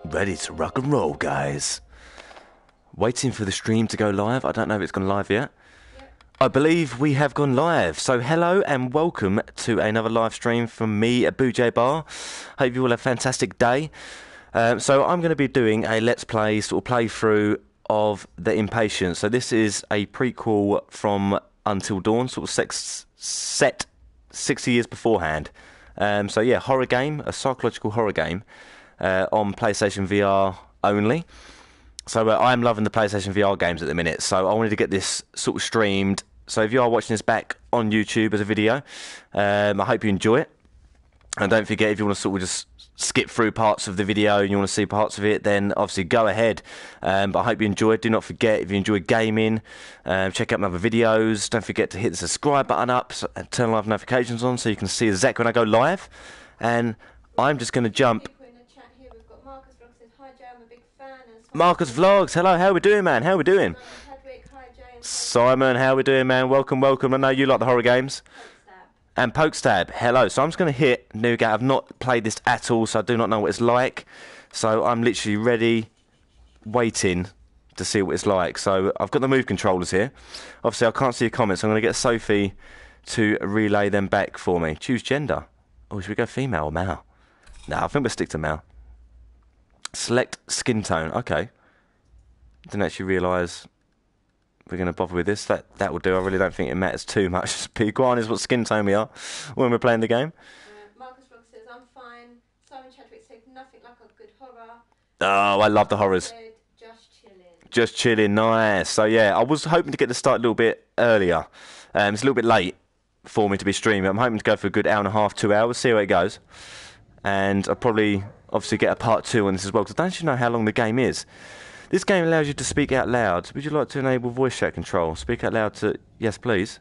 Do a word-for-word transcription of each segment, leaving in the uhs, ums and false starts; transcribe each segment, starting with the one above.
Ready to rock and roll, guys. Waiting for the stream to go live. I don't know if it's gone live yet. Yep. I believe we have gone live. So hello and welcome to another live stream from me at Boo J Bar. Hope you all have a fantastic day. Um, so I'm going to be doing a Let's Play sort of playthrough of The Inpatient. So this is a prequel from Until Dawn, sort of sex, set sixty years beforehand. Um, so yeah, horror game, a psychological horror game uh, on PlayStation V R only. So uh, I'm loving the PlayStation V R games at the minute, so I wanted to get this sort of streamed. So if you are watching this back on YouTube as a video, um, I hope you enjoy it. And don't forget, if you want to sort of just skip through parts of the video and you want to see parts of it, then obviously go ahead. Um, but I hope you enjoy it. Do not forget, if you enjoy gaming, um, check out my other videos. Don't forget to hit the subscribe button up so, and turn live notifications on so you can see exactly when I go live. And I'm just going to jump. Marcus Vlogs, hello, how we doing, man? How we doing? Simon, how we doing, man? Welcome, welcome. I know you like the horror games. And Pokestab, hello. So I'm just going to hit new game. I've not played this at all, so I do not know what it's like. So I'm literally ready, waiting to see what it's like. So I've got the move controllers here. Obviously, I can't see your comments. So I'm going to get Sophie to relay them back for me. Choose gender. Oh, should we go female or male? No, I think we'll stick to male. Select skin tone. Okay. Didn't actually realise we're going to bother with this. That that will do. I really don't think it matters too much. Piguan is what skin tone we are when we're playing the game. Uh, Marcus Rock says, I'm fine. Simon Chadwick said, nothing like a good horror. Oh, I love the horrors. Said, just chilling. Just chilling. Nice. So, yeah, I was hoping to get the start a little bit earlier. Um, it's a little bit late for me to be streaming. I'm hoping to go for a good hour and a half, two hours, see how it goes. And I'll probably... obviously get a part two on this as well, because don't you know how long the game is? This game allows you to speak out loud. Would you like to enable voice chat control? Speak out loud to... yes, please.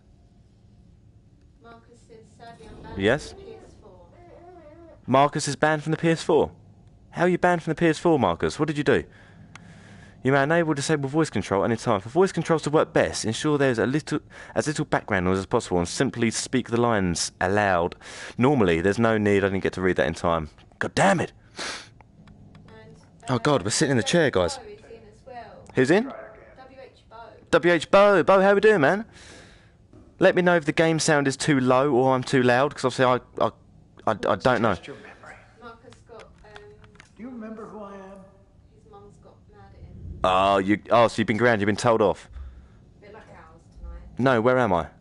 Marcus says, sadly, I'm banned yes? from the P S four. Marcus is banned from the P S four. How are you banned from the P S four, Marcus? What did you do? You may enable or disable voice control at any time. For voice controls to work best, ensure there's a little, as little background noise as possible and simply speak the lines aloud. Normally, there's no need. I didn't get to read that in time. God damn it! And, uh, oh God, we're sitting in the chair, guys. Bo is in as well. Who's in? W H Bo. W H Bo. Bo, how we doing, man? Let me know if the game sound is too low or I'm too loud, because obviously I, I, I, I don't know. Your memory. Marcus got, um... do you remember who I am? His mum's got mad at him. Oh, you, oh, so you've been grounded, you've been told off? A bit like ours tonight. No, where am I?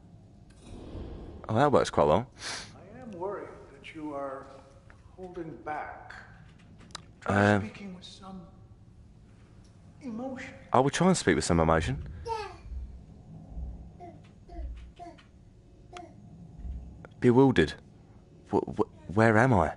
Oh, that works quite well. I am worried that you are holding back. Um, speaking with some emotion. I will try and speak with some emotion. Bewildered. W w where am I?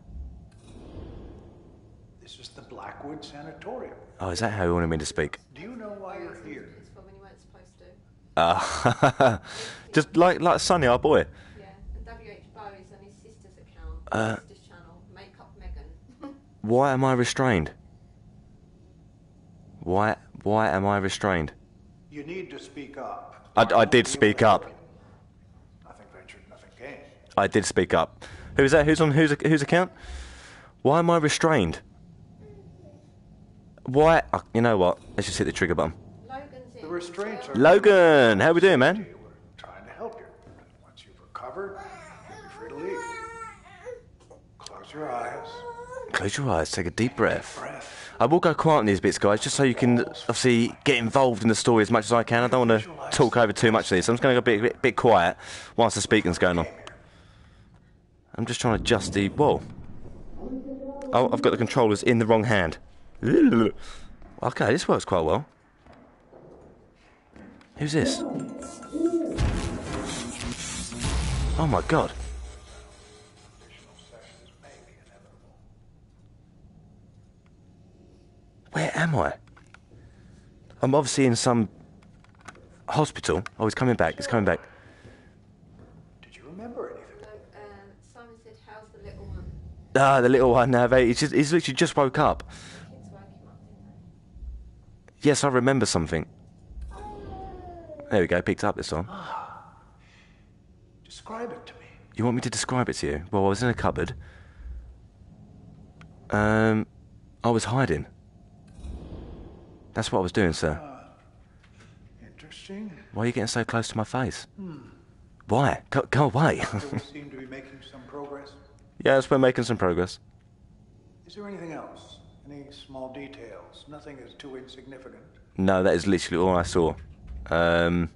This is the Blackwood Sanatorium. Oh, is that how you wanted me to speak? Do you know why you're here? It's for when you weren't supposed to. Uh, just like like Sonny, our boy. Yeah, and W H Bo is on his sister's account, Uh, his sister's channel, Makeup Megan. Why am I restrained? Why why am I restrained? You need to speak up. I, I did speak up. Nothing ventured, nothing gained. I did speak up. Who's that? Who's on whose whose account? Why am I restrained? Why? Oh, you know what? Let's just hit the trigger button. Logan's in. The restraints are... Logan, how we doing, man? We're trying to help you. Once you've recovered, you'll be free to leave. Close your eyes. Close your eyes, take a deep breath. Breath. I will go quiet on these bits, guys, just so you can obviously get involved in the story as much as I can. I don't want to talk over too much of this. I'm just going to go a bit, bit, bit quiet whilst the speaking's going on. I'm just trying to adjust the... whoa. Oh, I've got the controllers in the wrong hand. Okay, this works quite well. Who's this? Oh my God. Where am I? I'm obviously in some hospital. Oh, he's coming back. He's coming back. Did you remember anything? No, uh, Simon said, how's the little one? Ah, the little one now. He's, just, he's literally just woke up. Kids woke him up, didn't Yes, I remember something. There we go. Picked up this time. Describe it to me. You want me to describe it to you? Well, I was in a cupboard. Um, I was hiding. That's what I was doing, sir. Uh, interesting. Why are you getting so close to my face? Hmm. Why? Go, go away. Do we seem to be making some progress? Yes, we're making some progress. Is there anything else? Any small details? Nothing is too insignificant. No, that is literally all I saw. Um,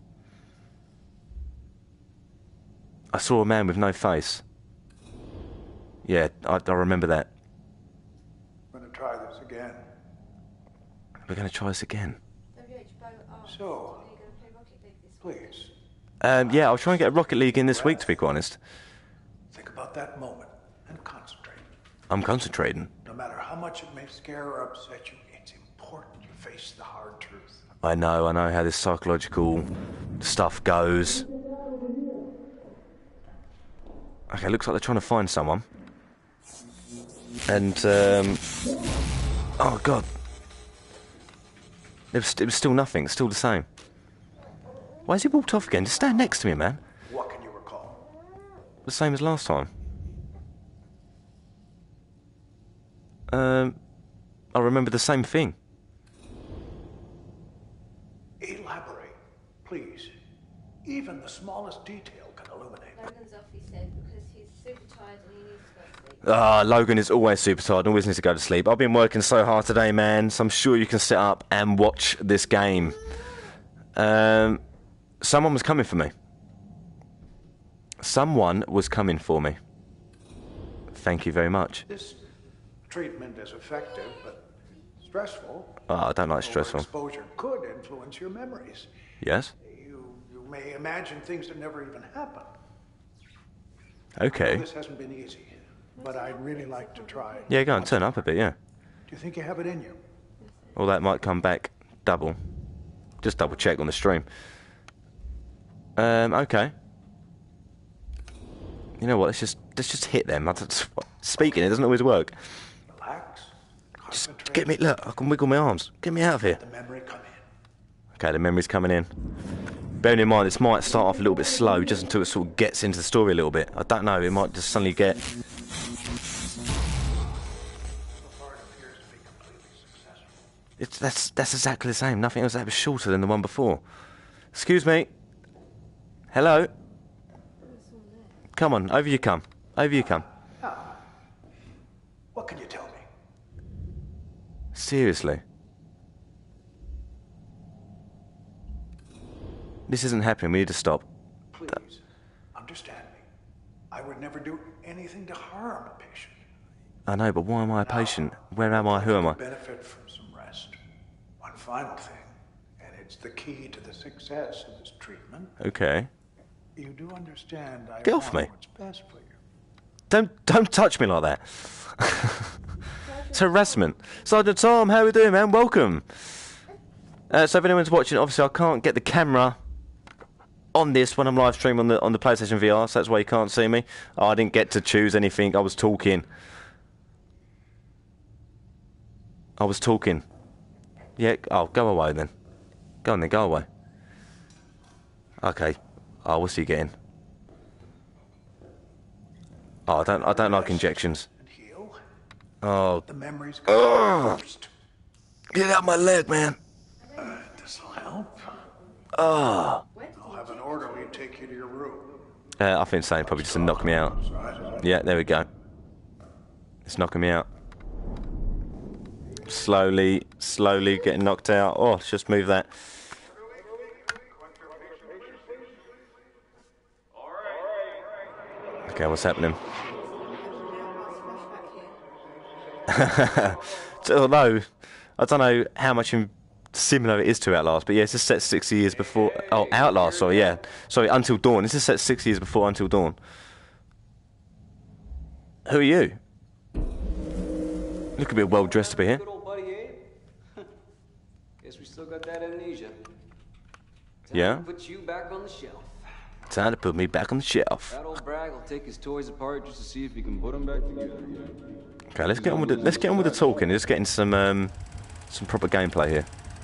I saw a man with no face. Yeah, I, I remember that. I'm going to try this again. We're going to try this again. So, please. Um, yeah, I'll try and get a Rocket League in this week, to be quite honest. Think about that moment and concentrate. I'm concentrating. No matter how much it may scare or upset you, it's important you face the hard truth. I know, I know how this psychological stuff goes. Okay, looks like they're trying to find someone. And, um... oh, God. It was, it was still nothing, still the same. Why has he walked off again? Just stand next to me, man. What can you recall? The same as last time. Um, I remember the same thing. Elaborate, please. Even the smallest detail can illuminate. Logan's off, he said, because he's super tired and he needs to go to sleep. Ah, Logan is always super tired and always needs to go to sleep. I've been working so hard today, man, so I'm sure you can sit up and watch this game. Um, someone was coming for me. Someone was coming for me. Thank you very much. This treatment is effective, but stressful. Oh, I don't like stressful. Exposure could influence your memories. Yes? You, you may imagine things that never even happened. Okay. This hasn't been easy, but I'd really like to try. Yeah, go on, turn up a bit, yeah. Do you think you have it in you? Or that might come back double. Just double check on the stream. Um, okay. You know what, let's just, let's just hit them. I don't- Speaking, it doesn't always work. Relax. Just Concentrate. get me, look, I can wiggle my arms. Get me out of here. The memory come in. Okay, the memory's coming in. Bearing in mind, this might start off a little bit slow, just until it sort of gets into the story a little bit. I don't know, it might just suddenly get... So far, it appears to be completely successful. It's, that's, that's exactly the same. Nothing else ever shorter than the one before. Excuse me. Hello? Come on, over you come. Over you come. Ah. What can you tell me? Seriously. This isn't happening, we need to stop. Please, understand me. I would never do anything to harm a patient. I know, but why am I a patient? Where am I? Who am I? Benefit from some rest. One final thing, and it's the key to the success of this treatment. Okay. You do understand I Get off want me. what's best for you. Don't don't touch me like that. It's harassment. Sergeant Tom, how are we doing, man? Welcome. Uh, so if anyone's watching, obviously I can't get the camera on this when I'm live streaming on the on the PlayStation V R, so that's why you can't see me. Oh, I didn't get to choose anything. I was talking. I was talking. Yeah. Oh, go away then. Go on then. Go away. Okay. Oh, what's he getting? Oh, I don't. I don't like injections. And heal. Oh, The memories come first. get out my leg, man. Uh, this'll help. Oh. I'll have an orderly take you to your room. Uh, I think so. Probably just to knock me out. Yeah, there we go. It's knocking me out. Slowly, slowly getting knocked out. Oh, let's just move that. Okay, what's happening? Although, I don't know how much in similar it is to Outlast, but yeah, it's just set sixty years before... Oh, Outlast, sorry, yeah. Sorry, Until Dawn. This is set six years before Until Dawn. Who are you? Look a bit well dressed to be here. Good old buddy Abe. Guess we still got that amnesia. Time Yeah? to put you back on the shelf. Time to put me back on the shelf. That old brag will take his toys apart just to see if he can put them back together. Okay, let's get on with the let's get on with the talking. Let's get into some um, some proper gameplay here.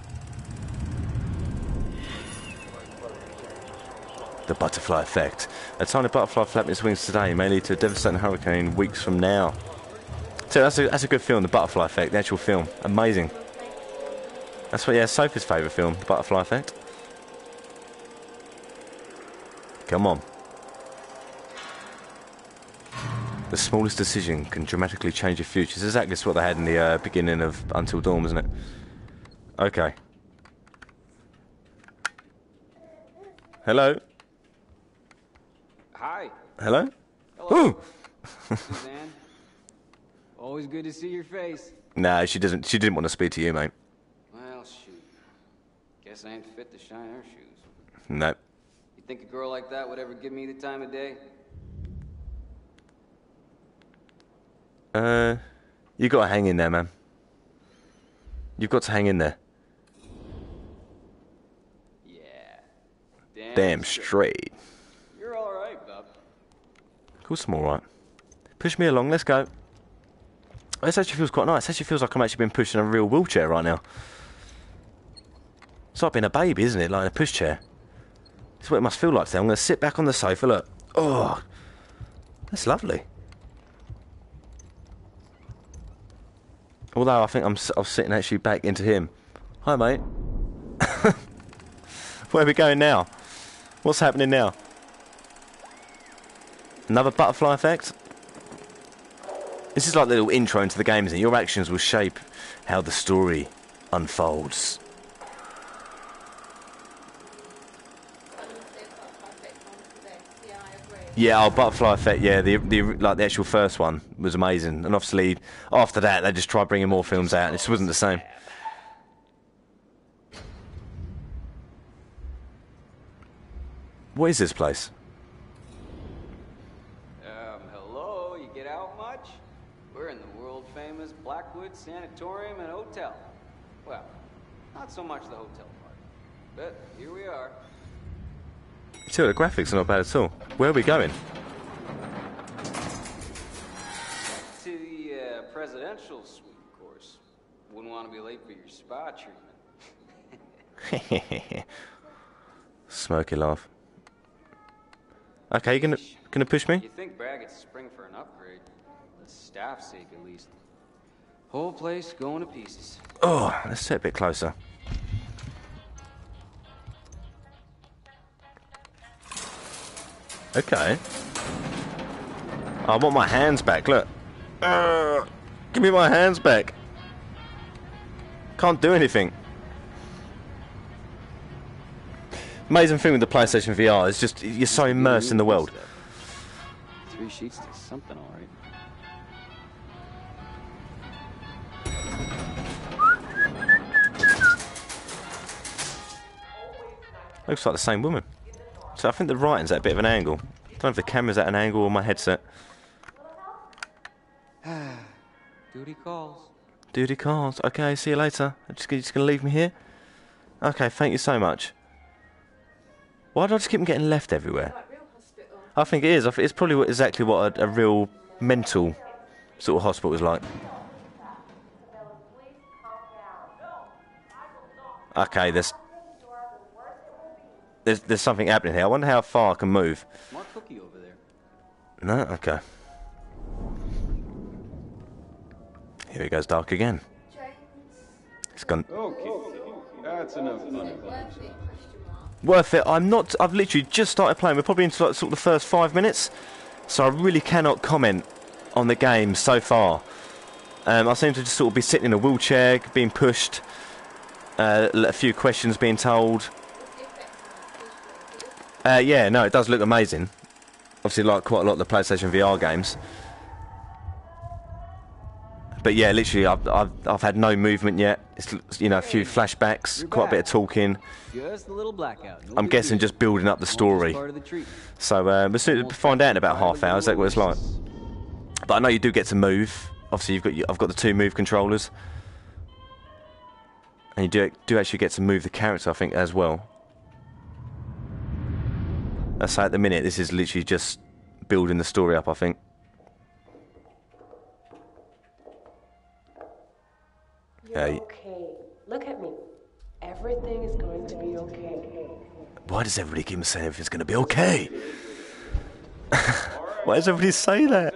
The butterfly effect. A tiny butterfly flapping its wings today may lead to a devastating hurricane weeks from now. So that's a that's a good film. The butterfly effect, the actual film, amazing. That's what, yeah, Sophie's favourite film, The Butterfly Effect. Come on. The smallest decision can dramatically change your future. This is exactly what they had in the uh, beginning of Until Dawn, isn't it? Okay. Hello? Hi. Hello? Hello. Ooh! Suzanne. Always good to see your face. Nah, she doesn't. She didn't want to speak to you, mate. Well, shoot. Guess I ain't fit to shine her shoes. No. You think a girl like that would ever give me the time of day? Uh, you got to hang in there, man. You've got to hang in there. Yeah. Damn, Damn straight. You're all right, bub. Of course I'm alright. Push me along, let's go. This actually feels quite nice. It actually feels like I'm actually being pushed in a real wheelchair right now. It's like being a baby, isn't it? Like in a pushchair. That's what it must feel like today. I'm going to sit back on the sofa, look. Oh, that's lovely. Although I think I'm, I'm sitting actually back into him. Hi, mate. Where are we going now? What's happening now? Another butterfly effect? This is like the little intro into the game, isn't it? Your actions will shape how the story unfolds. Yeah, our butterfly effect. Yeah, the the like the actual first one was amazing, and obviously after that they just tried bringing more films out. And it just wasn't the same. What is this place? Um, hello, you get out much? We're in the world-famous Blackwood Sanatorium and Hotel. Well, not so much the hotel part, but here we are. See, the graphics are not bad at all. Where are we going? To the uh, presidential suite, of course. Wouldn't want to be late for your spa treatment. Smoky laugh. Okay, you gonna gonna push me? You think Braggett's spring for an upgrade? For the staff's sake, at least. Whole place going to pieces. Oh, let's sit a bit closer. Okay. I want my hands back, look. Uh, give me my hands back. Can't do anything. Amazing thing with the PlayStation V R is just you're so immersed in the world. Three sheets to something, all right. Looks like the same woman. So I think the writing's at a bit of an angle. I don't know if the camera's at an angle or my headset. Duty calls. Duty calls. Okay, see you later. I'm just, just going to leave me here? Okay, thank you so much. Why do I just keep getting left everywhere? Like real hospital. I think it is. I think it's probably what, exactly what a, a real mental sort of hospital is like. Okay, there's, there's there's something happening here. I wonder how far I can move. Smart cookie over there. No? Okay. Here it goes dark again. James. It's gone. Okay, that's enough fun. Worth it? Question mark. Worth it. I'm not. I've literally just started playing. We're probably into like sort of the first five minutes, so I really cannot comment on the game so far. Um, I seem to just sort of be sitting in a wheelchair, being pushed, uh, a few questions being told. What's the effects on it? Uh, yeah, no, it does look amazing. Obviously, like quite a lot of the PlayStation V R games. But yeah, literally, I've I've, I've had no movement yet. It's, you know, a few flashbacks, You're quite a bit of back. talking. Just a little blackout. No I'm big guessing deal. just building up the All just story. part of the treatment. So uh, we'll soon find out in about half hour exactly what it's like. But I know you do get to move. Obviously, you've got your- I've got the two move controllers, and you do do actually get to move the character, I think, as well. Let's say at the minute, this is literally just building the story up, I think. You're Yeah, y- okay. Look at me. Everything is going to be okay. Why does everybody keep saying everything's going to be okay? Why does everybody say that?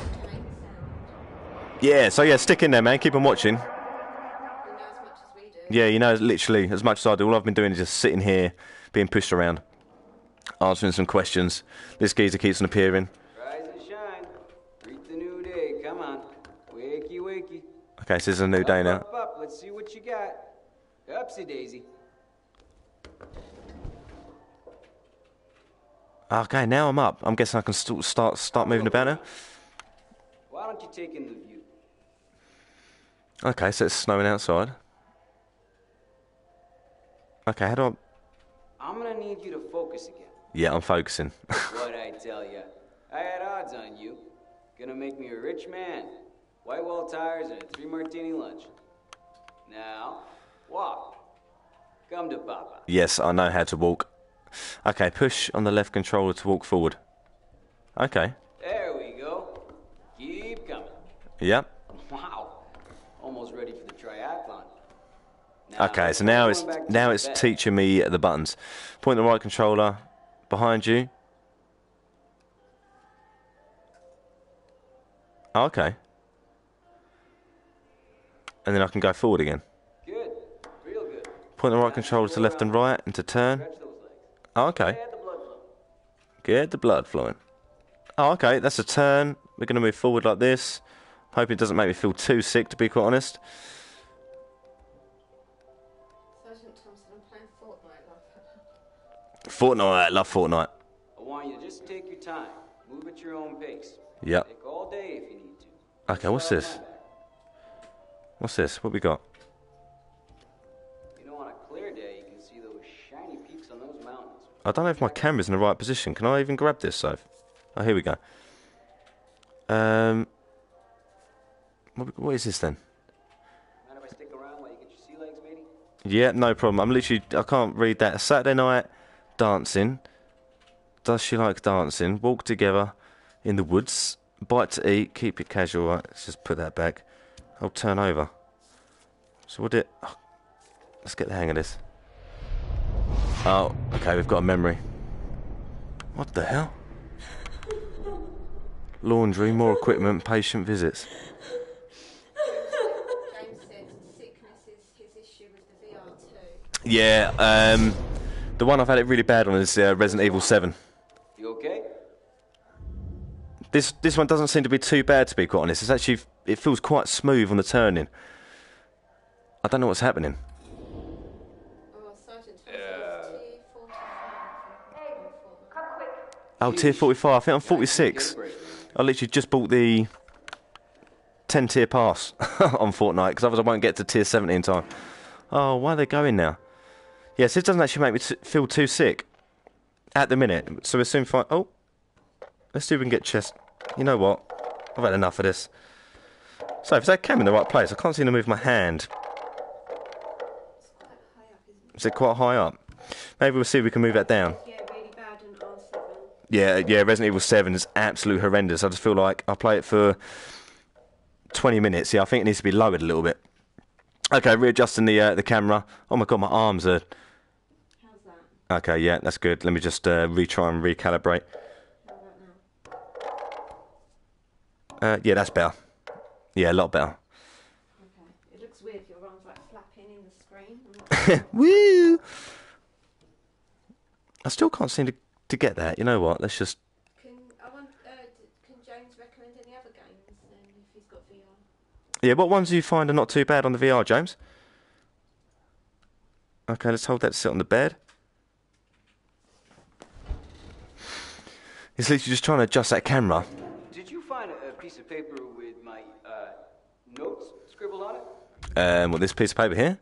Yeah, so yeah, stick in there, man. Keep on watching. We know as much as we do. Yeah, you know, literally, as much as I do, all I've been doing is just sitting here, being pushed around, answering some questions. This geezer keeps on appearing. Rise and shine. Greet the new day. Come on. Wakey, wakey. Okay, so this is a new day now. Up, up, up. Let's see what you got. Upsy daisy. Okay, now I'm up. I'm guessing I can st start start moving about now. Why don't you take in the view? Okay, so it's snowing outside. Okay, how do I... I'm gonna need you to focus again. Yeah, I'm focusing. What'd I tell ya? I had odds on you. Gonna make me a rich man. White wall tires and a three martini lunch. Now, walk. Come to Papa. Yes, I know how to walk. Okay, push on the left controller to walk forward. Okay. There we go. Keep coming. Yep. Wow. Almost ready for the triathlon. Now, Okay, so now we're it's going back to now the it's bed. teaching me the buttons. Point the right controller behind you. Oh, okay. And then I can go forward again. Good. Real good. Point the right controller to left and right and to turn. Stretch those legs. Oh, okay. Get the blood flow. Get the blood flowing. Oh, okay, that's a turn. We're going to move forward like this. Hope it doesn't make me feel too sick, to be quite honest. Sergeant Thompson, I'm playing Fortnite, love. Fortnite, love Fortnite. I want you to just take your time. Move at your own pace. Yep. Take all day if you need to. Okay, what's this? What's this? What we got? You know, on a clear day, you can see those shiny peaks on those mountains. I don't know if my camera's in the right position. Can I even grab this, Soph? Oh, here we go. Um, what, what is this then? Mind if I stick around while you get your sea legs, matey? Yeah, no problem. I'm literally, I can't read that. Saturday night, dancing. Does she like dancing? Walk together in the woods. Bite to eat. Keep it casual. Right, let's just put that back. I'll turn over. So what did... Oh, let's get the hang of this. Oh, okay, we've got a memory. What the hell? Laundry, more equipment, patient visits. James said sickness is his issue with the V R too. Yeah, um, the one I've had it really bad on is uh, Resident Evil seven. You okay? This this one doesn't seem to be too bad, to be quite honest. It's actually, it feels quite smooth on the turning. I don't know what's happening. Oh, Sergeant Thompson is T forty-five. Hey, come quick. Oh, tier forty-five. I think I'm forty-six. I literally just bought the ten tier pass on Fortnite, because otherwise I won't get to tier seventy in time. Oh, why are they going now? Yes, this doesn't actually make me t feel too sick at the minute. So we're soon fine. Oh, let's see if we can get chest. You know what? I've had enough of this. So, is that cam in the right place? I can't seem to move my hand. It's quite high up, isn't it? Is it quite high up? Maybe we'll see if we can move that down. Yeah, really bad on R seven. Yeah, yeah, Resident Evil seven is absolute horrendous. I just feel like I'll play it for twenty minutes. Yeah, I think it needs to be lowered a little bit. Okay, readjusting the uh, the camera. Oh my god, my arms are... How's that? Okay, yeah, that's good. Let me just uh, retry and recalibrate. How about now? Uh, yeah, that's better. Yeah, a lot better. Okay. It looks weird, your arms like flapping in the screen. I'm not Woo! I still can't seem to, to get that. You know what? Let's just... Can I want? Uh, d- can James recommend any other games then if he's got V R? Yeah, what ones do you find are not too bad on the V R, James? Okay, let's hold that to sit on the bed. He's literally just trying to adjust that camera. Did you find a, a piece of paper with my uh, notes scribbled on it? Um, what, this piece of paper here?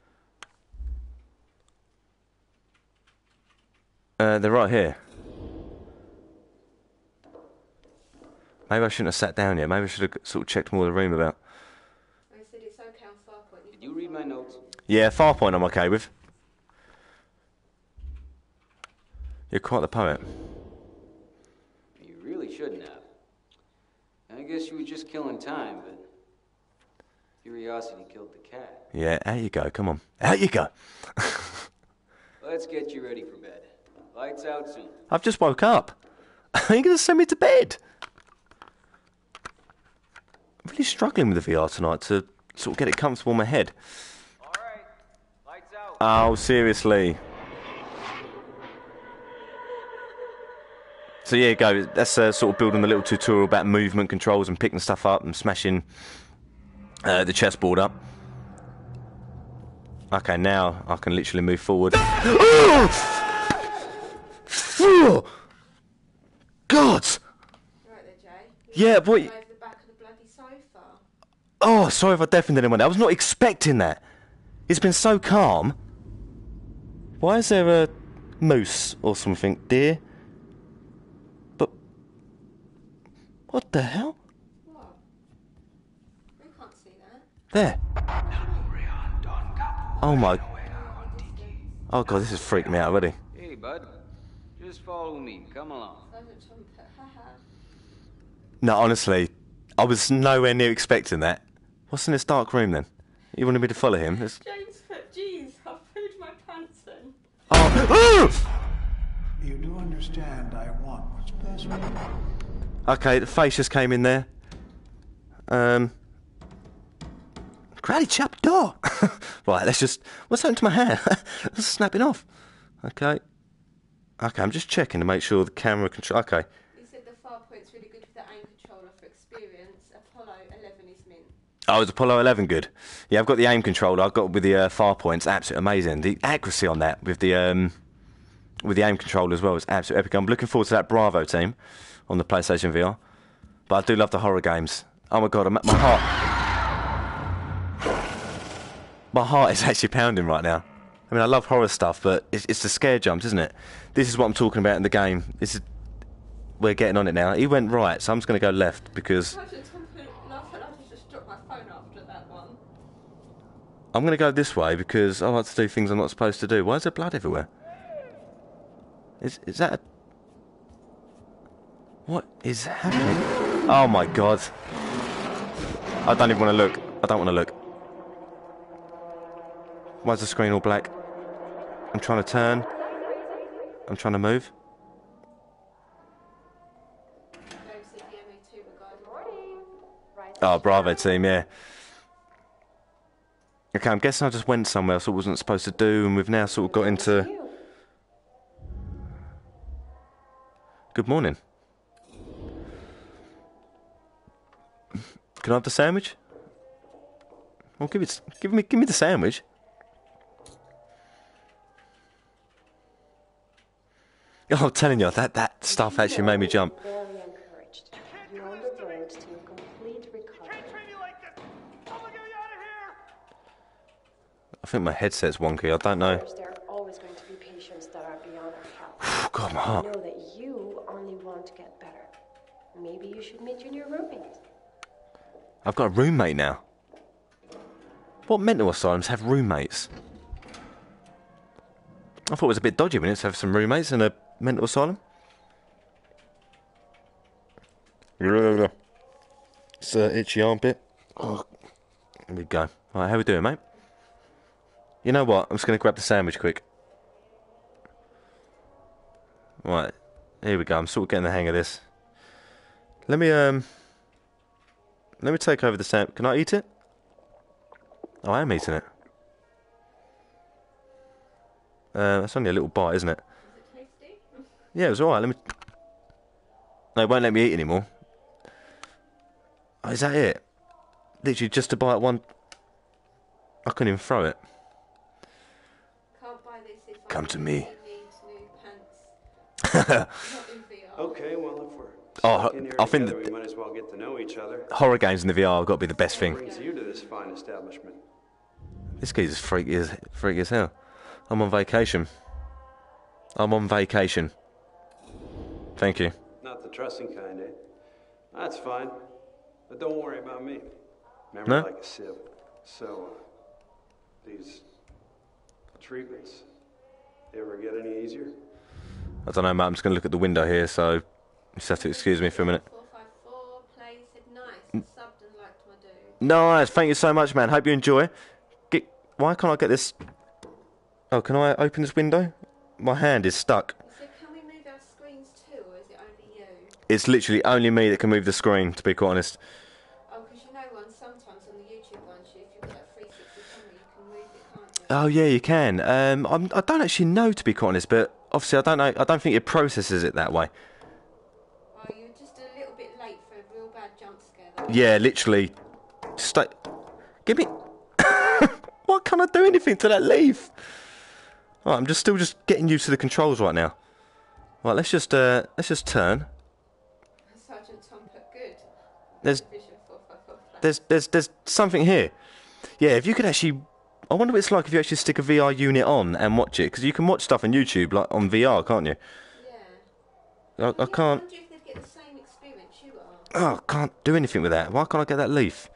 Uh, they're right here. Maybe I shouldn't have sat down yet. Maybe I should have sort of checked more of the room about. I said it's okay on Farpoint. Did you read my notes? Yeah, Farpoint I'm okay with. You're quite the poet. You really shouldn't have. I guess you were just killing time, but curiosity killed the cat. Yeah, out you go. Come on. Out you go. Let's get you ready for bed. Lights out soon. I've just woke up. Are you going to send me to bed? I'm really struggling with the V R tonight to sort of get it comfortable in my head. All right. Oh, seriously. So yeah, go. That's uh, sort of building a little tutorial about movement controls and picking stuff up and smashing uh, the chessboard up. Okay, now I can literally move forward. Oh! God! Right there, Jay. Yeah, boy. Over the back of the bloody sofa. Oh, sorry if I deafened anyone. I was not expecting that. It's been so calm. Why is there a moose or something, deer? But what the hell? What? We can't see that. There. Oh my. Oh god, this is freaking me out already. Hey, bud. Just follow me. Come along. Sergeant Trumpet, haha. No, honestly, I was nowhere near expecting that. What's in this dark room then? You wanted me to follow him? It's... James, jeez, I've pooed my pants in. Oh. You do understand I want what's best for you. Okay, the face just came in there. Um. Crowdy chap door. Right, let's just. What's happened to my hair? It's snapping off. Okay. Okay, I'm just checking to make sure the camera control. Okay. You said the far point's really good for the aim controller for experience. Apollo eleven is mint. Oh, is Apollo eleven good? Yeah, I've got the aim controller. I've got with the uh, far points. Absolutely amazing. The accuracy on that with the um, with the aim controller as well is absolutely epic. I'm looking forward to that Bravo team on the PlayStation V R. But I do love the horror games. Oh my god, I'm, my heart. My heart is actually pounding right now. I mean, I love horror stuff, but it's, it's the scare jumps, isn't it? This is what I'm talking about in the game. This is, we're getting on it now. He went right, so I'm just going to go left because Sergeant Trumpet, laugh and I just dropped my phone after that one. I'm going to go this way because I like to do things I'm not supposed to do. Why is there blood everywhere? Is is that a... What is happening? Oh my god. I don't even want to look. I don't want to look. Why is the screen all black? I'm trying to turn. I'm trying to move. Oh, Bravo team, yeah. Okay, I'm guessing I just went somewhere else I wasn't supposed to do, and we've now sort of got into... Good morning. Can I have the sandwich? Well, give it, give me, give me the sandwich. Oh, I'm telling you, that, that stuff actually made me jump. Very encouraged. You're on the road to a complete recovery. I think my headset's wonky, I don't know. Of course, there are always going to be patients that are beyond our help. God, my I heart. know that you only want to get better. Maybe you should meet your new roommate. I've got a roommate now. What mental asylums have roommates? I thought it was a bit dodgy when it's have some roommates in a mental asylum. It's an itchy armpit. Oh, there we go. Alright, how we doing, mate? You know what? I'm just going to grab the sandwich quick. Right, here we go. I'm sort of getting the hang of this. Let me um. Let me take over the sandwich. Can I eat it? Oh, I am eating it. Uh, that's only a little bite, isn't it? Is it tasty? Yeah, it was alright. Let me. No, it won't let me eat anymore. Oh, is that it? Literally just to bite one. I couldn't even throw it. Can't buy this if I Come to me. need new pants. Not in V R. Okay, well, if we're Oh, stuck in here I think together, that- we might as well get to know each other. Horror games in the V R have got to be the best What thing. brings you to this fine establishment? This geezer's freaky as freaky as hell. I'm on vacation. I'm on vacation. Thank you. Not the trusting kind, eh? That's fine. But don't worry about me. Remember, No? like a sieve. So, uh, these treatments, they ever get any easier? I don't know, mate. I'm just going to look at the window here, so you just have to excuse me for a minute. four five four, play, said nice, subbed and liked my dude. Nice. Thank you so much, man. Hope you enjoy. Get, why can't I get this? Oh, can I open this window? My hand is stuck. He said, can we move our screens too, or is it only you? It's literally only me that can move the screen, to be quite honest. Oh, because you know one, sometimes on the YouTube ones, if you've got that three sixty camera, you can move it, can't you? Oh yeah, you can. Um, I'm, I don't actually know, to be quite honest, but obviously I don't know. I don't think it processes it that way. Oh, you're just a little bit late for a real bad jump scare. Though. Yeah, literally. Stay. Give me. Why can't I do anything to that leaf? Right, I'm just still just getting used to the controls right now. Right, let's just uh, let's just turn. Sergeant Tom put good. There's Division four five four plan. there's there's there's something here. Yeah, if you could actually. I wonder what it's like if you actually stick a V R unit on and watch it, because you can watch stuff on YouTube like on V R, can't you? Yeah. I, I can't. I wonder if they'd get the same experience you are. Oh, I can't do anything with that. Why can't I get that leaf?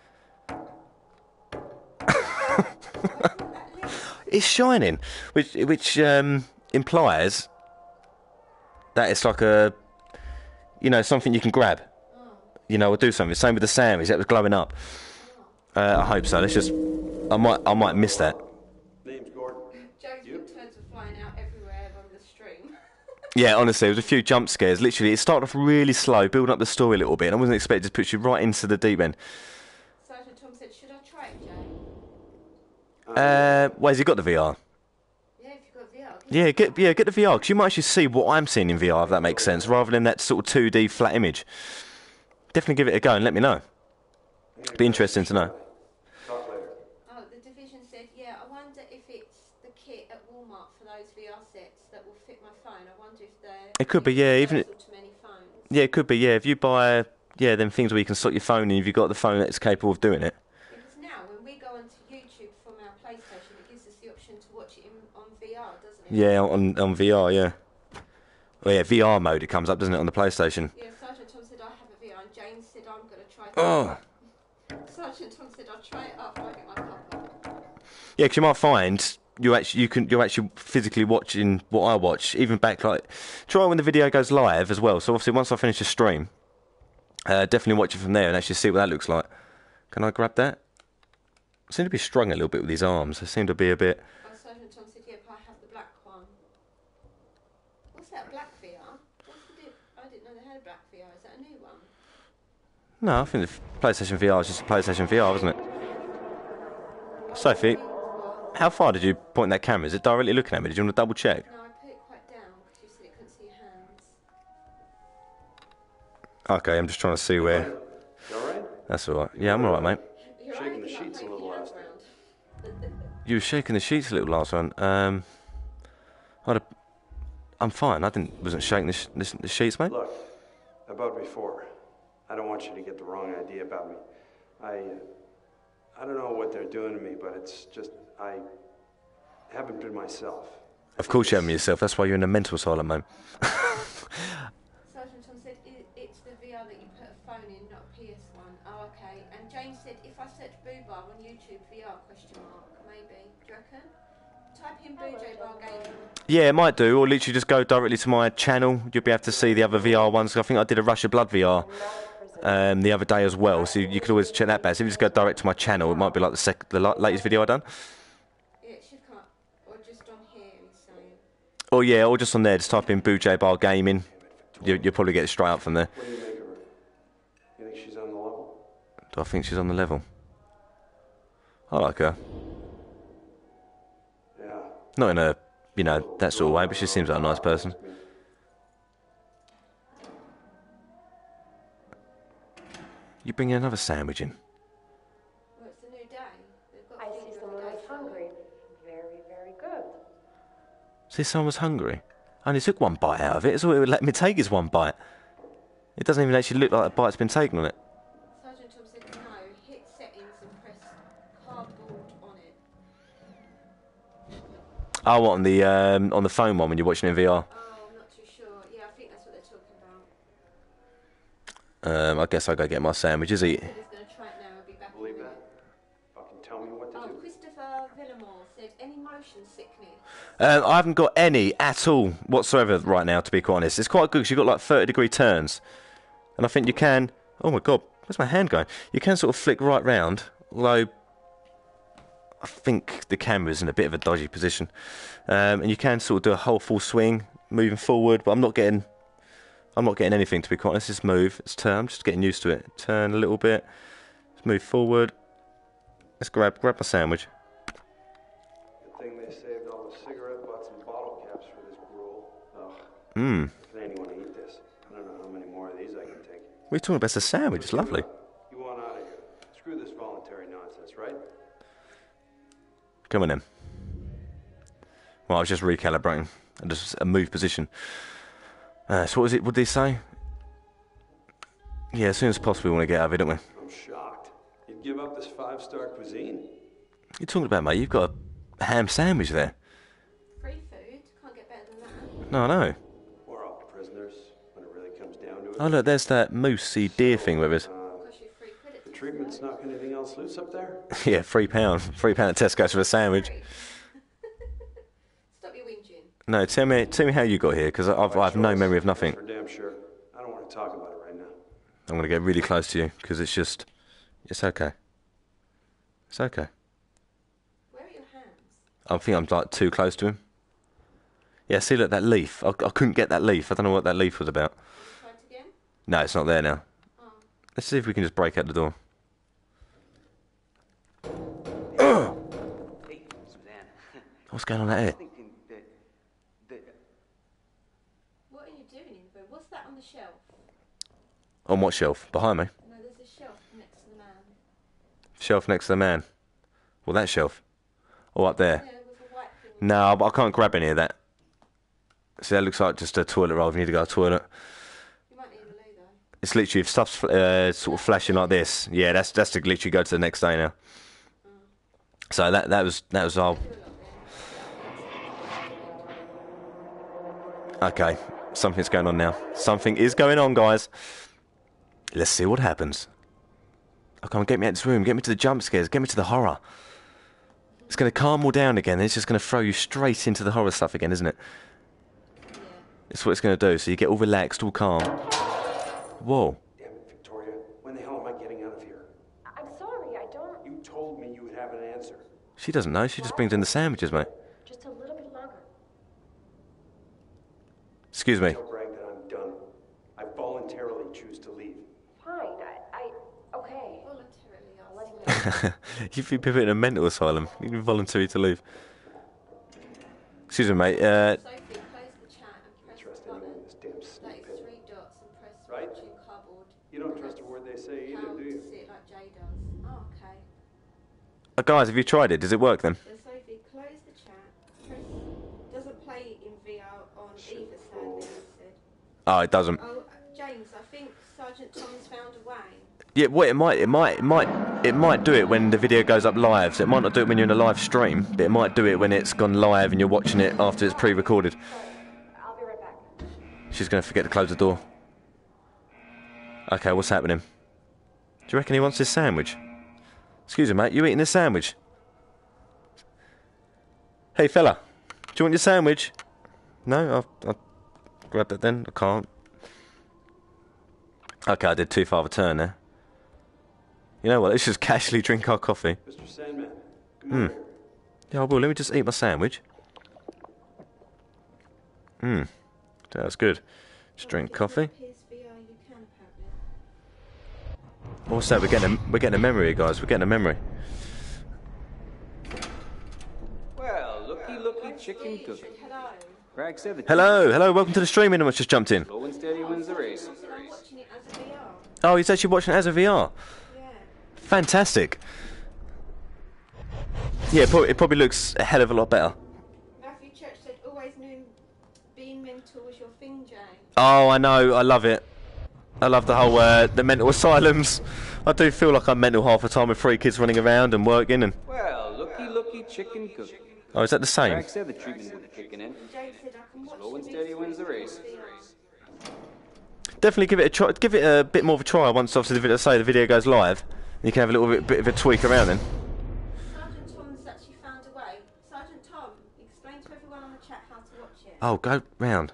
It's shining, which which um, implies that it's like a, you know, something you can grab, you know, or do something. Same with the sandwich that was glowing up. Uh, I hope so. Let's just, I might I might miss that. Name's Gordon. Joe's You? turns are flying out everywhere on the stream. Yeah, honestly, there was a few jump scares. Literally, it started off really slow, building up the story a little bit, and I wasn't expecting to put you right into the deep end. Sergeant Tom said, should I try it, Joe? Uh, where's he got the V R? Yeah, if you've got V R. Yeah, get yeah get the V R, because you might actually see what I'm seeing in V R, if that makes sense, rather than that sort of two D flat image. Definitely give it a go and let me know. Be interesting to know. Talk later. Oh, the division said, yeah, I wonder if it's the kit at Walmart for those V R sets that will fit my phone. I wonder if they're... It could be, yeah, even it- universal to many phones. Yeah, it could be, yeah. If you buy, yeah, them things where you can slot your phone in, if you've got the phone that's capable of doing it. Because now, when we go onto YouTube from our PlayStation, it gives us the option to watch it in, on V R, doesn't it? Yeah, on, on V R, yeah. Well, yeah, V R mode it comes up, doesn't it, on the PlayStation? Yeah, Sergeant Tom said, I have a V R, and James said, I'm going to try it. Oh. Sergeant Tom said, I'll try it after I get my cuppa. Yeah, because you might find you actually you can you're actually physically watching what I watch, even back like try when the video goes live as well. So obviously once I finish the stream, uh, definitely watch it from there and actually see what that looks like. Can I grab that? I seem to be struggling a little bit with these arms. I seem to be a bit. Oh, Sergeant Tom said, yep, I have the black one. What's that, black V R? What's the dip? I didn't know they had a black V R. Is that a new one? No, I think the PlayStation V R is just a PlayStation V R, wasn't it? Sophie, how far did you point that camera? Is it directly looking at me? Did you want to double check? No, I put it quite down because you said it couldn't see your hands. Okay, I'm just trying to see where. You all right? That's all right. Yeah, I'm all right, mate. You're Shaking right, the you're not sheets a waving little your hands last around. You were shaking the sheets a little last one. Um, I'd have, I'm fine. I didn't wasn't shaking the, sh- the, the sheets, mate. Look, about before, I don't want you to get the wrong idea about me. I, uh, I don't know what they're doing to me, but it's just, I haven't been myself. Of course you haven't yourself. That's why you're in a mental asylum, mate. Sergeant Tom said I it's the V R that you put a phone in, not a P S one. Oh, okay. And James said if I search Boo Bar on YouTube V R question mark, maybe. Do you reckon? Type in Boo J Bar Gaming. Yeah, it might do. Or literally just go directly to my channel. You'll be able to see the other V R ones. I think I did a Rush of Blood V R um, the other day as well. So you could always check that back. So if you just go direct to my channel, it might be like the, sec- the la- latest video I done. Yeah, it should come up. Or just on here, he's saying. Or yeah, or just on there, just type in Boo J Bar Gaming. You, you'll probably get it straight up from there. What do you make of her? You think she's on the level? Do I think she's on the level? I like her. Yeah. Not in a, you know, that sort of way, but she seems like a nice person. You bring another sandwich in. Well, it's a new day. They've got I food see every someone day was for it. hungry. Very, very good. See, someone was hungry. I only took one bite out of it. It's all it would let me take is one bite. It doesn't even actually look like a bite's been taken on it. Sergeant Tom said no. Hit settings and press cardboard on it. Oh, what, on the um, on the phone one when you're watching it in V R? Oh, I'm not too sure. Yeah, I think that's what they're talking about. Um, I guess I'll go get my sandwiches, eat. He's going to try it now. He'll be back in a Believe minute. that? Fucking tell me what to Oh, do. Christopher Villamore said any motion sickness. Um, I haven't got any at all whatsoever right now, to be quite honest. It's quite good because you've got like thirty degree turns. And I think you can... Oh my god, where's my hand going? You can sort of flick right round, although I think the camera's in a bit of a dodgy position. Um, and you can sort of do a whole full swing, moving forward, but I'm not getting... I'm not getting anything, to be quite honest. Just move. Let's turn. I'm just getting used to it. Turn a little bit. Let's move forward. Let's grab grab my sandwich. Mmm. Can anyone eat this? I don't know how many more of these I can take. What are you talking about? It's a sandwich. It's lovely. You want out of here. Screw this voluntary nonsense, right? Come on then. Well, I was just recalibrating and just a move position. Uh, so what was it? What did they say? Yeah, as soon as possible we want to get out of it, don't we? I'm shocked. You'd give up this five-star cuisine? What are you talking about, mate? You've got a ham sandwich there. Free food? Can't get better than that. No, I know. We're all prisoners when it really comes down to it. Oh, look, there's that moosey deer thing with us. Cost you three quid at The Tesco. treatment's knock anything else loose up there? Yeah, three pound. Three pound at Tesco's for a sandwich. Free. Stop your whinging. No, tell me, tell me how you got here, because I've, I have no memory of nothing. For damn sure. I don't want to talk about it right now. I'm going to get really close to you, because it's just... It's okay. It's okay. Where are your hands? I think I'm, like, too close to him. Yeah, see, look, that leaf. I, I couldn't get that leaf. I don't know what that leaf was about. Have you tried it again? No, it's not there now. Oh. Let's see if we can just break out the door. Hey, Suzanne. What's going on out here? Thinking that, that What are you doing in the room? What's that on the shelf? On what shelf? Behind me? No, there's a shelf next to the man. Shelf next to the man. Well, that shelf. Oh, up there. Yeah, with a white thing. No, I can't grab any of that. See, that looks like just a toilet roll. If you need to go to the toilet. You might need a loo though. It's literally, if stuff's uh, sort of flashing like this, yeah, that's that's to literally go to the next day now. So that that was that was our... Do a lot then. Okay, something's going on now. Something is going on, guys. Let's see what happens. Oh, come on, get me out of this room. Get me to the jump scares. Get me to the horror. It's going to calm all down again. It's just going to throw you straight into the horror stuff again, isn't it? Yeah. It's what it's going to do. So you get all relaxed, all calm. Whoa. Damn it, Victoria. When the hell am I getting out of here? I'm sorry, I don't. You told me you would have an answer. She doesn't know. She just brings in the sandwiches, mate. Just a little bit longer. Excuse me. Tell Greg that I'm done. I voluntarily choose to leave. Fine, I. I okay. Voluntarily, I'll I'll let you know. You've been put in a mental asylum. You've been voluntary to leave. Excuse me, mate. Uh, Sophie, close the chat and press Trust the anyone button. in this damn That is snippet. three dots and press Right. watching cardboard. You don't trust a word they say either, How do to you? see it like Jay does. Oh, okay. uh, guys, have you tried it? Does it work then? So Sophie, close the chat. Press. Doesn't play in V R on either, sadly, he said. Oh, it doesn't. Oh, James, I think Sergeant Tom's found a way. Yeah, well, it might, it might, it might, it might do it when the video goes up live. So it might not do it when you're in a live stream, but it might do it when it's gone live and you're watching it after it's pre-recorded. Sorry, I'll be right back. She's going to forget to close the door. Okay, what's happening? Do you reckon he wants his sandwich? Excuse me, mate, you eating this sandwich? Hey, fella, do you want your sandwich? No, I'll, I'll grab that then. I can't. Okay, I did too far of a turn there. You know what, let's just casually drink our coffee. Mister Sandman, come Hmm. over here. Yeah, well, let me just eat my sandwich. Hmm, that's good. Just drink coffee. P S V R you can apparently. What's that? We're getting a, we're getting a memory, guys. We're getting a memory. Well, looky, looky, chicken cookie. Hello. Greg said the Hello, hello, welcome to the stream. Anyone just jumped in? slow and steady wins the race. So I'm watching it as a V R. Oh, he's actually watching it as a V R. Yeah. Fantastic. Yeah, it probably, it probably looks a hell of a lot better. Matthew Church said always knew being mental was your thing, Jay. Oh, I know. I love it. I love the whole uh, the mental asylums. I do feel like I'm mental half the time with three kids running around and working. And Well, looky, looky, chicken cookie. oh, is that the same? Greg said the treatment would be kicking in. Jay said I can watch Slow the and big steady wins the screen race. V R. Definitely give it a try. Give it a bit more of a try once, obviously, the video, say the video goes live. You can have a little bit, bit of a tweak around then. Sergeant Tom's actually found a way. Sergeant Tom, explain to everyone on the chat how to watch it. Oh, go round.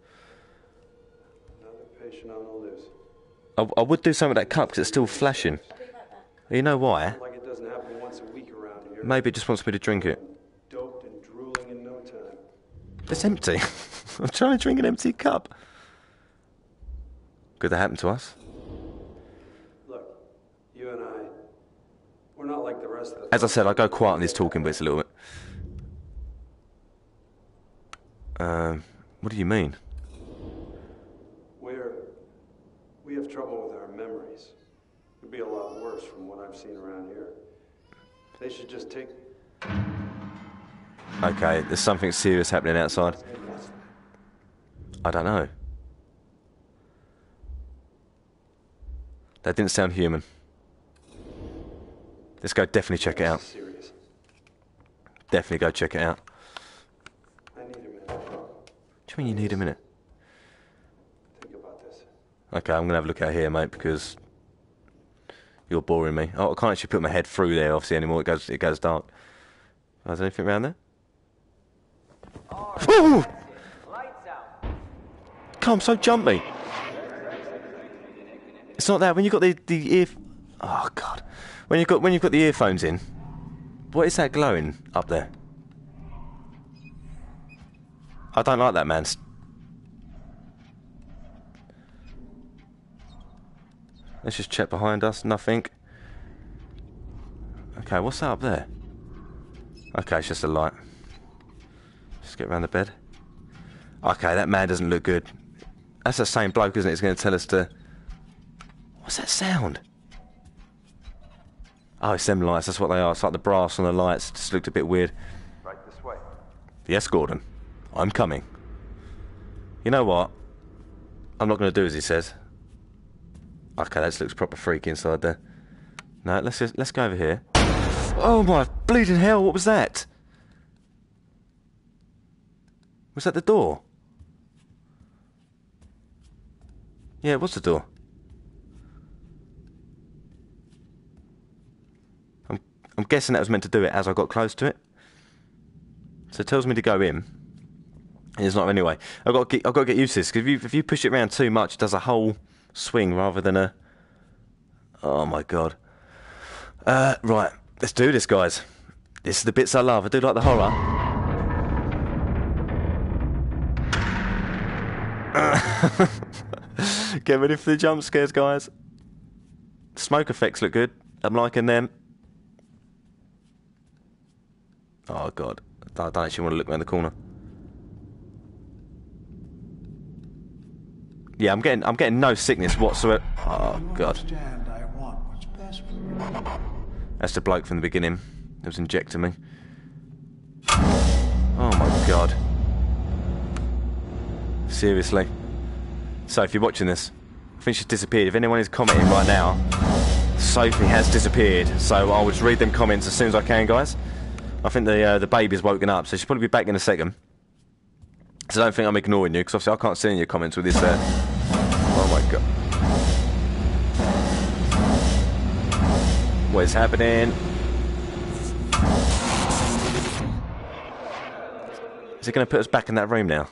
Another patient on the loose. I, I would do some of that cup because it's still flashing. I'll be right back. You know why? Like it doesn't happen once a week around here. Maybe it just wants me to drink it. Doped and drooling in no time. It's empty. I'm trying to drink an empty cup. Could that happen to us? Look, you and I, we're not like the rest of the... As I said, I go quiet on these talking bits a little bit. Um, what do you mean? We have trouble with our memories. It'd be a lot worse from what I've seen around here. They should just take... Okay, there's something serious happening outside. I don't know. That didn't sound human. Let's go definitely check it out. Serious. Definitely go check it out. I need a minute. What do you mean you need a minute? Think about this. Okay, I'm going to have a look out here, mate, because you're boring me. Oh, I can't actually put my head through there, obviously, anymore. It goes, it goes dark. Oh, is there anything around there? Ooh! God, I'm so jumpy. It's not that. When you've got the, the ear... Oh, God. When you've got, when you've got the earphones in, what is that glowing up there? I don't like that, man. Let's just check behind us. Nothing. Okay, what's that up there? Okay, it's just a light. Just get around the bed. Okay, that man doesn't look good. That's the same bloke, isn't it? He's going to tell us to... What's that sound? Oh, it's them lights. That's what they are. It's like the brass on the lights. It just looked a bit weird. Right this way. Yes, Gordon. I'm coming. You know what? I'm not going to do as he says. Okay, that just looks proper freaky inside there. No, let's just, let's go over here. Oh my bleeding hell! What was that? Was that the door? Yeah, it was the door. I'm I'm guessing that was meant to do it as I got close to it. So it tells me to go in. It's not anyway. I've got to get, I've got to get used to this, because if you if you push it around too much, it does a whole swing rather than a... Oh my god. Uh, right, let's do this, guys. This is the bits I love. I do like the horror. Get ready for the jump scares, guys. Smoke effects look good. I'm liking them. Oh god, I don't actually want to look around the corner. Yeah, I'm getting I'm getting no sickness whatsoever. Oh god. I want what's best for you. That's the bloke from the beginning that was injecting me. Oh my god. Seriously. So if you're watching this, I think she's disappeared. If anyone is commenting right now, Sophie has disappeared. So I'll just read them comments as soon as I can, guys. I think the uh, the baby's woken up, so she'll probably be back in a second. So don't think I'm ignoring you, because obviously I can't see any of your comments with this. Uh... Oh my god. What is happening? Is it going to put us back in that room now?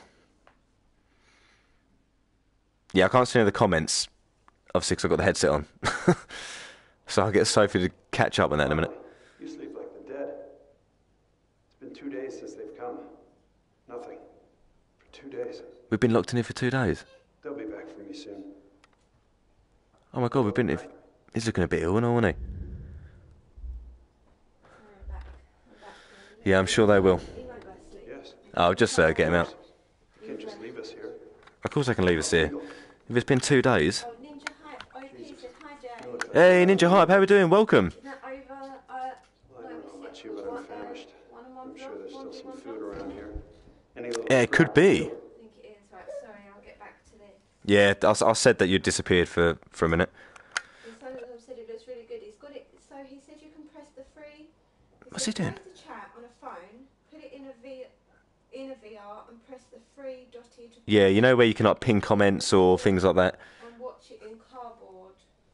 Yeah, I can't see any of the comments, obviously, because I've got the headset on. So I'll get Sophie to catch up on that in a minute. You sleep like the dead. It's been two days since they've come. Nothing. For two days. We've been locked in here for two days. They'll be back for me soon. Oh my god, we've been... He's looking a bit ill, isn't he? Yeah, I'm sure they will. Yes. I'll just uh, get him out. You can't just leave us here. Of course I can leave us here. If it's been two days... Oh, Ninja Hype, O P said hi, Jay. Hey, Ninja Hype, how we doing? Welcome. Is that over? Uh, Well, I don't know about you, but I'm famished. one on one I'm sure vlog, there's still one some on food one around here. Any little Yeah, it could be. I think it is. Right, sorry, I'll get back to this. Yeah, I, I said that you'd disappeared for, for a minute. And so um, said it looks really good. He's got it. So he said you can press the free. What's he doing? Press the chat on a phone, put it in a V, in a V R, and press the free dotted. Yeah, you know where you can like pin comments or things like that? And watch it in cardboard.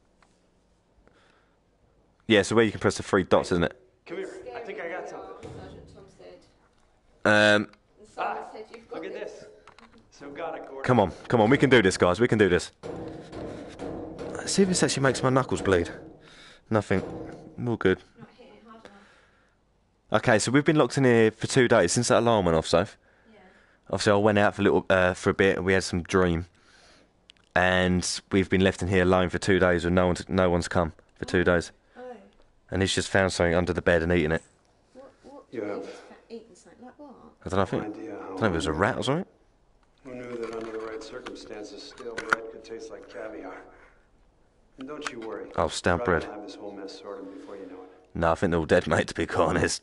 Yeah, so where you can press the three dots, isn't it? Come here. I think I got something. Sergeant Tom said. Um, And someone Ah, said you've got look at it. this. So got it, Gordon. come on, come on, we can do this, guys, we can do this. Let's see if this actually makes my knuckles bleed. Nothing. All good. Not hitting it hard enough. Okay, so we've been locked in here for two days since that alarm went off, Soph. Yeah. Obviously, I went out for a little, uh, for a bit, and we had some dream, and we've been left in here alone for two days, and no one's no one's come for two days, Oh. and he's just found something under the bed and eating it. What? What? You have Eating something like what? I don't know. I think, no I idea how don't know if it was a rat or something. Who knew that under the right circumstances, stale bread could taste like caviar? And don't you worry. Oh, stout I'd bread. rather have this whole mess sorted before you know it. No, I think they're all dead, mate, to be quite honest.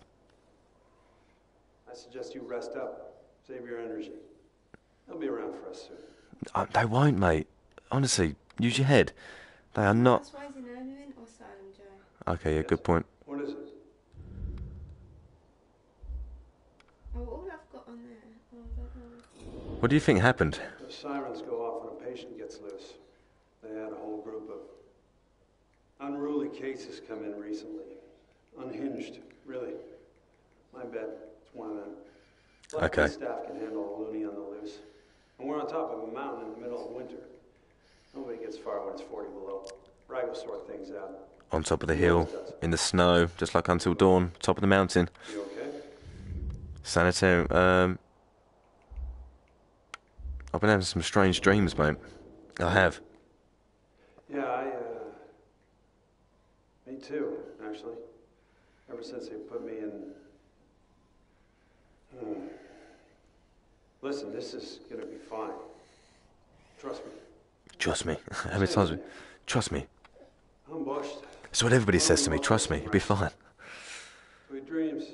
I suggest you rest up. Save your energy. They'll be around for us soon. Uh, they won't, mate. Honestly, use your head. They are not... That's why he's in Irving or Salem, Joe. Okay, yeah, good point. What is it? Oh, all I've got on there. Oh, I don't know. What do you think happened? The sirens go off when a patient gets loose. They had a whole group of unruly cases come in recently. Unhinged, really. My bad. It's one of them. Luckily, Okay. staff can handle a loony on the loose. And we're on top of a mountain in the middle of winter. Nobody gets far when it's forty below. Bragg will sort things out. On top of the hill, in the snow, just like Until Dawn, top of the mountain. You okay? Sanitarium. Um, I've been having some strange dreams, mate. I have. Yeah, I, uh... Me too, actually. Ever since they put me in... Hmm. Listen, this is gonna be fine. Trust me. Trust me. How many times? Trust me. I'm bushed. That's what everybody says to me. Trust me, you'll be fine. Sweet dreams.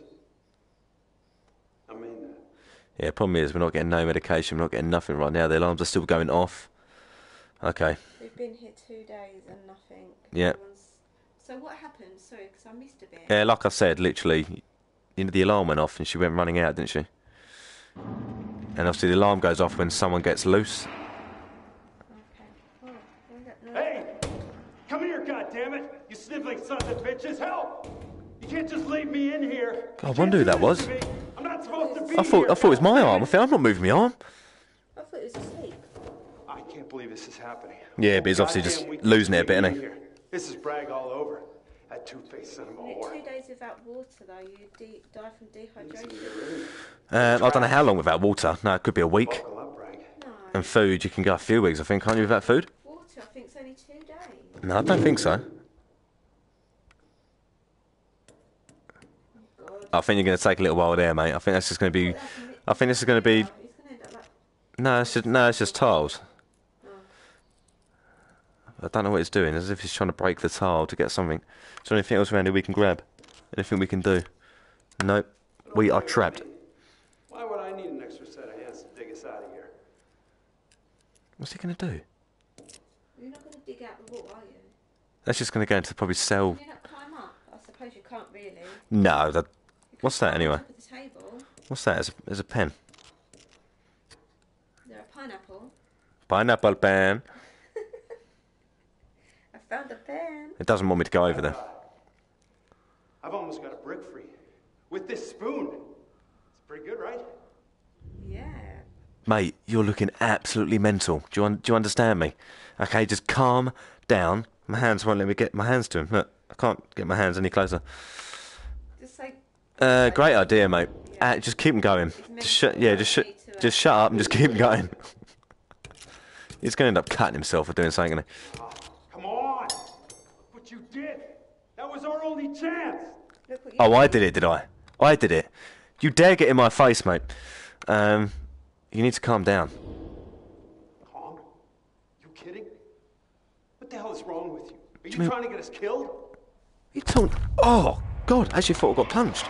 I mean that. Yeah, problem is we're not getting no medication. We're not getting nothing right now. The alarms are still going off. Okay. We've been here two days and nothing. Yeah. Everyone's... So what happened? Sorry, because I missed a bit. Yeah, like I said, literally, you know, the alarm went off and she went running out, didn't she? And obviously the alarm goes off when someone gets loose. Okay. Oh, I don't know. Hey! Come here, goddammit! You sniveling sons of bitches! Help! You can't just leave me in here! God, I wonder who that was. I'm not supposed to be I thought here, I thought it was my goddammit. arm. I think I'm not moving my arm. I thought it was asleep. I can't believe this is happening. Yeah, but he's obviously just Goddamn week losing it a bit, between isn't he? you and here. This is Bragg all over. That two-faced son of a You whore. two days without water, though, you de- die from dehydration. Uh, I don't know how long without water. No, it could be a week. Buckle up, Bragg. No. And food, you can go a few weeks, I think, can't you, without food? Water, I think it's only two days. No, I don't think so. God. I think you're going to take a little while there, mate. I think that's just going to be... I think this is going to be... It's going to end up like... No, it's just, no, it's just tiles. Oh. I don't know what it's doing. As if it's trying to break the tile to get something. Is there anything else around here we can grab? Anything we can do? Nope. We are trapped. Why would I need an extra set of hands to dig us out of here? What's he going to do? You're not going to dig out the wall, are you? That's just going to go into probably sell... Can you not climb up? I suppose you can't really. No, that... What's that anyway? Up at the table. What's that? It's a, it's a pen. Is there a pineapple? Pineapple pen. I found a pen. It doesn't want me to go over there. I've almost got a brick free. With this spoon. It's pretty good, right? Yeah. Mate, you're looking absolutely mental. Do you, un- do you understand me? Okay, just calm down. My hands won't let me get my hands to him. Look, I can't get my hands any closer. Just say... Uh, great idea, mate. Yeah. Uh, just keep him going. It's Just shut, yeah, just, sh- mental. We need to, uh, just shut up and just keep him going. He's going to end up cutting himself or doing something, isn't he? Oh, come on! Look what you did! That was our only chance! Look what you Oh, I did it, did I? I did it. You dare get in my face, mate. Um, you need to calm down. Calm? You kidding? What the hell is wrong with you? Are you mean- trying to get us killed? You told... Oh, God, I actually thought I got punched.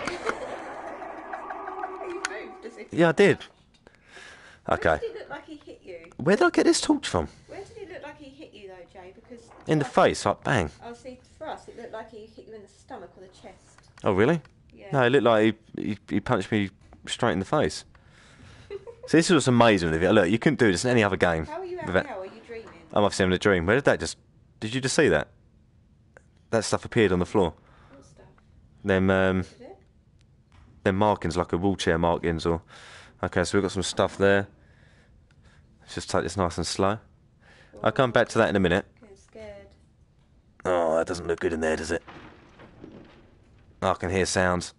You moved as if... Yeah, I did. Where Okay. did it look like he hit you? Where did I get this torch from? Where did it look like he hit you, though, Jay? Because... In the face, like bang. Oh, see, for us, it looked like he hit you in the stomach or the chest. Oh, really? Yeah. No, it looked like he, he, he punched me straight in the face. See, this is what's amazing with it. Look, you couldn't do this in any other game. How are you out without- now? Are you dreaming? I'm obviously having a dream. Where did that just... Did you just see that? That stuff appeared on the floor. What stuff? Them, um, Did it? them markings, like a wheelchair markings or... Okay, so we've got some stuff there. Let's just take this nice and slow. I'll come back to that in a minute. Getting scared. Oh, that doesn't look good in there, does it? I can hear sounds.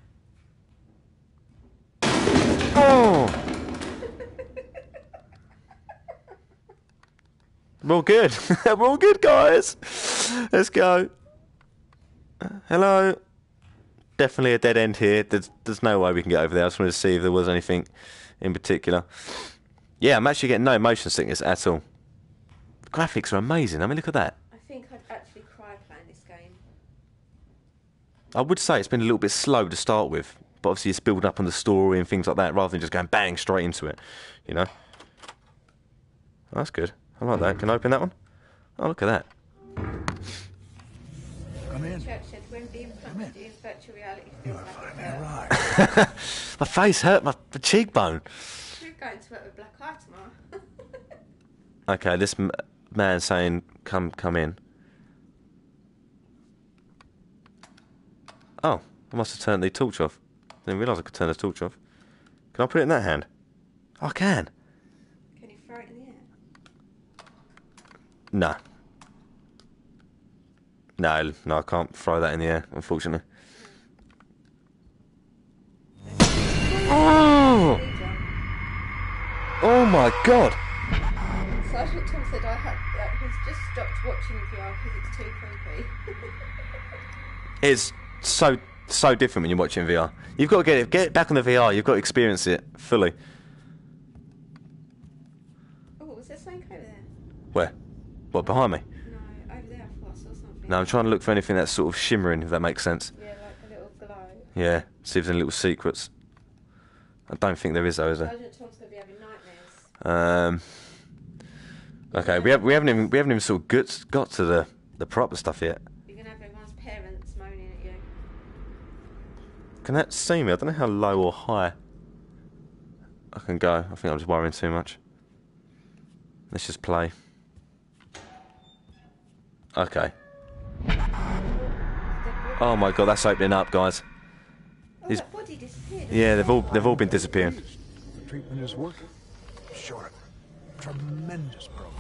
Oh! We're all good. We're all good, guys. Let's go. Uh, hello. Definitely a dead end here. There's, there's no way we can get over there. I just wanted to see if there was anything in particular. Yeah, I'm actually getting no motion sickness at all. The graphics are amazing. I mean, look at that. I think I'd I would say it's been a little bit slow to start with, but obviously it's building up on the story and things like that, rather than just going bang straight into it, you know. That's good. I like that. Can I open that one? Oh, look at that. Come in. Church said when being punched in virtual reality feels like it hurts. Right. My face hurt, my, my cheekbone. You're going to work with Black Eye tomorrow. Okay, this m man saying, come, come in. Oh, I must have turned the torch off. Didn't realise I could turn the torch off. Can I put it in that hand? Oh, I can. Can you throw it in the air? No. No, no, I can't throw that in the air, unfortunately. Oh! Oh my god! Sergeant Tom said I had, uh, he's just stopped watching V R because it's too creepy. It's so, so different when you're watching V R. You've got to get it, get it back on the V R, you've got to experience it fully. Oh, was there something over there? Where? What, behind me? No, over there I thought I saw something. No, I'm trying to look for anything that's sort of shimmering, if that makes sense. Yeah, like a little glow. Yeah, see if there's any little secrets. I don't think there is though, is there? Sergeant Tom's going to be having nightmares. Um... Okay, we, have, we haven't even we haven't even sort of got, got to the, the proper stuff yet. You're going to have everyone's parents moaning at you. Can that see me? I don't know how low or high I can go. I think I'm just worrying too much. Let's just play. Okay. Oh my god, that's opening up, guys. Oh, These- that body disappeared. Yeah, they've all they've all been disappearing. The treatment is working. Short. Tremendous progress.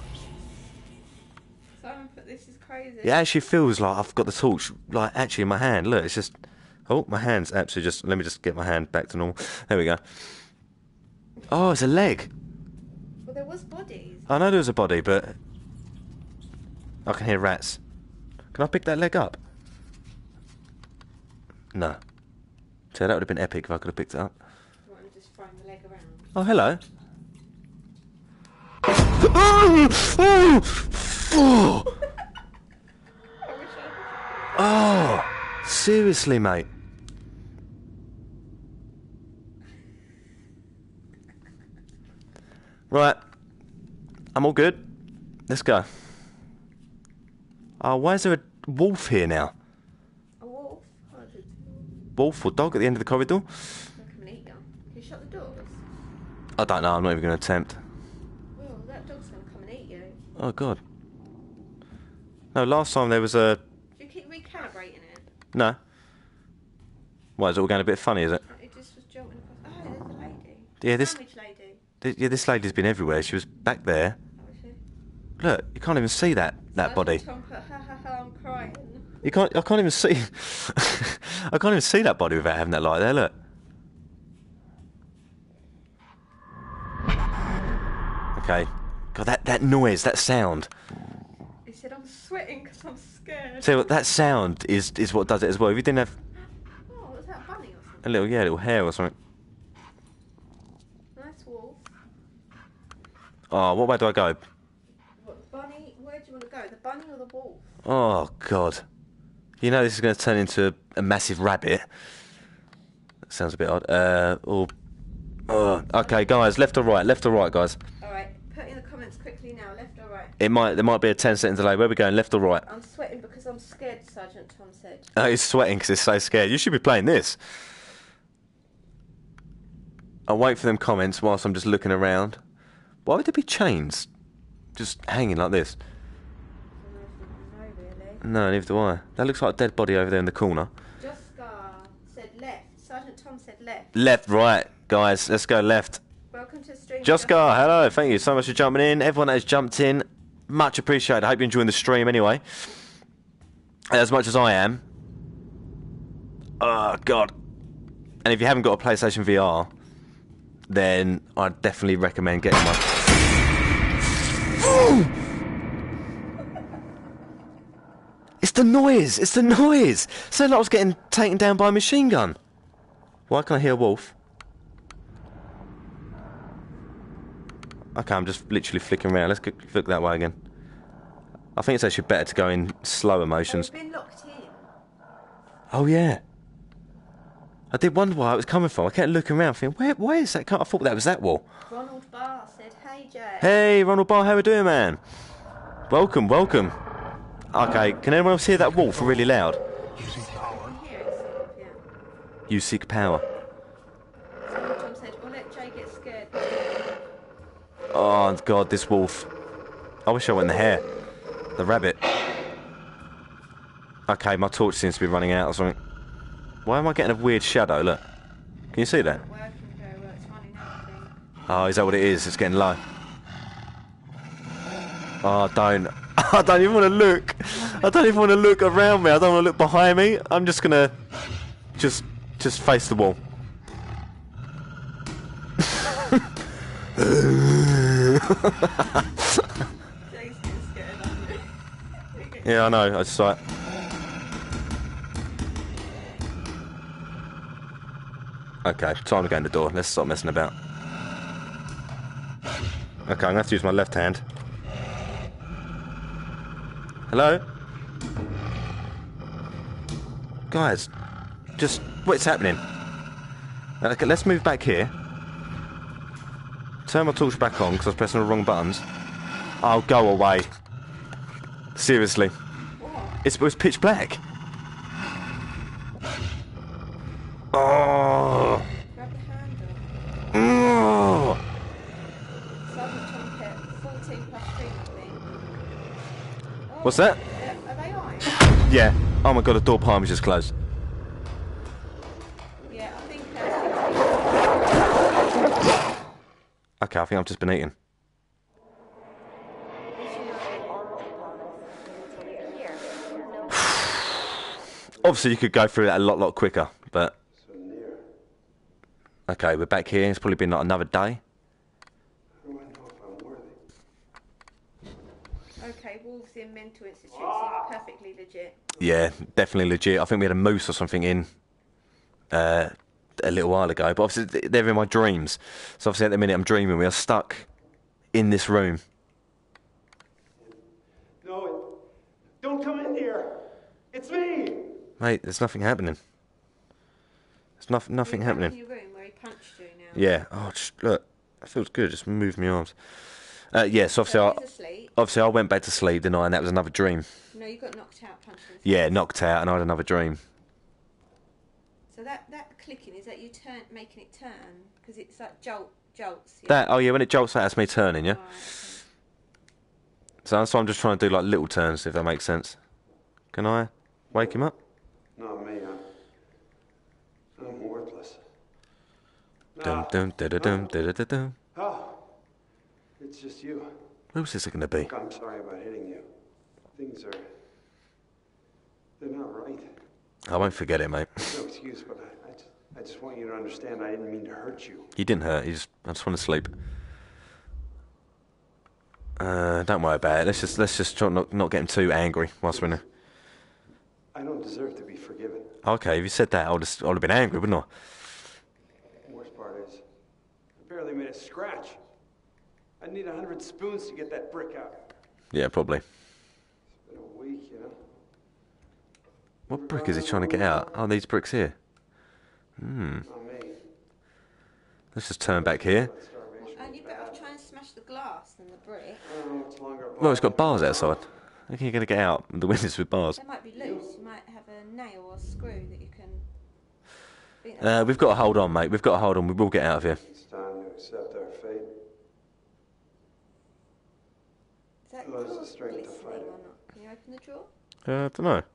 Simon put this is crazy. It actually feels like I've got the torch, like, actually in my hand. Look, it's just... Oh, my hand's absolutely just... Let me just get my hand back to normal. There we go. Oh, it's a leg. Well, there was bodies. I know there was a body, but... I can hear rats. Can I pick that leg up? No. So that would have been epic if I could have picked it up. You want to just throw the leg around? Oh, hello. Oh! Oh! I wish I Oh! Seriously, mate. Right. I'm all good. Let's go. Oh, why is there a wolf here now? A wolf? Oh, did Wolf or dog at the end of the corridor? I'll come and eat you. Can you shut the doors? I don't know, I'm not even going to attempt. Well, that dog's going to come and eat you. Oh, God. No, last time there was a... Do you keep recalibrating it? No. Why, is it all going a bit funny, is it? It just was jumping across. Oh, there's a lady. Yeah, this- Sandwich lady. Th- Yeah, this lady's been everywhere. She was back there. Oh, is she? Look, you can't even see that, that body. Tom put, ha ha ha, I'm crying. You can't. I can't even see. I can't even see that body without having that light there. Look. Okay. God, that that noise, that sound. He said, I'm sweating because I'm scared. See what that sound is is what does it as well. If you didn't have Oh, was that a bunny or something? a little yeah, a little hair or something. Nice wolf. Oh, what way do I go? What, the bunny? Where do you want to go? The bunny or the wolf? Oh God. You know this is going to turn into a, a massive rabbit. That sounds a bit odd. Uh. Or. Oh. Okay, guys. Left or right? Left or right, guys? Alright, put in the comments quickly now, left or right? It might. There might be a ten second delay. Where are we going? Left or right? I'm sweating because I'm scared, Sergeant Tom said. Oh, he's sweating because he's so scared. You should be playing this. I'll wait for them comments whilst I'm just looking around. Why would there be chains just hanging like this? I don't know if you know, really. No, neither do I. That looks like a dead body over there in the corner. Joska said left. Sergeant Tom said left. Left, right, guys. Let's go left. Welcome to the stream. Joska, hello. Thank you so much for jumping in. Everyone that has jumped in, much appreciated. I hope you're enjoying the stream anyway. As much as I am. Oh, God. And if you haven't got a PlayStation V R, then I'd definitely recommend getting one. It's the noise! It's the noise! Sounded like I was getting taken down by a machine gun. Why can't I hear a wolf? Okay, I'm just literally flicking around. Let's go, flick that way again. I think it's actually better to go in slower motions. We've been locked in. Oh, yeah. I did wonder where it was coming from. I kept looking around thinking, where, where is that? I thought that was that wall. Ronald Barr said, hey, Jay. Hey, Ronald Barr, how we doing, man? Welcome, welcome. Okay, can anyone else hear that wolf really loud? Using power. I can hear it, sort of, yeah. You seek power. Someone Tom said, well, let Jay get scared. Oh, God, this wolf. I wish I went in the hair. The rabbit. Okay, my torch seems to be running out or something. Why am I getting a weird shadow? Look. Can you see that? Working very well, it's running everything. Oh, is that what it is? It's getting low. Oh, don't. I don't even want to look. I don't even want to look around me. I don't want to look behind me. I'm just going to just just face the wall. Jay's getting scared, aren't you? Yeah, I know. I just like... Okay, time to go in the door. Let's stop messing about. Okay, I'm going to have to use my left hand. Hello? Guys, just... what's happening? Okay, let's move back here. Turn my torch back on because I was pressing the wrong buttons. Oh, go away. Seriously. It's, it was pitch black. Oh. Grab the handle. Oh. Sergeant Tom Pet, fourteen plus three, I think. Oh, What's that? uh, Are they on? Yeah. Oh my god, the door behind me just closed. Yeah, I think... Uh, Okay, I think I've just been eaten. Obviously, you could go through that a lot, lot quicker, but... So near. Okay, we're back here. It's probably been like another day. How do I know if I'm worthy? okay, Wolves in Mental Institute seems perfectly legit. Yeah, definitely legit. I think we had a moose or something in uh, a little while ago, but obviously they're in my dreams. So obviously at the minute I'm dreaming, we are stuck in this room. No, it, don't come in here. It's me. Mate, there's nothing happening. There's nothing, nothing Are you back in happening. your room where he punched you now? Yeah. Oh, just look. That feels good. Just move my arms. Uh, yes, obviously, So I, he's asleep. obviously I went back to sleep, didn't I? And that was another dream. No, you got knocked out punching. his Yeah, face. knocked out, and I had another dream. So that, that clicking, is that you turn making it turn? Because it's like jolt, jolts. Yeah? That. Oh yeah, when it jolts out, that's me turning. Yeah. Right, okay. So that's why I'm just trying to do like little turns, if that makes sense. Can I wake him up? Not me, I'm... I'm worthless. Dum No. dum da da dum da da da dum. Oh, it's just you. Who's this going to be? Look, I'm sorry about hitting you. Things are... They're not right. I won't forget it, mate. No excuse, but I, I, just, I just want you to understand I didn't mean to hurt you. You didn't hurt. You just, I just want to sleep. Uh, don't worry about it. Let's just let's just try not not getting too angry whilst we're in here. I don't deserve to be forgiven. Okay, if you said that, I would have I would have been angry, wouldn't I? The worst part is, I barely made a scratch. I'd need a hundred spoons to get that brick out. Yeah, probably. It's been a week, you know. What brick is he trying to get out? Oh, these bricks here. Hmm. Not me. Let's just turn back here. But starvation Aren't you better off trying to smash the glass than the brick? I don't know what's longer. Well, it's got bars outside. How can you going to get out the windows with bars? They might be loose. You might have a nail or a screw that you can... beat Uh, we've got to hold on, mate. We've got to hold on. We will get out of here. It's time to accept our fate. Is that Who has the drawer strength to glistening fight it? or not? Can you open the drawer? Uh, I don't know.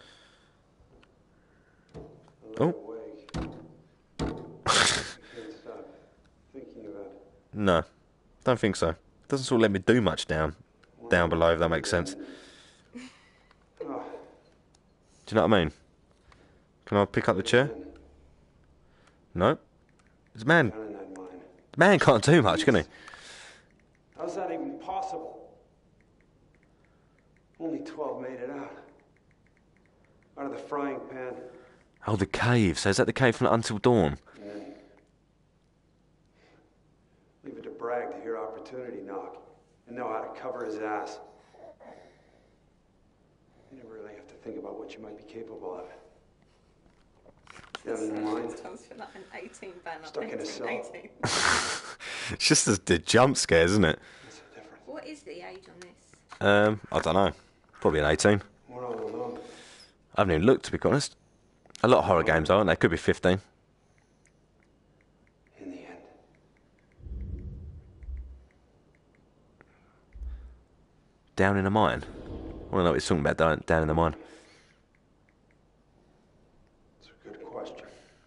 I lie Oh. awake. I can't stop thinking about it. No, don't think so. Doesn't sort of let me do much down, down below. If that makes sense. Do Oh, you know what I mean? Can I pick up the chair? No. This man, down in that mine. the man can't do much, can he? How's that even possible? Only twelve made it out. Out of the frying pan. Oh, the cave. So is that the cave from Until Dawn? And then leave it to Bragg to hear opportunity knock and know how to cover his ass. You never really have to think about what you might be capable of. Got it in mind? Sounds for like an eighteen banner. Stuck in a cell. eighteen. It's just the, the jump scares, isn't it? What's the difference? What is the age on this? Um, I don't know. Probably an eighteen. We're all alone. I haven't even looked, to be honest. A lot of horror games aren't they? Could be fifteen. In the end. Down in a mine. I want to know what he's talking about, down, down in the mine. It's a good question.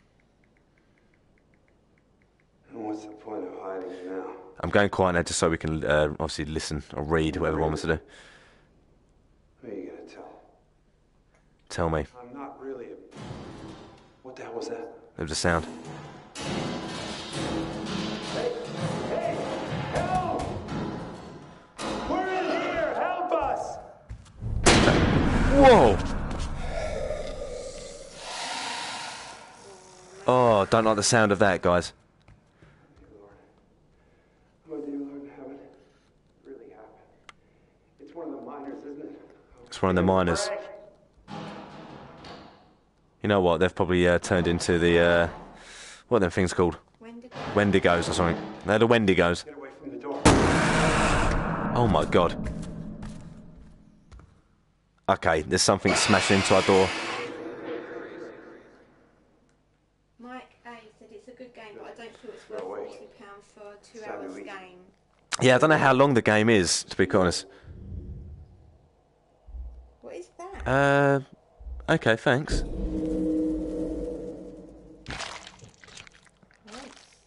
And what's the point of hiding now? I'm going quiet now just so we can uh, obviously listen or read, whatever one wants to do. Who are you gonna tell? Tell me. I'm not really a... What the hell was that? There was a sound. Hey! Hey! Help! We're in here! Help us! Whoa! Oh, don't like the sound of that, guys. Oh, dear Lord in heaven. It really happened. It's one of the miners, isn't it? It's one of the miners. You know what? They've probably uh, turned into the, uh, what are them things called? Wendigo. Wendigos or something. They're the Wendigos. Get away from the door. Oh my god. Okay, there's something smashing into our door. Mike A said it's a good game, but I don't feel it's worth awake. forty pounds for a two Sounded hours weak. game. Yeah, I don't know how long the game is, to be honest. What is that? Uh, okay, thanks. Nice.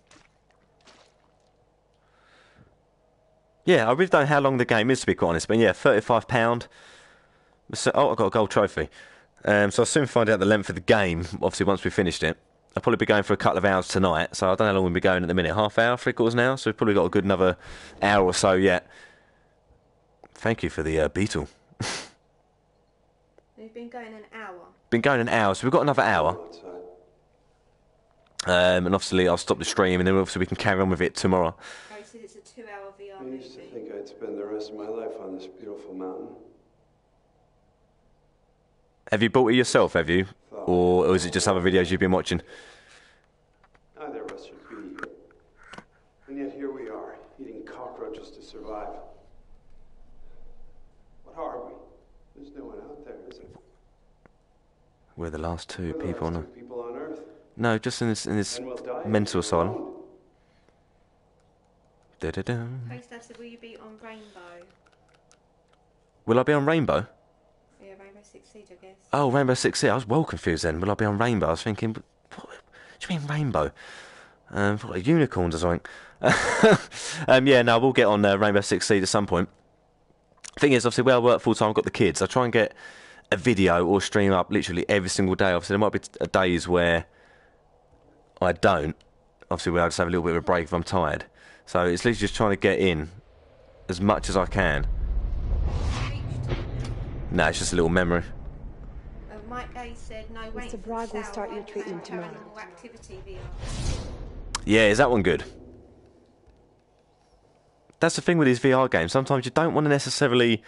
Yeah, I really don't know how long the game is, to be quite honest. But yeah, thirty-five pounds. So, oh, I got a gold trophy. Um, so I'll soon find out the length of the game, obviously, once we've finished it. I'll probably be going for a couple of hours tonight, so I don't know how long we'll be going at the minute. Half hour, three quarters an hour, so we've probably got a good another hour or so yet. Thank you for the uh, beetle. We've been going an hour. Been going an hour, so we've got another hour. Outside. Um, and obviously I'll stop the stream, and then obviously we can carry on with it tomorrow. Oh, he said it's a two-hour V R I movie. used to think I'd spend the rest of my life on this beautiful mountain. Have you bought it yourself, have you? Or, or is it just other videos you've been watching? Neither of us should be here. And yet here we are, eating cockroaches to survive. What are we? There's no one out there, is there? We're the last two We're the people on last it. two people on Earth. No, just in this in this And we'll die mental asylum. alone. Da-da-da. Post said, will you be on Rainbow? Will I be on Rainbow? Yeah, Rainbow Six Siege, I guess. Oh, Rainbow Six Siege. I was well confused then. Will I be on Rainbow? I was thinking, what, what do you mean Rainbow? Um, what, like unicorns or something? um, yeah, no, we'll get on uh, Rainbow Six Siege at some point. Thing is, obviously, where I work full time, I've got the kids. I try and get a video or stream up literally every single day. Obviously, there might be t- days where I don't. Obviously, where I just have a little bit of a break if I'm tired. So it's literally just trying to get in as much as I can. Reached. No, it's just a little memory. Uh, Mike A said, no, wait Mister for Bragg will sale, start your role-playing treatment tomorrow. Paranormal Activity V R. Yeah, is that one good? That's the thing with these V R games. Sometimes you don't want to necessarily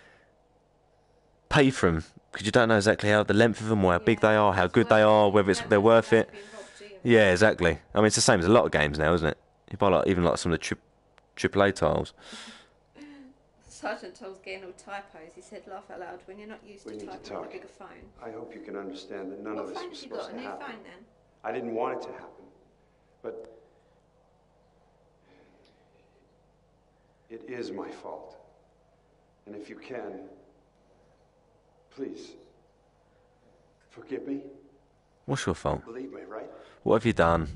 pay for them because you don't know exactly how the length of them, or how big they are, how good they are, whether it's they're worth it. Yeah, exactly. I mean, it's the same as a lot of games now, isn't it? You buy like even like some of the tri- triple A titles. Sergeant Toll's getting all typos. He said, laugh out loud when you're not used We to need to typing on a talk. bigger phone. I hope you can understand that none What of this phone was have you supposed got? A to new happen. phone then? I didn't want it to happen, but it is my fault. And if you can, please forgive me. What's your fault? Believe me, right? What have you done?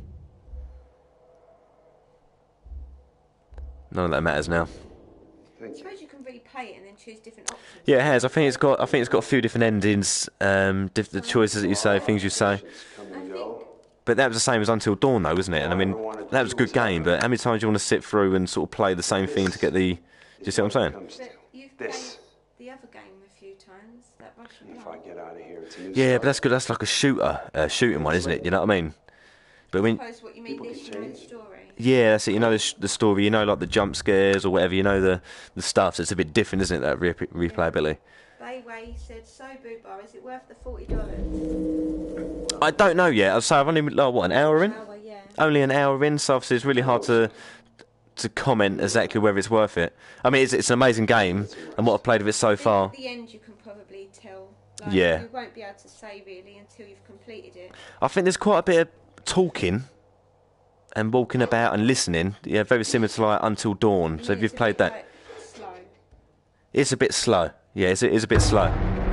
None of that matters now. Thank I you. suppose you can replay it and then choose different options. Yeah, it has. I think it's got. I think it's got a few different endings. Um, diff- the choices that you say, things you say. Come and go. But that was the same as Until Dawn, though, wasn't it? And I mean, that was a good game. But how many times do you want to sit through and sort of play the same thing to get the? Do you see what I'm saying? Comes to But you've this. played the other game a few times, that Russian If I one. get out of here, it's a new Yeah, start. but that's good. That's like a shooter, uh, shooting one, isn't it? You know what I mean? But when, I suppose what you mean People is can you know the change. story. yeah, that's it. You know the, sh- the story. You know, like the jump scares or whatever. You know the the stuff. So it's a bit different, isn't it? That re- replayability. Bayway said, so Boobar, is it worth the forty dollars? I don't know yet. So I've only like, what an hour in. Hour, yeah. Only an hour in, so obviously it's really hard to to comment exactly whether it's worth it. I mean, it's, it's an amazing game, and what I've played of it so far. At the end, you can probably tell. Like, yeah. You won't be able to say really until you've completed it. I think there's quite a bit of talking and walking about and listening. Yeah, very similar to like Until Dawn. So Yeah, if you've it's a played bit, that, like, slow. it's a bit slow. Yeah, it's a, it's a bit slow.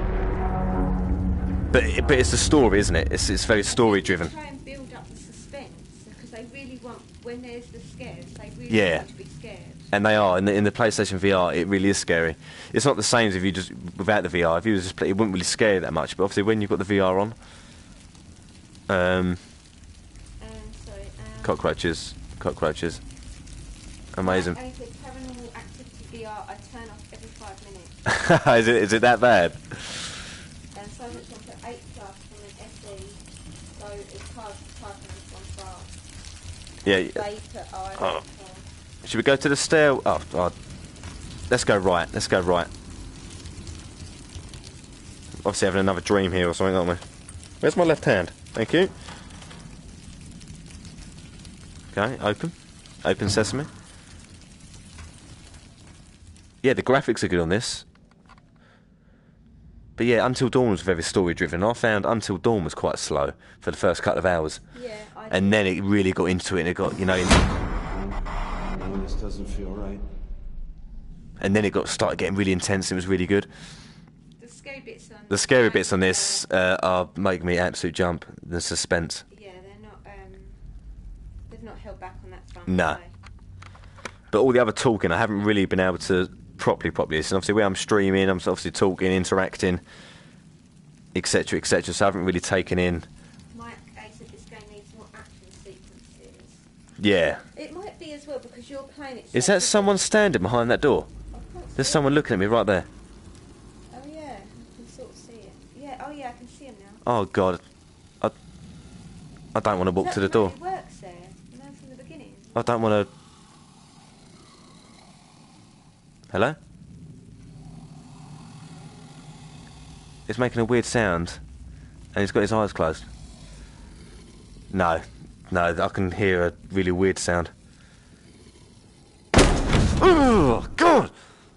But it, but it's the story, isn't it? It's it's very story driven. Try and build up the suspense because they really want when there's the scares. They really Yeah. want you to be scared. And they are in the in the PlayStation V R. It really is scary. It's not the same as if you just without the V R. If you was just play, it wouldn't really scare you that much. But obviously, when you've got the V R on, um, Um, sorry. Um, cockroaches, cockroaches, amazing. And it says paranormal activity V R. I turn off every five minutes. is it is it that bad? And so it's on for eight plus from an S E. So it's hard to type on this one fast. Yeah. They put I. Oh. Should we go to the stair? Oh, oh, let's go right. Let's go right. Obviously having another dream here or something, aren't we? Where's my left hand? Thank you. Okay, open. Open sesame. Yeah, the graphics are good on this. But yeah, Until Dawn was very story driven. I found Until Dawn was quite slow for the first couple of hours. Yeah, I And then it really got into it and it got, you know... In No, this doesn't feel right. and then it got started getting really intense. It was really good. The scary bits on The scary bits on this uh, are making me absolute jump. The suspense. Yeah, they're not. Um, they've not held back on that front. Nah. have they? But all the other talking, I haven't really been able to properly, properly listen. Obviously, where I'm streaming, I'm obviously talking, interacting, et cetera, et cetera. So I haven't really taken in. Mike A said this game needs more action sequences. Yeah. It might be as well because you're playing it. Is so that someone standing behind that door? I can't see There's it. someone looking at me right there. Oh yeah, I can sort of see it. Yeah. Oh yeah, I can see him now. Oh God. I. I don't want to walk Is to that the door. man who works there? You know from the beginning. I don't want to. Hello? It's making a weird sound, and he's got his eyes closed. No, no, I can hear a really weird sound. Oh God!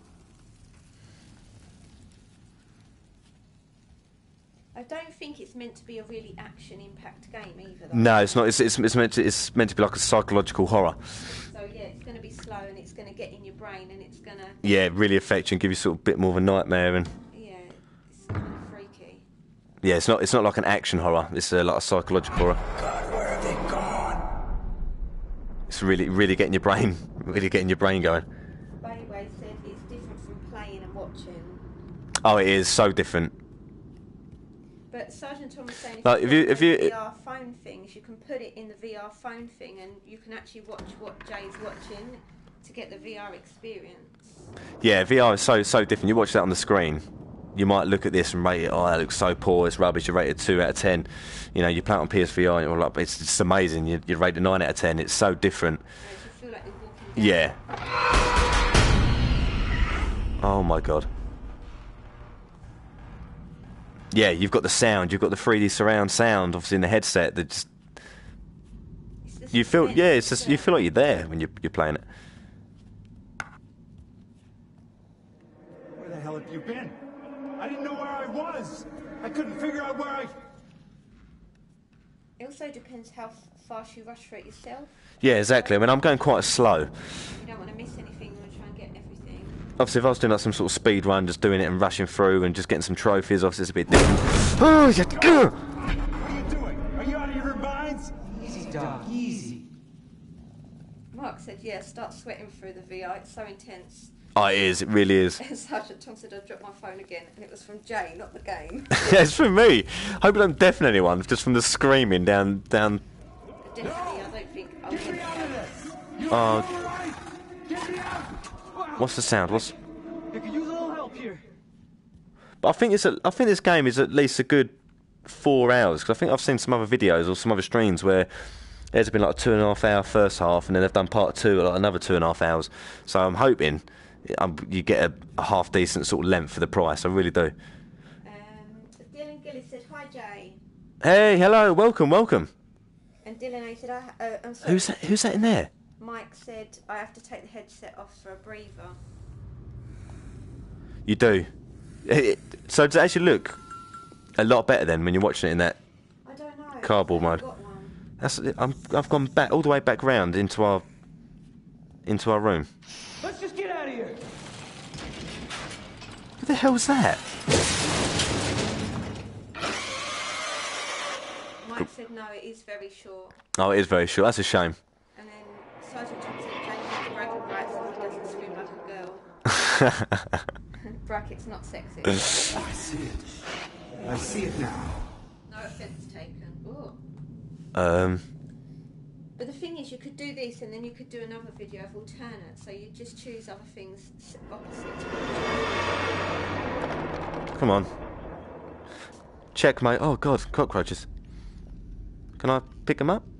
I don't think it's meant to be a really action-impact game either. Though. No, it's not. It's, it's, it's meant to. It's meant to be like a psychological horror. So yeah, it's going to be slow and it's going to get in your brain and it's going to. Yeah, really affect you and give you sort of a bit more of a nightmare and. Yeah, it's kind of freaky. Yeah, it's not. It's not like an action horror. It's uh, like a psychological horror. God, where have they gone? It's really, really getting your brain, really getting your brain going. Bayway said it's different from playing and watching. Oh, it is so different. But Sergeant Tom was saying if, Like, you if you- got if those you- V R phone things, you can put it in the V R phone thing and you can actually watch what Jay's watching to get the V R experience. Yeah, V R is so so different. You watch that on the screen, you might look at this and rate it. Oh, that looks so poor. It's rubbish. You rate it two out of ten. You know, you play it on P S V R, and you're like, it's just amazing. You you rate it nine out of ten. It's so different. You feel like you're walking down. Yeah. Oh my God. Yeah, you've got the sound. You've got the three D surround sound, obviously in the headset. That just It's the you feel. suspense, Yeah, it's just you isn't feel like you're there when you're you're playing it. Where the hell have you been? I didn't know where I was. I couldn't figure out where I... It also depends how f- fast you rush for it yourself. Yeah, exactly. I mean, I'm going quite slow. You don't want to miss anything. You want to try and get everything. Obviously, if I was doing like some sort of speed run, just doing it and rushing through and just getting some trophies, obviously it's a bit different. Oh, yeah. What are you doing? Are you out of your minds? Easy, dog, easy. Mark said, yeah, start sweating through the V R. It's so intense. Oh, it is. It really is. And Sergeant Tom said, I dropped my phone again. And it was from Jay, not the game. Yeah, it's from me. Hope I don't deafen anyone just from the screaming down down. Definitely, I don't think I'll get it. Oh, what's the sound? What's? I could use a little help here. But I think it's. A, I think this game is at least a good four hours because I think I've seen some other videos or some other streams where there's been like a two and a half hour first half and then they've done part two, like another two and a half hours. So I'm hoping um, you get a, a half decent sort of length for the price. I really do. Um, Dylan Gillis said, "Hi Jay." Hey, hello, welcome, welcome. And Dylan A said, I, uh, I'm sorry. Who's that? Who's that in there? Mike said, I have to take the headset off for a breather. You do. It, so does it actually look a lot better then when you're watching it in that I don't know. cardboard mode? Got one. That's. I'm, I've gone back all the way back round into our into our room. Let's just get out of here. What the hell's that? Mike said, no, it is very short. Oh, it is very short. That's a shame. And then Sergeant Tom said, James is bragging rights and he doesn't scream like a girl. Brackets not sexy. I see it. I see it now. No offence taken. Ooh. Um. But the thing is, you could do this and then you could do another video of alternate, so you just choose other things s- opposite to what Come on. Checkmate. Oh God, cockroaches. Can I pick them up?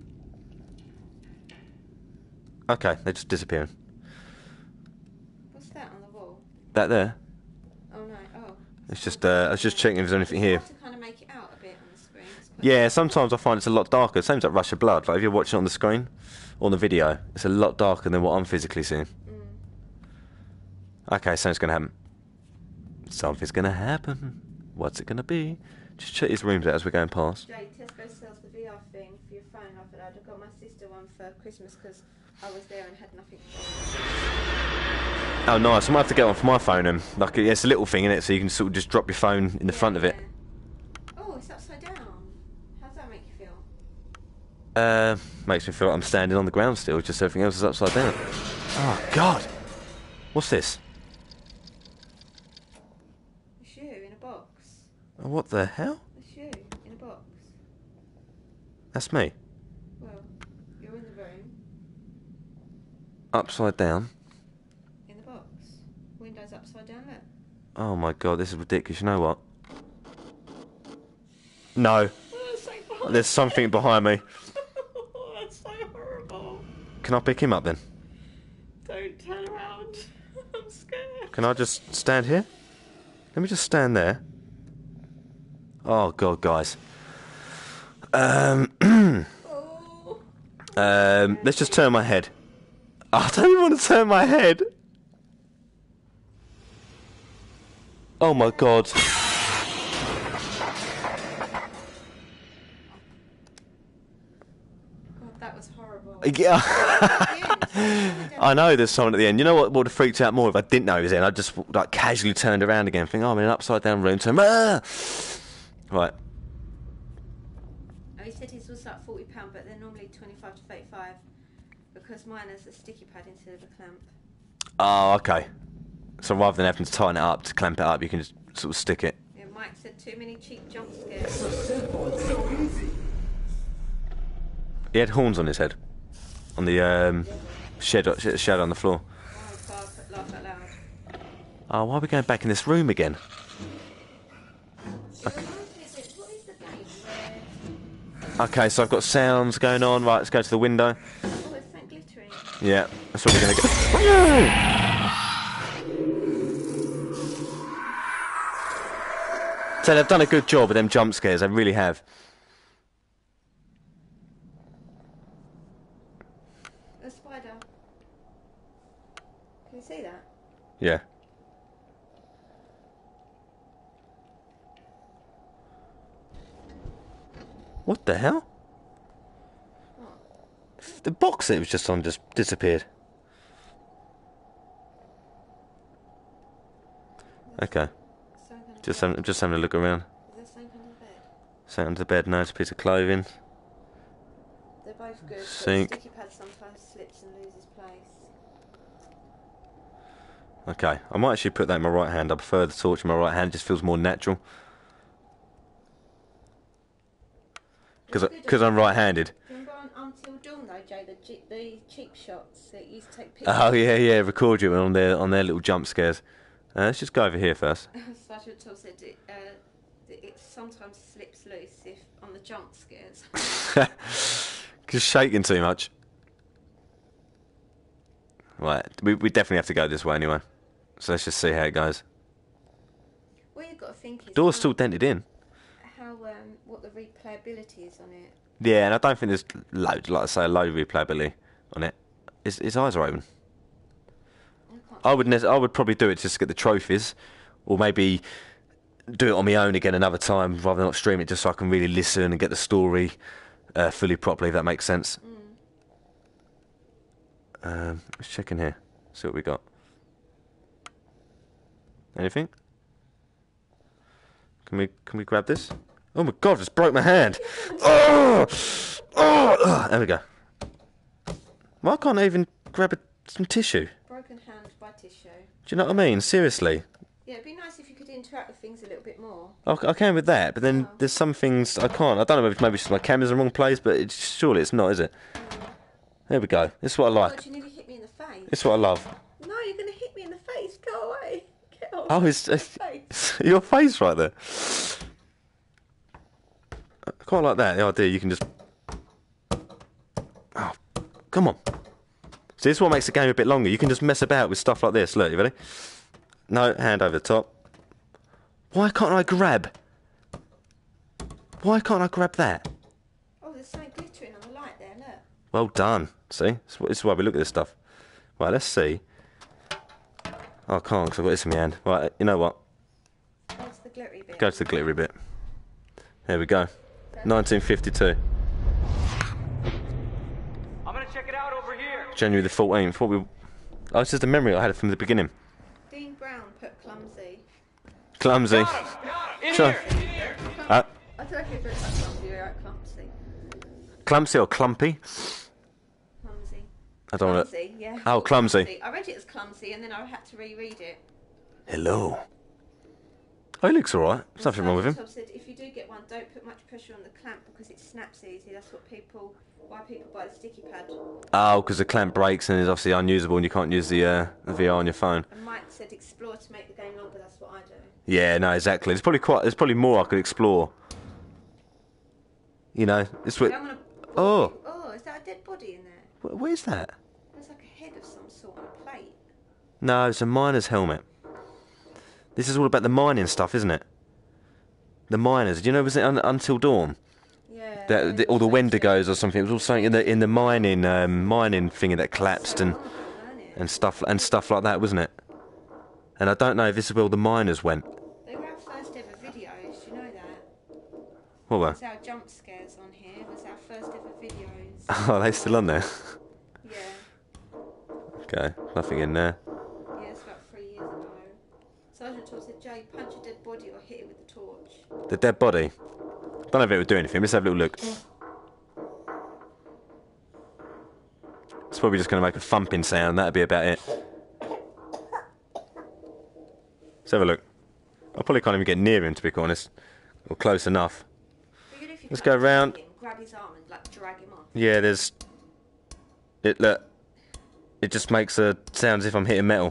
Okay, they're just disappearing. What's that on the wall? That there? Oh no, oh. It's just. Uh, I was just checking if there's anything here. You have to kind of make it out a bit on the screen. It's quite- Yeah, sometimes I find it's a lot darker. Same as like Rush of Blood. Like if you're watching it on the screen or on the video, it's a lot darker than what I'm physically seeing. Mm. Okay, something's gonna happen. Something's gonna happen. What's it gonna be? Just check his rooms out as we're going past. Jay, Tesco sells the V R thing for your phone. I thought I'd got my sister one for Christmas because I was there and had nothing for it. Oh, nice. I might have to get one for my phone. And like, yeah, it's a little thing in it, so you can sort of just drop your phone in the front of it. Oh, it's upside down. How does that make you feel? Uh, makes me feel like I'm standing on the ground still. Just everything else is upside down. Oh God, what's this? It's you in a box. Oh, what the hell? It's you in a box. That's me. Well, you're in the room, Upside down. in the box. Windows upside down, look. Oh my God, this is ridiculous. You know what? No. Oh, that's so behind. There's something behind me. Oh, that's so horrible. Can I pick him up then? Don't turn around. I'm scared. Can I just stand here? Let me just stand there. Oh God, guys. Um, Oh. um, let's just turn my head. I don't even want to turn my head. Oh my God. God, that was horrible. Yeah. Yeah. I know there's someone at the end. You know what would have freaked out more if I didn't know he was in? I just like casually turned around again, thinking, "Oh, I'm in an upside down room." Turn, ah! Right. Oh, he said his was like forty pounds, but they're normally twenty-five to thirty-five because mine has a sticky pad instead of a clamp. Oh, okay. So rather than having to tighten it up to clamp it up, you can just sort of stick it. Yeah, Mike said too many cheap jump scares. So simple. It's so easy. He had horns on his head, on the um, shed, shadow on the floor. Oh, laugh, laugh out loud. Oh, why are we going back in this room again? It reminds me of it. What is the game where... Okay, so I've got sounds going on. Right, let's go to the window. Oh, it's something glittering. Yeah, that's what we're going to get. So they've done a good job with them jump scares. They really have. A spider. Can you see that? Yeah. What the hell? What? The box that it was just on just disappeared. Okay. Something under Just the bed. having, just having a look around. Is there something under the bed? Sat under the bed, no, it's a piece of clothing. They're both good, Sink. but the sticky pad sometimes slips and loses place. Okay, I might actually put that in my right hand. I prefer the torch in my right hand, it just feels more natural. Because I'm right-handed. Remember on Until Dawn though, Jay, the, G- the cheap shots that used to take pictures? Oh, yeah, yeah, record you on their, on their little jump scares. Uh, let's just go over here first. Sergeant Tom said it, uh, that it sometimes slips loose if on the jump scares. Just shaking too much. Right, we, we definitely have to go this way anyway. So let's just see how it goes. What you've got to think is Door's how, still dented in. how um, what the replayability is on it. Yeah, and I don't think there's loads, like I say, a load of replayability on it. His, his eyes are open. I would, I would probably do it just to get the trophies, or maybe do it on my own again another time rather than not stream it, just so I can really listen and get the story uh, fully properly. If that makes sense. Mm. Um, let's check in here. See what we got. Anything? Can we can we grab this? Oh my god! I just broke my hand. Oh, oh, oh, there we go. Why can't I even grab a, some tissue? Broken hand by tissue. Do you know what I mean? Seriously. Yeah, it'd be nice if you could interact with things a little bit more. I, I can with that, but then Oh. there's some things I can't. I don't know if maybe it's my camera's in the wrong place, but it's, surely it's not, is it? Mm. There we go. This is what I like. God, you nearly hit me in the face. This is what I love. No, you're going to hit me in the face. Go away. Get off. Oh, it's, my it's face. your face right there. I quite like that. The idea you can just. Oh, come on. See, this is what makes the game a bit longer. You can just mess about with stuff like this. Look, you ready? No, hand over the top. Why can't I grab? Why can't I grab that? Oh, there's something glittering on the light there, look. Well done. See? This is why we look at this stuff. Right, let's see. Oh, I can't because I've got this in my hand. Right, you know what? Go to the glittery bit. Go to the glittery bit. There we go. nineteen fifty-two. I'm gonna check it out over here. January the fourteenth. What we... Oh, it's just a memory I had from the beginning. Dean Brown put clumsy. Clumsy. In Sure. here. In here. Uh, I don't know if it's like clumsy or like clumsy. clumsy or clumpy? Clumsy. I don't want to... Clumsy, yeah. Oh, clumsy. I read it as clumsy and then I had to reread it. Hello. Oh, he looks alright. There's nothing wrong with him. Tom said, if you do get one, don't put much pressure on the clamp because it snaps easy. That's what people, why people buy the sticky pad. Oh, because the clamp breaks and is obviously unusable and you can't use the, uh, the V R on your phone. And Mike said, explore to make the game longer. That's what I do. Yeah, no, exactly. There's probably quite. There's probably more I could explore. You know, it's what. I'm gonna Oh, oh, is that a dead body in there? wh- where's that? There's like a head of some sort on a plate. No, it's a miner's helmet. This is all about the mining stuff, isn't it? The miners. Do you know? Was it un- Until Dawn? Yeah. That the, all the Wendigos or something. It was all something in the in the mining um, mining thingy that collapsed and and stuff and stuff like that, wasn't it? And I don't know if this is where all the miners went. They were our first ever videos. Do you know that? What were? There's our jump scares on here. It was our first ever videos. Oh, are they still on there? Yeah. Okay, nothing in there. Yeah, it's about three years ago. Sergeant Todd said, Jay, punch a dead body or hit it with a torch. The dead body. Don't know if it would do anything. Let's have a little look. It's probably just going to make a thumping sound. That'd be about it. Let's have a look. I probably can't even get near him, to be honest, or close enough. But even if you Let's punch go round. him, grab his arm and like drag him off. Yeah, there's. It look. It just makes a sound as if I'm hitting metal.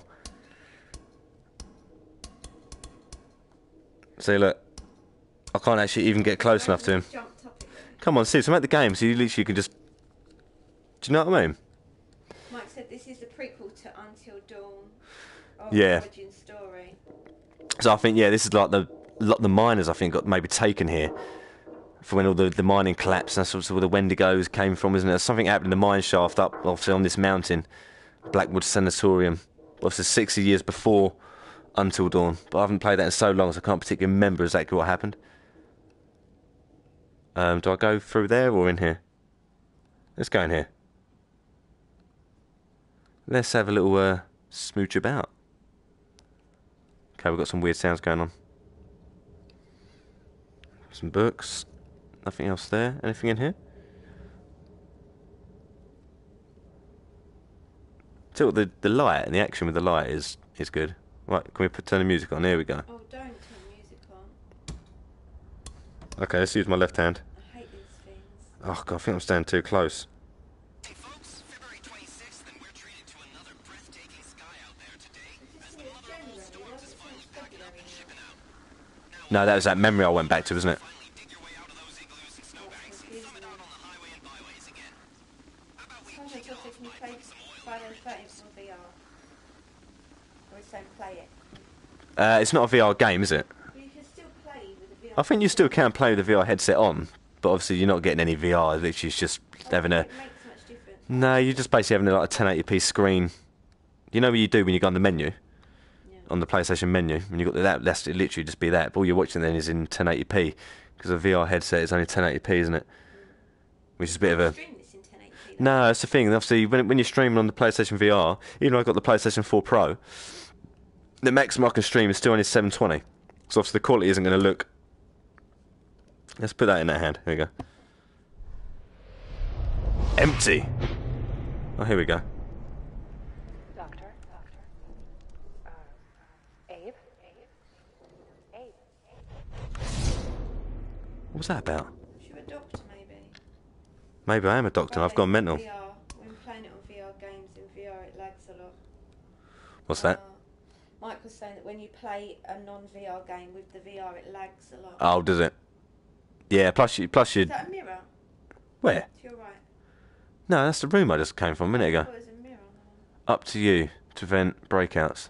See, look. I can't actually even get close enough to him. Jumped up again. Come on, Sid, so make the game so you literally can just... Do you know what I mean? Mike said this is the prequel to Until Dawn. Of Yeah. The origin story. So I think, yeah, this is like the lot the miners, I think, got maybe taken here for when all the, the mining collapsed. That's also where the Wendigos came from, isn't it? There's something happened in the mine shaft up, obviously, on this mountain, Blackwood Sanatorium. Obviously, sixty years before Until Dawn. But I haven't played that in so long, so I can't particularly remember exactly what happened. Um, do I go through there or in here? Let's go in here. Let's have a little uh, smooch about. Okay, we've got some weird sounds going on. Some books. Nothing else there. Anything in here? Tell you what, the the light and the action with the light is is good. Right, can we put turn the music on? Here we go. Oh, don't turn music on. Okay, let's use my left hand. I hate these things. Oh god, I think I'm standing too close. Hey folks, February twenty-sixth, and we're treated to another breathtaking sky out there today. As the mother of all storms is finally packing up and shipping out. No, that was that memory I went back to, wasn't it? Finally dig your way out of those igloos and snowbanks and thumb it out on the highway and byways again. How about we Sergeant kick it Todd said, off can you by play putting some oil Friday the thirteenth for V R. Or it's saying play it. Uh, it's not a V R game, is it? Well, you can still play with a V R. I think you still can play with the V R headset on, but obviously you're not getting any V R. Literally, it's just having a. It makes much difference. No, you're just basically having like a ten eighty p screen. You know what you do when you go on the menu, Yeah. on the PlayStation menu, when you got that. That's it. Literally just be that. But all you're watching then is in ten eighty p, because a V R headset is only ten eighty p, isn't it? Which is a bit of a. Stream this in ten eighty p. though. No, that's the thing. Obviously, when when you're streaming on the PlayStation V R, even though I've got the PlayStation four Pro, the maximum I can stream is still only seven twenty. So obviously the quality isn't going to look. Let's put that in that hand. Here we go. Empty. Oh, here we go. Doctor? Doctor? Uh, Abe? Abe? Abe? What was that about? You're a doctor, maybe. Maybe I am a doctor and I've gone mental. V R. When playing it on V R games in V R, it lags a lot. What's that? Uh, Mike was saying that when you play a non-V R game with the V R, it lags a lot. Oh, does it? Yeah, plus you, plus you. Is that a mirror? Where? To your right. No, that's the room I just came from a minute I ago. thought it was a mirror. Up to you to prevent breakouts.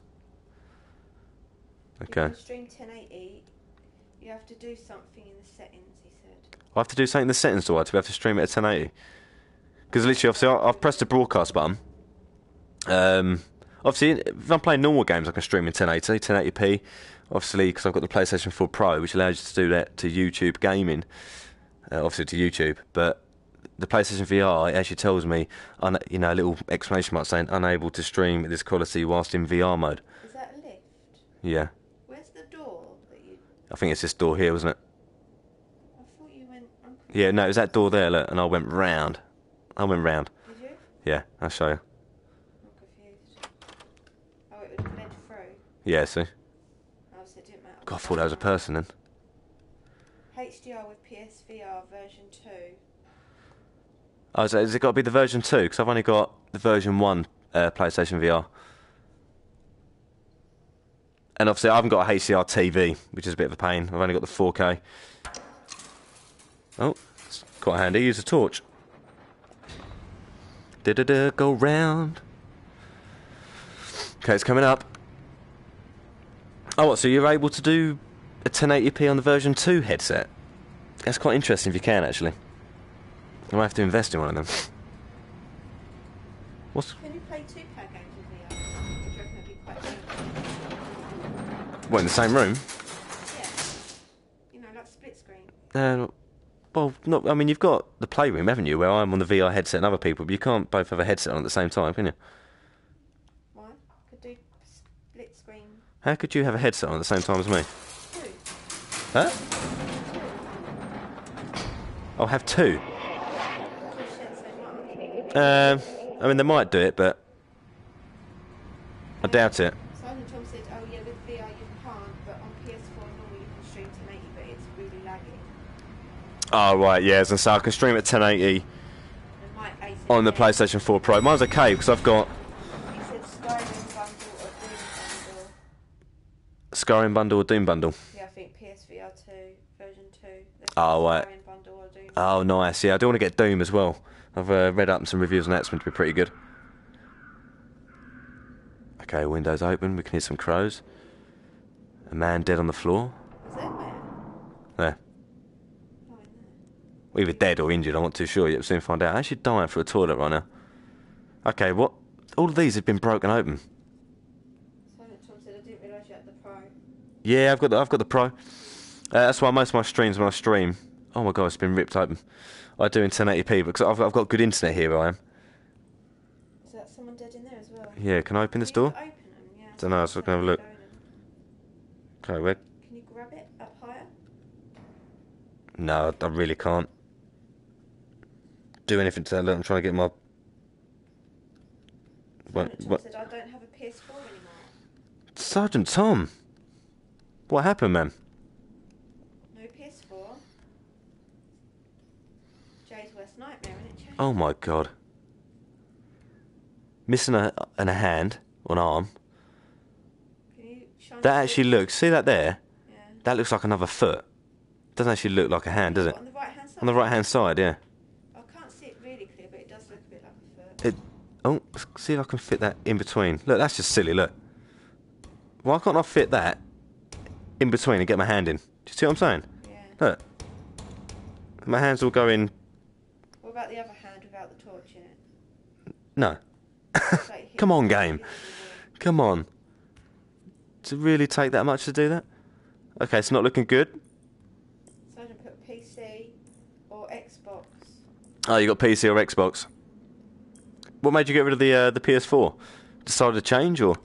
If Okay. you stream ten eighty, you have to do something in the settings, he said. I have to do something in the settings, do I, to be able to stream it at ten eighty? Because literally, obviously, I- I've pressed the broadcast button. Um, obviously, if I'm playing normal games, I can stream in ten eighty, ten eighty p. Obviously, because I've got the PlayStation four Pro, which allows you to do that to YouTube gaming. Uh, obviously, to YouTube. But the PlayStation V R, it actually tells me, un- you know, a little exclamation mark saying unable to stream at this quality whilst in V R mode. Is that a lift? Yeah. Where's the door that you... I think it's this door here, wasn't it? I thought you went... I'm Yeah, no, it was that door there, look, and I went round. I went round. Did you? Yeah, I'll show you. I'm confused. Oh, it would have led through. Yeah, see? Oh, so it didn't matter. God, I thought that was a person then. H D R with P S V R version two. Oh, so has it got to be the version two? Because I've only got the version one uh, PlayStation V R. And obviously I haven't got a H D R T V, which is a bit of a pain. I've only got the four K. Oh, it's quite handy. Use a torch. Da-da-da, go round. Okay, it's coming up. Oh, what, so you're able to do a ten eighty p on the version two headset? That's quite interesting if you can, actually. I might have to invest in one of them. What's... Can you play two-player games with V R? Do you reckon it'd be quite dangerous? What, in the same room? Yeah. You know, like split screen. Uh, well, not. I mean, you've got the playroom, haven't you, where I'm on the V R headset and other people, but you can't both have a headset on at the same time, can you? Why? Could do split screen. How could you have a headset on at the same time as me? Two. Huh? I'll have two. Um, I mean, they might do it, but I doubt it. Simon Tom said, oh yeah, with V R you can't, but on P S four normally you can stream ten eighty, but it's really laggy. Oh, right, yeah, as I say, I can stream at ten eighty And my eighty on the yeah. PlayStation four Pro. Mine's okay, because I've got He said Skyrim bundle or Doom bundle. Skyrim bundle or Doom bundle. Yeah, I think P S V R two, version two. There's Oh, Skyrim right. bundle or Doom. Oh, nice. Yeah, I do want to get Doom as well. I've uh, read up some reviews on that. It's meant to be pretty good. Okay, windows open. We can hear some crows. A man dead on the floor. Is that where? There. Oh, in there. Well, either dead or injured. I'm not too sure yet. We'll soon find out. I'm actually dying for a toilet right now. Okay, what? All of these have been broken open. Simon Tom said, I didn't realise you had the Pro. Yeah, I've got the, I've got the Pro. Uh, that's why most of my streams, when I stream, oh my god, it's been ripped open. I do in ten eighty p because I've, I've got good internet here where I am. Is that someone dead in there as well? Yeah, can I open this Can you door? open them? Yeah. Dunno, so I can have a look. Okay, where? Can you grab it up higher? No, I, I really can't do anything to that. Look, I'm trying to get my. What, Simon Tom what? said, I don't have a P S four anymore. Sergeant Tom, what happened, man? No P S four. Jay's worst nightmare, isn't it, Jay? Oh my god. Missing a and a hand or an arm. Can you shine That the actually switch? looks. See that there? Yeah. That looks like another foot. Doesn't actually look like a hand, does it? What, on the right hand side? On the right hand side, yeah. I can't see it really clear, but it does look a bit like a foot. It Oh, let's see if I can fit that in between. Look, that's just silly, look. Why can't I fit that in between and get my hand in? Do you see what I'm saying? Yeah. Look. My hands will go in. What about the other hand without the torch in it? No. Like Come on, game. Come on. Does it really take that much to do that? Okay, it's not looking good. So I can put P C or Xbox. Oh, you got P C or Xbox. What made you get rid of the uh, the P S four? Decided to change, or?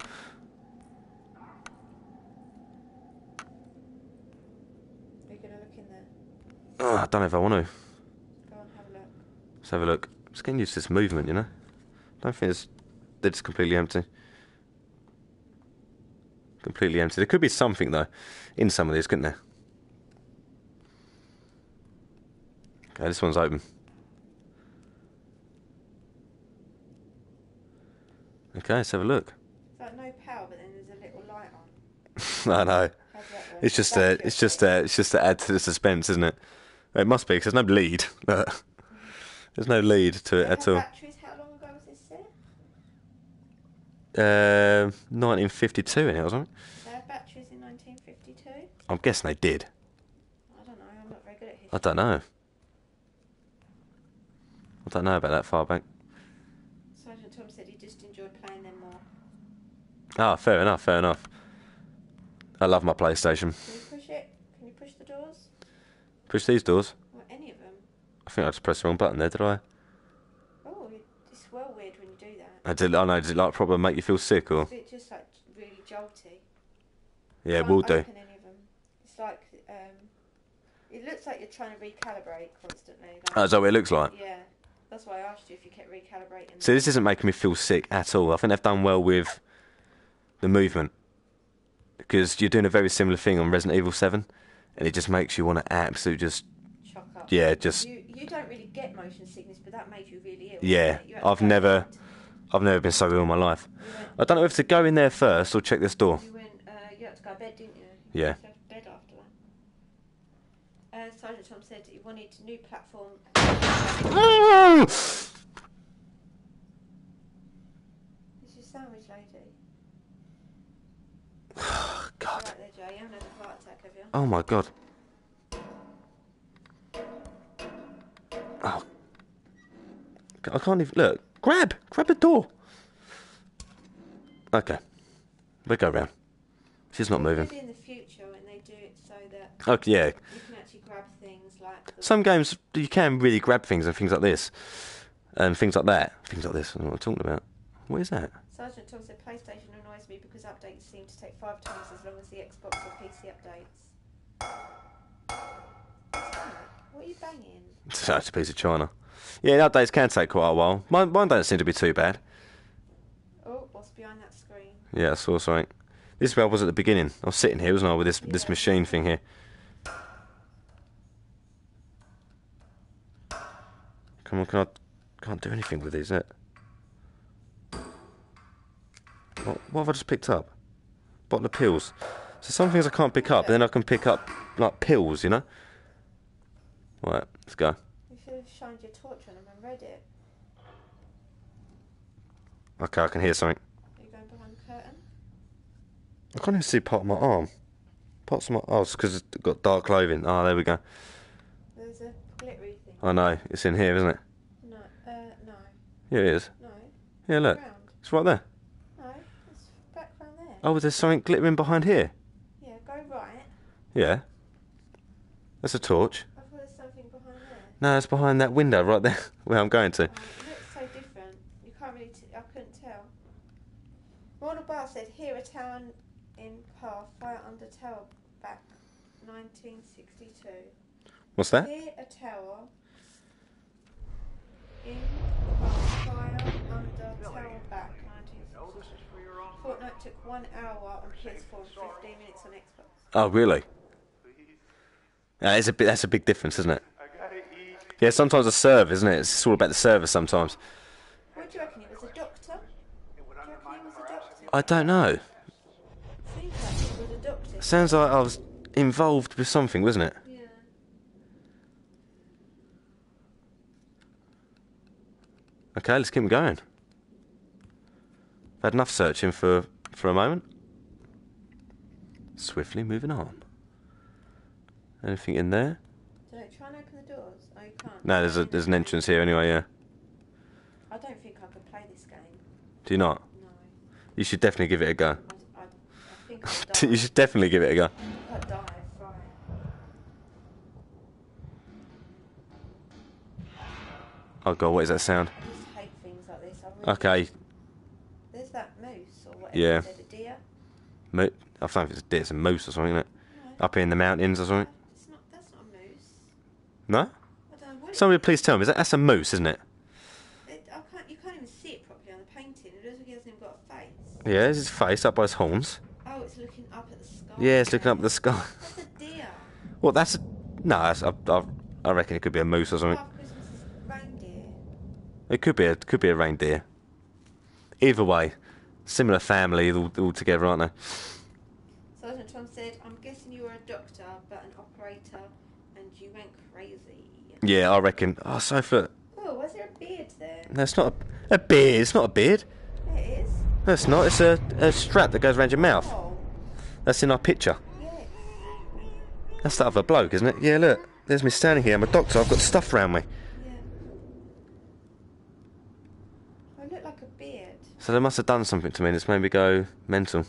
Are you going to look in there? Oh, I don't know if I want to. Go on, have a look. Let's have a look. I'm just getting used to this movement, you know. I don't think it's they're just completely empty. Completely empty. There could be something though in some of these, couldn't there? Okay, this one's open. Okay, let's have a look. It's like no power, but then there's a little light on. I know. How's that work? It's just uh, it's just uh, it's just to add to the suspense, isn't it? It must be because there's no lead. There's no lead to it at all. Batteries, how long ago was this set? Uh, nineteen fifty-two in it, wasn't it? They had batteries in nineteen fifty-two? I'm guessing they did. I don't know, I'm not very good at history. I don't know. I don't know about that far back. Sergeant Tom said he just enjoyed playing them more. Ah, fair enough, fair enough. I love my PlayStation. Can you push it? Can you push the doors? Push these doors. Or any of them? I think I just pressed the wrong button there, did I? Oh, it's well weird when you do that. I did. I know. Did it like proper make you feel sick or? It's just like really jolty. Yeah, it Can't will do. open any of them. It's like, um, it looks like you're trying to recalibrate constantly. Like, Oh, is that what it looks like? yeah. That's why I asked you if you kept recalibrating. So this isn't making me feel sick at all. I think they've done well with the movement. Because you're doing a very similar thing on Resident Evil seven. And it just makes you want to absolutely just... Chock up. Yeah, just... You, you don't really get motion sickness, but that made you really ill. Yeah, didn't it? You had to I've go never... to bed. I've never been so ill in my life. You went, I don't know if to go in there first or check this door. you went, uh, you had to go to bed, didn't you? You Yeah. had to go to bed after that. Uh, Sergeant Tom said he wanted a new platform. This is sandwich lady. God. Right there, Joe. You haven't had a heart attack, have you? Oh my God. Oh. I can't even... Look. Grab! Grab the door. Okay. We'll go round. She's not moving. Maybe in the future when they do it so that Okay, yeah. you can actually grab things like... The Some games, you can really grab things and things like this. And things like that. Things like this. I don't know what I'm talking about. What is that? Sergeant Tom said PlayStation annoys me because updates seem to take five times as long as the Xbox or P C updates. What are you banging? It's a piece of china. Yeah, updates can take quite a while. Mine, mine don't seem to be too bad. Oh, what's behind that screen? Yeah, I saw something. This is where I was at the beginning. I was sitting here, wasn't I, with this this machine thing here. Come on, can I... Can't do anything with these, is it? What, what have I just picked up? Bottle of pills. So some things I can't pick up, but then I can pick up, like, pills, you know? Right, let's go. You should have shined your torch on them and read it. Okay, I can hear something. Are you going behind the curtain? I can't even see part of my arm. Parts of my... Oh, it's because it's got dark clothing. Oh, there we go. There's a glittery thing. I know. It's in here, isn't it? No, uh, no. Yeah, it is. No. Yeah, look. Round. It's right there. No, it's back round there. Oh, there's something glittering behind here. Yeah, go right. Yeah. That's a torch. I thought there's something behind there. No, it's behind that window right there where I'm going to. Oh, it looks so different. You can't really... T- I couldn't tell. Ronald Barr said, here a town in Path, fire under tower back, nineteen sixty-two. What's that? Here a tower in Path, fire under tower back, nineteen sixty-two. Fortnite took one hour on P S four and fifteen minutes on Xbox. Oh, really? Yeah, it's a bit, that's a big difference, isn't it? Yeah, sometimes the server, isn't it? It's all about the server sometimes. What do you reckon? He was a doctor? Do you reckon he was a doctor? I don't know. Seems like he was a doctor. Sounds like I was involved with something, wasn't it? Yeah. Okay, let's keep going. Had enough searching for, for a moment. Swiftly moving on. Anything in there? So try and open the doors. Oh, you can't. No, there's a there's an entrance here anyway. Yeah. I don't think I could play this game. Do you not? No. You should definitely give it a go. I, I, I think I'll die. You should definitely give it a go. I'll die. Right. Oh god, what is that sound? I just hate things like this. I really Okay. There's that moose or whatever. Yeah. Is it a deer? Mo- I don't know if it's a deer, it's a moose or something, isn't it? No. Up here in the mountains or something. It's not. That's not a moose. No? I don't know what. Somebody please tell me. Is that, that's a moose, isn't it? It, I can't. You can't even see it properly on the painting. It looks like he hasn't even got a face. Yeah, there's his face up by his horns. Oh, it's looking up at the sky. Yeah, it's looking up at the sky. That's a deer. Well, that's a... No, that's, I, I, I reckon it could be a moose or something. Father Christmas's reindeer. It could be a could be a reindeer. Either way, similar family all, all together, aren't they? Sergeant Tom said, "I'm guessing you were a doctor, but an operator, and you went crazy." Yeah, I reckon. Oh, Sophie, Oh, was there a beard there? that's not a, a beard. It's not a beard. Yeah, it is. No, it's not. It's a, a strap that goes around your mouth. Oh, That's in our picture. yes. That's that other bloke, isn't it? Yeah, look. There's me standing here. I'm a doctor. I've got stuff around me. Yeah. I look like a beard. So they must have done something to me that's made me go mental.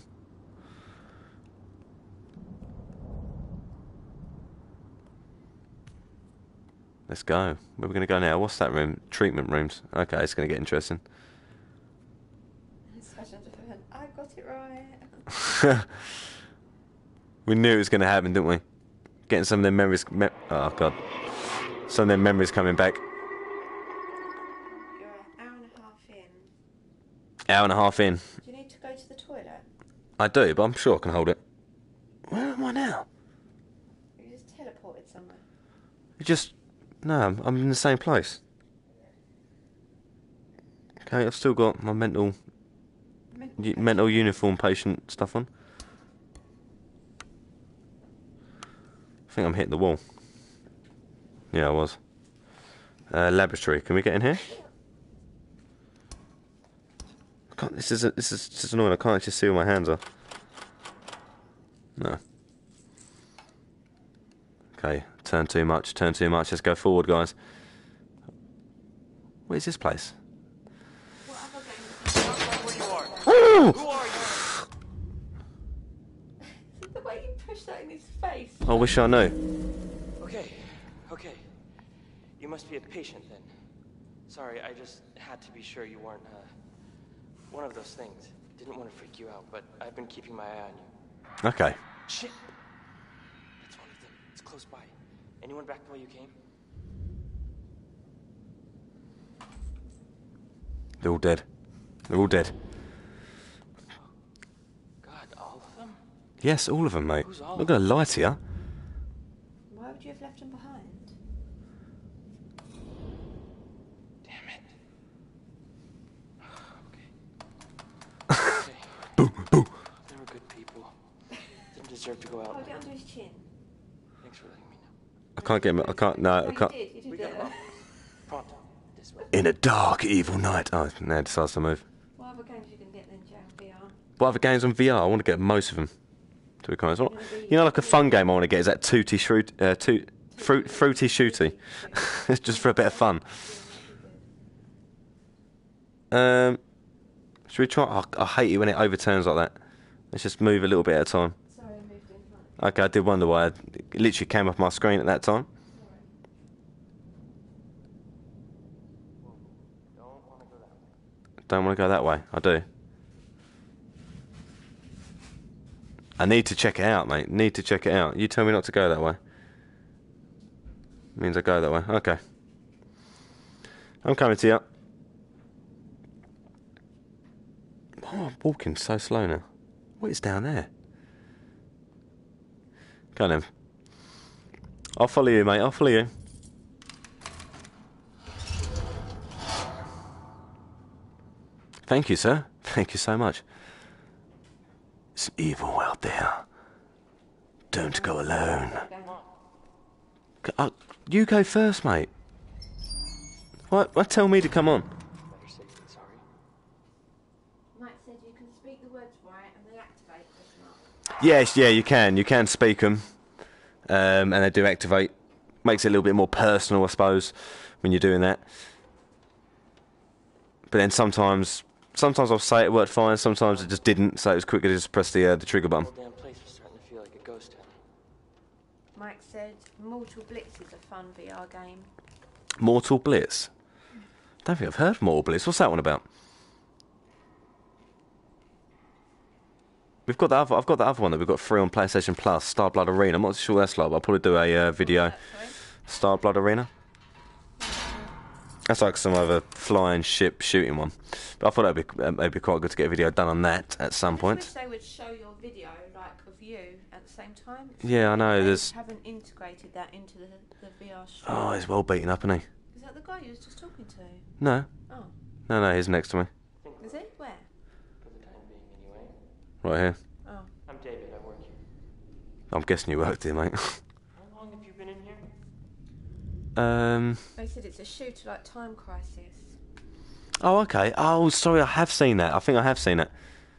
Let's go. Where are we going to go now? What's that room? Treatment rooms. Okay, it's going to get interesting. Sergeant Tom, I got it right. We knew it was going to happen, didn't we? Getting some of their memories... Me- oh, God. Some of their memories coming back. You're an hour and a half in. Hour and a half in. Do you need to go to the toilet? I do, but I'm sure I can hold it. Where am I now? You just teleported somewhere. You just... No, I'm, I'm in the same place. Okay, I've still got my mental... Mental u- mental uniform patient stuff on. I think I'm hitting the wall. Yeah, I was. Uh, laboratory. Can we get in here? I can't. This is a, this is just annoying. I can't actually see where my hands are. No. Okay. Turn too much. Turn too much. Let's go forward, guys. Where's this place? What other game? Where you are. Ooh! Who are you? The way you pushed that in his face. I wish I knew. Okay, okay. You must be a patient then. Sorry, I just had to be sure you weren't, uh, one of those things. Didn't want to freak you out, but I've been keeping my eye on you. Okay. Shit! That's one of them. It's close by. Anyone back the way you came? They're all dead. They're all dead. God, all of them? Yes, all of them, mate. Who's all I'm not going to lie to you. Why would you have left him behind? Damn it. Okay. Okay. Boo, boo. They were good people. Didn't deserve to go out. Hold it under his chin. Thanks for letting me know. I can't get him. I can't. No, I you can't. did. You did We do got it. him up. Pronto. This way. In a dark, evil night. Oh, no, it decides to move. What other games you can get then, Joe? V R? What other games on V R? I want to get most of them. To be honest, What- you know, like a fun game I want to get is that Tutti Shroot, uh, toot, fruit, Fruity Shooty. It's just for a bit of fun. Um, should we try? Oh, I hate it when it overturns like that. Let's just move a little bit at a time. Sorry, I moved in front. Okay, I did wonder why it literally came off my screen at that time. Don't want to go that way. I do. I need to check it out, mate. Need to check it out. You tell me not to go that way. Means I go that way. Okay. I'm coming to you. Oh, I'm walking so slow now. What is down there? Go on then. I'll follow you, mate. I'll follow you. Thank you, sir. Thank you so much. It's evil out there. Don't go alone. G- uh, you go first, mate. What? What? Tell me to come on. Better safe than sorry. Mike said you can speak the words right and they activate, question mark. Yes, yeah, you can. You can speak them, um, and they do activate. Makes it a little bit more personal, I suppose, when you're doing that. But then sometimes, sometimes I'll say it worked fine. Sometimes it just didn't. So it was quicker to just press the uh, the trigger The button. whole damn place was starting to feel like a ghost town. Mike said Mortal Blitz is a fun V R game. Mortal Blitz. Don't think I've heard of Mortal Blitz. What's that one about? We've got the other, I've got the other one that we've got free on PlayStation Plus, Star Blood Arena. I'm not sure what that's like, but I'll probably do a uh, video. Star Blood Arena. That's like some other flying ship shooting one. But I thought it'd be, um, it'd be quite good to get a video done on that at some I point. wish they would show your video, like, of you at the same time. Yeah, I know. They There's. haven't integrated that into the, the V R stream. Oh, he's well beaten up, isn't he? Is that the guy you was just talking to? No. Oh. No, no, he's next to me. Is he? Where? For the time being, anyway. Right here. Oh. I'm David. I work here. I'm guessing you worked here, mate. How long have you been in here? um. They said it's a shooter like Time Crisis. Oh, okay. Oh, sorry, I have seen that. I think I have seen it.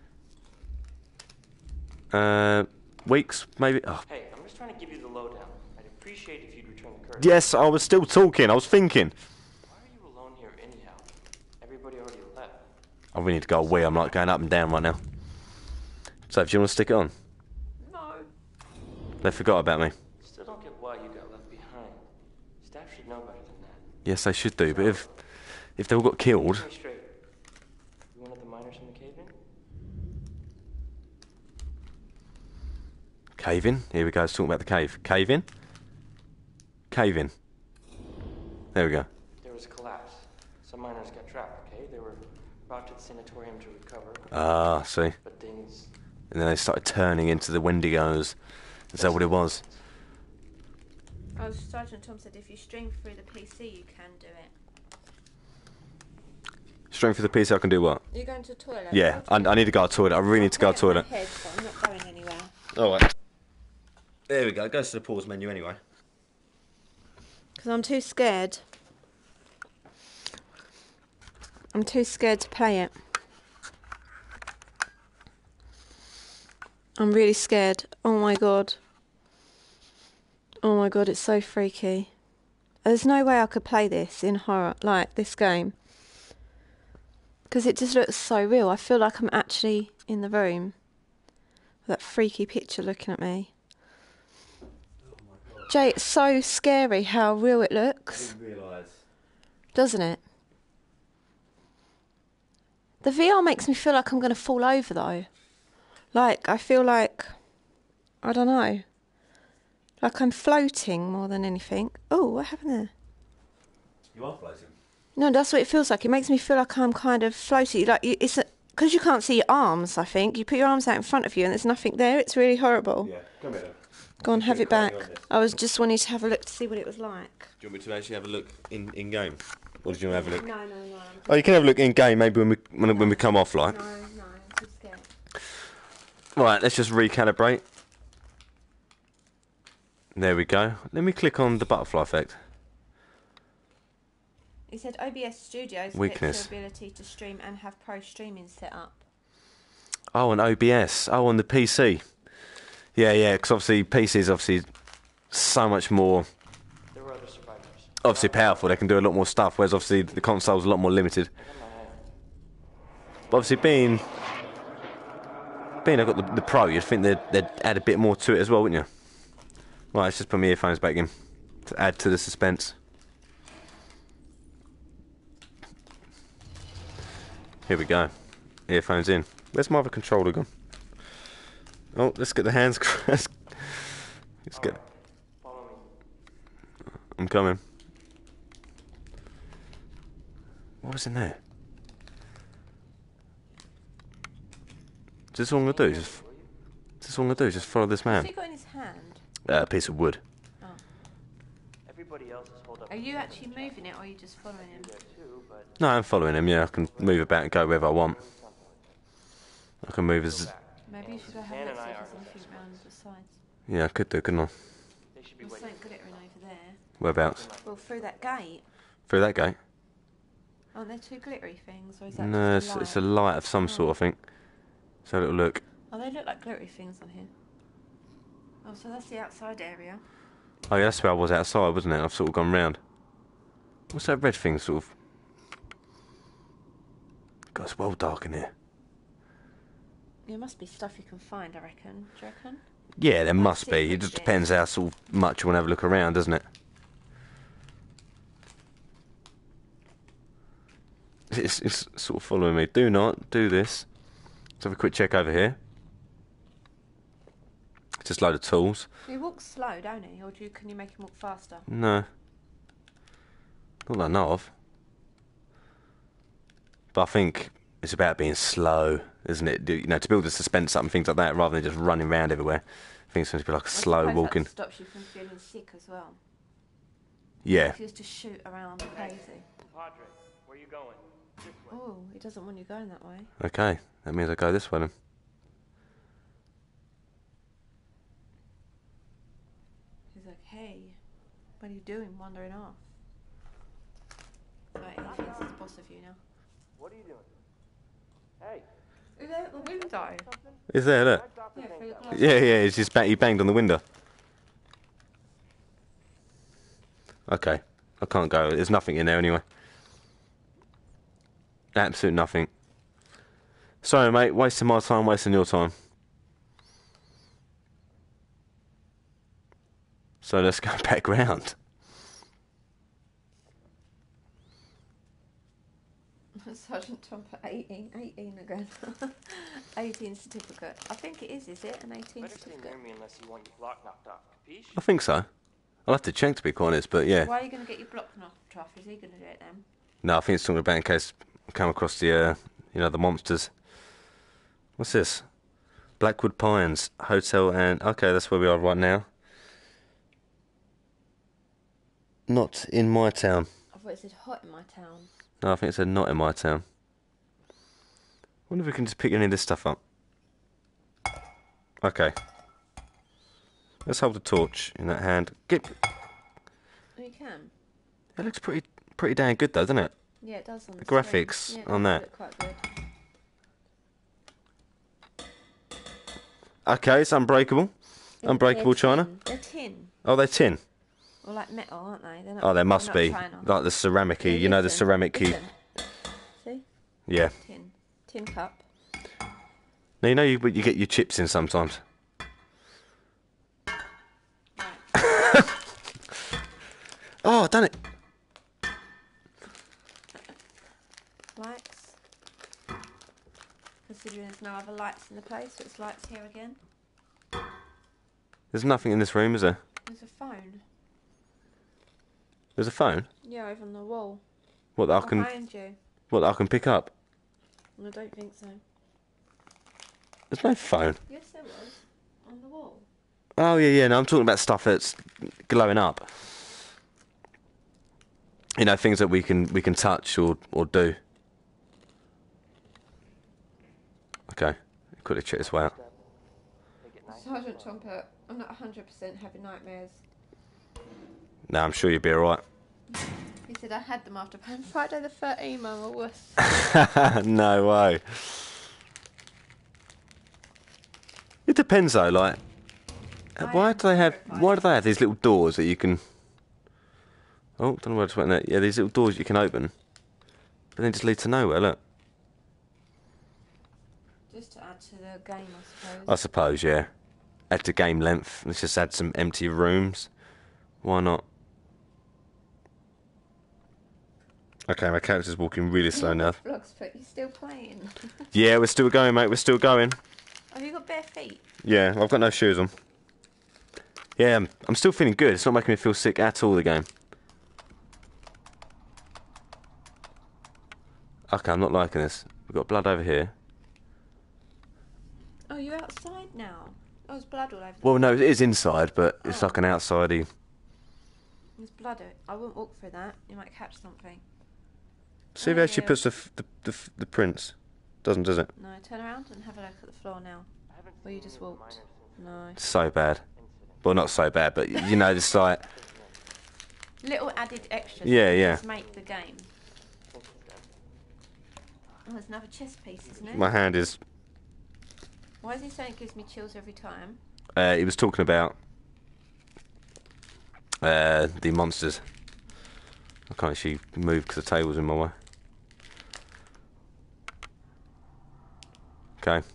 Uh, weeks, maybe. Oh. Hey, I'm just trying to give you the lowdown. I'd appreciate if you'd return the courtesy. Yes, I was still talking. I was thinking. Why are you alone here anyhow? Everybody already left. I really need to go away. I'm like going up and down right now. So, if you want to stick it on? No. They forgot about me. Still don't get why you got left behind. Staff should know better than that. Yes, they should do. But if if they all got killed, Get me straight. You one of the miners from the cave-in? cave in. Here we go. Let's talk about the cave. Cave in. Cave in. There we go. There was a collapse. Some miners got trapped, okay? They were brought to the sanatorium to recover. Ah, see. But things... And then they started turning into the Wendigos. Is that what it was? Oh, Sergeant Tom said if you stream through the P C, you can do it. Straight for the P C, I can do what? You're going to the toilet? Yeah, I, I need to go to the toilet. I really need to go to the toilet. Head, but I'm not going anywhere. Alright. There we go. It goes to the pause menu anyway. Because I'm too scared. I'm too scared to play it. I'm really scared. Oh my god. Oh my god, it's so freaky. There's no way I could play this in horror, like this game. Because it just looks so real. I feel like I'm actually in the room. That freaky picture looking at me. Jay, it's so scary how real it looks. I didn't realise. Doesn't it? The V R makes me feel like I'm going to fall over though. Like, I feel like, I don't know. Like I'm floating more than anything. Oh, what happened there? You are floating. No, that's what it feels like. It makes me feel like I'm kind of floaty. Like, you- it's because you can't see your arms, I think. You put your arms out in front of you and there's nothing there. It's really horrible. Yeah, come here. Go on, have it back. on this. I was just wanting to have a look to see what it was like. Do you want me to actually have a look in, in game? Or did you want to have a look? No, no, no. Oh, you can have a look in game maybe when we when, when we come off, like. No, no, I'm too scared. Right, let's just recalibrate. There we go. Let me click on the butterfly effect. He said O B S Studios Weakness. affects your ability to stream and have pro streaming set up. Oh, and O B S. Oh, on the P C. Yeah, yeah, because obviously P C is obviously so much more, There were other survivors. obviously powerful. They can do a lot more stuff, whereas obviously the console's a lot more limited. But obviously being, being I've got the, the Pro, you'd think they'd, they'd add a bit more to it as well, wouldn't you? Right, let's just put my earphones back in to add to the suspense. Here we go. Earphones in. Where's my other controller gone? Oh, let's get the hands crossed. Let's get. Follow me. I'm coming. What was in there? Is this all I'm gonna do? Just. Is this all I'm gonna do? Just follow this man. What's he got in his hand? Uh, a piece of wood. Oh. Everybody else is holed up. Are you actually moving it or are you just following him? There too, but No, I'm following him. Yeah, I can move about and go wherever I want. I can move as. Maybe you should go have a look see if there's anything round the sides. Yeah, I could do, couldn't I? they should be There's waiting. something glittering over there. Whereabouts? Well, through that gate. Through that gate. Aren't there two glittery things, or is that No, just it's, a it's a light? light of some sort, I think. Let's have a little look. Oh, they look like glittery things on here. Oh, so that's the outside area. Oh yeah, that's where I was outside, wasn't it? I've sort of gone round. What's that red thing, sort of? God, it's well dark in here. There must be stuff you can find, I reckon. Do you reckon? Yeah, there Like must be. It secret just bits. depends how sort of much you want to have a look around, doesn't it? It's, it's sort of following me. Do not do this. Let's have a quick check over here. Just a load of tools. He walks slow, don't he? Or do you, can you make him walk faster? No. Not that I know of. But I think it's about being slow, isn't it? Do- You know, to build the suspense up and things like that, rather than just running around everywhere. I think it's going to be like a I slow suppose walking. That stops you from feeling sick as well. Yeah. If you used to shoot around crazy. Padre, where you going? This way. Oh, he doesn't want you going that way. Okay, that means I go this way then. He's like, hey, what are you doing wandering off? Right, he thinks he's the boss of you now. What are you doing? Hey. Is there the window? Is there, look? Yeah, through the glass. Yeah, yeah, it's just ba- he banged on the window. Okay, I can't go. There's nothing in there anyway. Absolute nothing. Sorry, mate. Wasting my time, wasting your time. So let's go back round. Sergeant Trumper, eighteen, eighteen again. eighteen certificate. I think it is, is it? An eighteen Better stay certificate? near me unless you want your block knocked off. Capiche? I think so. I'll have to check to be quite honest, but yeah. Why are you going to get your block knocked off? Is he going to do it then? No, I think it's talking about in case I come across the, uh, you know, the monsters. What's this? Blackwood Pines Hotel and... Okay, that's where we are right now. Not in my town. I thought it said hot in my town. No, I think it said not in my town. Wonder if we can just pick any of this stuff up. Okay. Let's hold the torch in that hand. Get... Oh, you can? It looks pretty pretty dang good though, doesn't it? Yeah, it does on the The graphics screen. Yeah, it on does that. look quite good. Okay, it's unbreakable. They're- Unbreakable they're china. tin. They're tin. Oh, they're tin. Or like metal, aren't they? They're not, Oh, they they're must not be. China. Like the ceramic-y, Yeah, you know, the listen, ceramic-y. listen. See? Yeah. Tin. Tin cup. Now, you know you, you get your chips in sometimes. Oh, done it. Lights. Considering there's no other lights in the place, so it's lights here again. There's nothing in this room, is there? There's a phone. There's a phone? Yeah, over on the wall. What that I can... Behind you. What that I can pick up? I don't think so. There's no phone. Yes, there was. On the wall. Oh, yeah, yeah, no, I'm talking about stuff that's glowing up. You know, things that we can we can touch or, or do. Okay, quickly check this way out. Sergeant Trumpet, I'm not one hundred percent having nightmares. No, I'm sure you'll be alright. He said I had them after Friday the thirteenth, Mama was. No way. It depends though, like... I Why am do they have... terrified. Why do they have these little doors that you can... Oh, don't know where it's went there. Yeah, these little doors you can open. But then just lead to nowhere, look. Just to add to the game, I suppose. I suppose, yeah. Add to game length. Let's just add some empty rooms. Why not? Okay, my character's walking really slow now. Vlogs, but you're still playing. Yeah, we're still going, mate. We're still going. Have you got bare feet? Yeah, I've got no shoes on. Yeah, I'm, I'm still feeling good. It's not making me feel sick at all, the game. Okay, I'm not liking this. We've got blood over here. Oh, you're outside now. Oh, there's blood all over the Well, no, it is inside, but it's Oh. like an outsidey. There's blood. o- I wouldn't walk through that. You might catch something. See if Oh, it actually yeah. puts the, f- the, the, f- the prints. Doesn't, does it? No, turn around and have a look at the floor now. I haven't Where you seen just any of the walked. miners since No. It's so bad. the incident. Well, not so bad, but y- you know, it's like... Little added extras. Yeah, that yeah. Just make the game. Since then. Oh, there's another chess piece, isn't it? My hand is... Why is he saying it gives me chills every time? Uh, he was talking about uh, the monsters. I can't actually move because the table's in my way. Okay.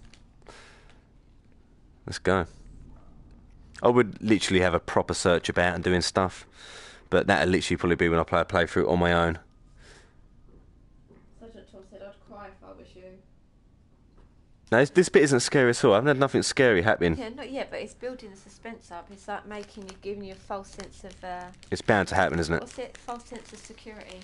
Let's go. I would literally have a proper search about and doing stuff, but that'd literally probably be when I play a playthrough on my own. Sergeant Tom said I'd cry if I was you. No, this, this bit isn't scary at all. I haven't had nothing scary happening. Yeah, not yet, but it's building the suspense up. It's like making you, giving you a false sense of... Uh, It's bound to happen, isn't it? what's it? False sense of security.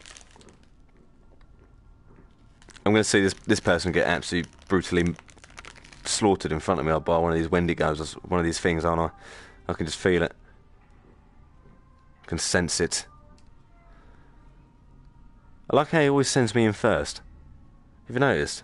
I'm going to see this this person get absolutely brutally slaughtered in front of me by one of these Wendigos, one of these things, aren't I? I can just feel it. I can sense it. I like how he always sends me in first. Have you noticed?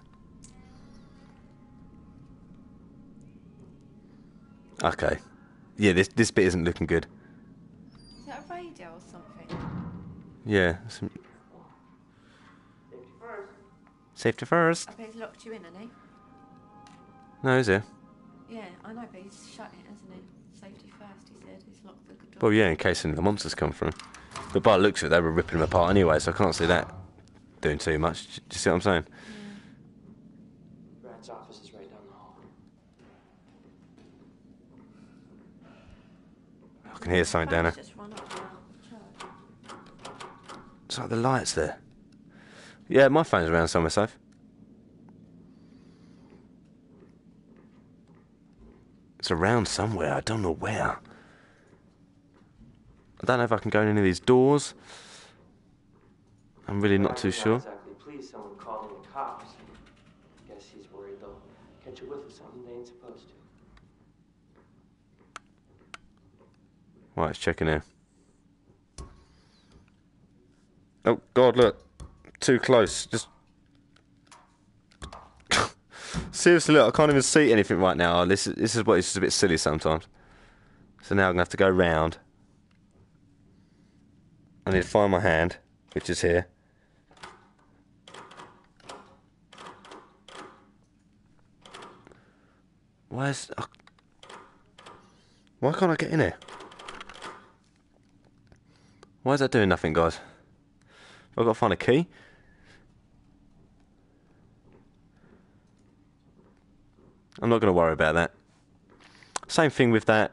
Okay. Yeah, this this bit isn't looking good. Is that a radio or something? Yeah. Some... Safety first. Safety first. I bet he's locked you in, hasn't he? No, is he? Yeah, I know, but he's shut it, hasn't he? Safety first, he said. He's locked the door. Well, yeah, in case any of the monsters come through. But by the looks of it, they were ripping them apart anyway, so I can't see that doing too much. Do you see what I'm saying? Yeah. Brad's office is right down the hall. I can hear something down there. Just run up now. It's like the lights there. Yeah, my phone's around somewhere safe. It's around somewhere, I don't know where. I don't know if I can go in any of these doors. I'm really not too sure. Exactly pleased someone called in the cops. Guess he's worried they'll catch a whiff of something they ain't supposed to. Right, let's check in here. Oh, God, look. Too close. Just... Seriously, look, I can't even see anything right now. This is, this is what it's just a bit silly sometimes. So now I'm going to have to go round. I need to find my hand, which is here. Why is... Uh, why can't I get in here? Why is that doing nothing, guys? I've got to find a key. I'm not going to worry about that. Same thing with that.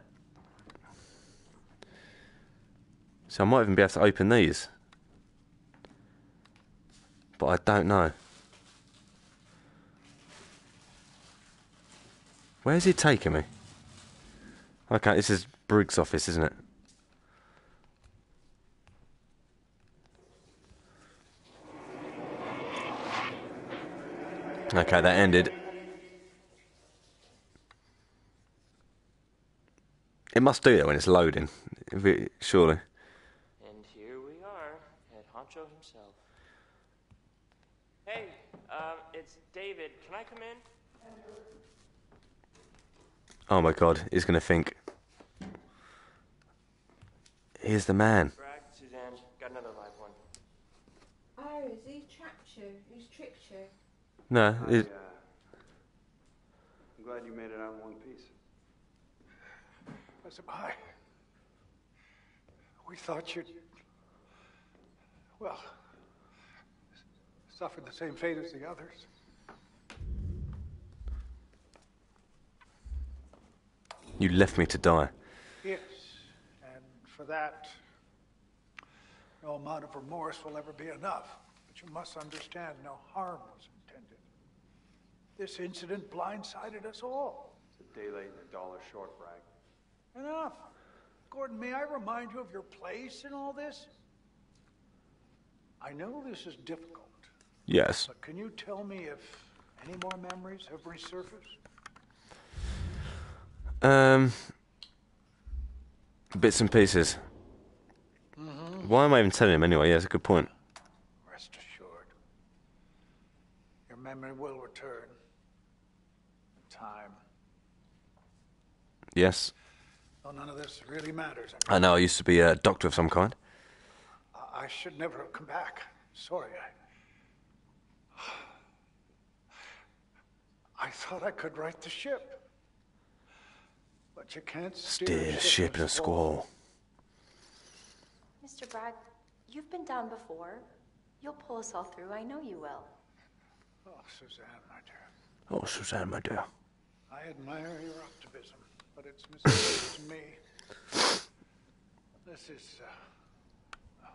So I might even be able to open these. But I don't know. Where's he taking me? Okay, this is Briggs' office, isn't it? Okay, that ended. It must do that when it's loading, if it, surely. And here we are, at Honcho himself. Hey, um, it's David. Can I come in? Oh my God, he's going to think. Here's the man. Bragg, Suzanne, got another live one. Oh, is he trapped you? He's tricked you? No, I, it, uh, I'm glad you made it out in one piece. As am I. We thought you'd, well, suffered the same fate as the others. you left me to die. Yes, and for that, no amount of remorse will ever be enough. But you must understand, no harm was intended. This incident blindsided us all. It's a day late and a dollar short, Bragg. Enough. Gordon, may I remind you of your place in all this? I know this is difficult, Yes. but can you tell me if any more memories have resurfaced? Um, bits and pieces. Mm-hmm. Why am I even telling him anyway? Yeah, that's a good point. Rest assured, your memory will return. In time. Yes. Well, none of this really matters. I know, I used to be a doctor of some kind. I, I should never have come back. Sorry, I... I thought I could right the ship. But you can't steer, Steer a ship in a squall. Mister Bragg, you've been down before. You'll pull us all through. I know you will. Oh, Suzanne, my dear. Oh, Suzanne, my dear. I admire your optimism, but it's misleading to me. This is, uh,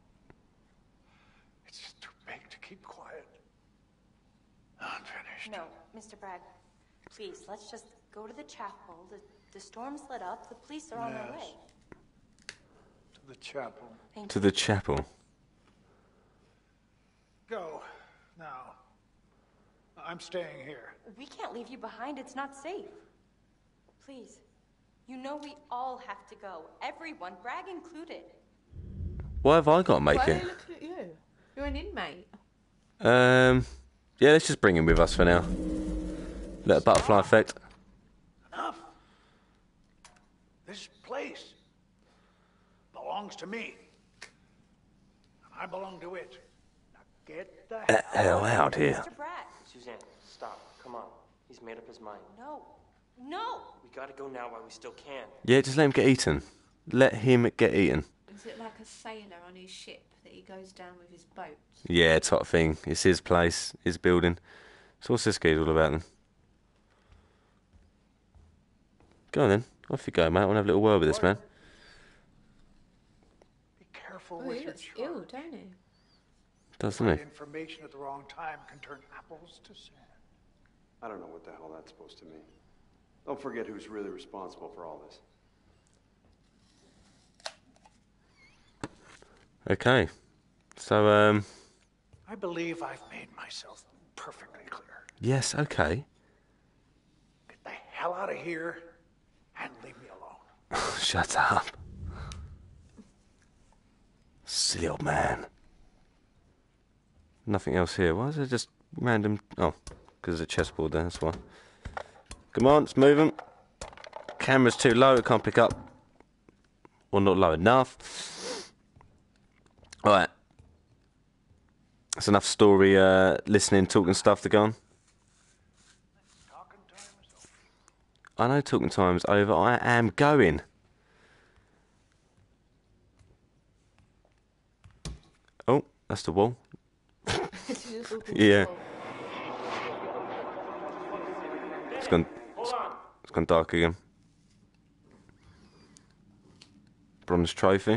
it's just too big to keep quiet. Unfinished. No, Mister Bragg, please, let's just go to the chapel. The, the storm's lit up. The police are on their Yes. way. To the chapel. Thank To you. the chapel. Go, now. I'm staying here. We can't leave you behind. It's not safe. Please. You know we all have to go. Everyone, Bragg included. Why have I got to make Why are it? they looking at you? You're an inmate. Um, yeah, let's just bring him with us for now. Little butterfly effect. Enough. This place belongs to me. And I belong to it. Now get the The hell hell out here. Mister Bragg. Suzanne, stop. Come on. He's made up his mind. No. No. We gotta go now while we still can. Yeah, just let him get eaten. Let him get eaten. Is it like a sailor on his ship that he goes down with his boat? Yeah, top thing. It's his place, his building. So what's this kid all about then? Go on then. Off you go, mate. I want to have a little word with this man. Be careful Oh, with he your looks charge. ill, don't he? Doesn't Right he? information at the wrong time can turn apples to sand. I don't know what the hell that's supposed to mean. Don't forget who's really responsible for all this. Okay. So, um... I believe I've made myself perfectly clear. yes, okay. Get the hell out of here and leave me alone. Shut up. Silly old man. Nothing else here. Why is there just random... oh, because there's a chessboard there, that's why. Come on, let's move 'em. Camera's too low, it can't pick up. Or not low enough. Alright. That's enough story, uh, listening, talking stuff to go on. Talking time is over. I know talking time's over. I am going. Oh, that's the wall. Yeah. It's gone. It's, it's gone dark again. Bronze trophy.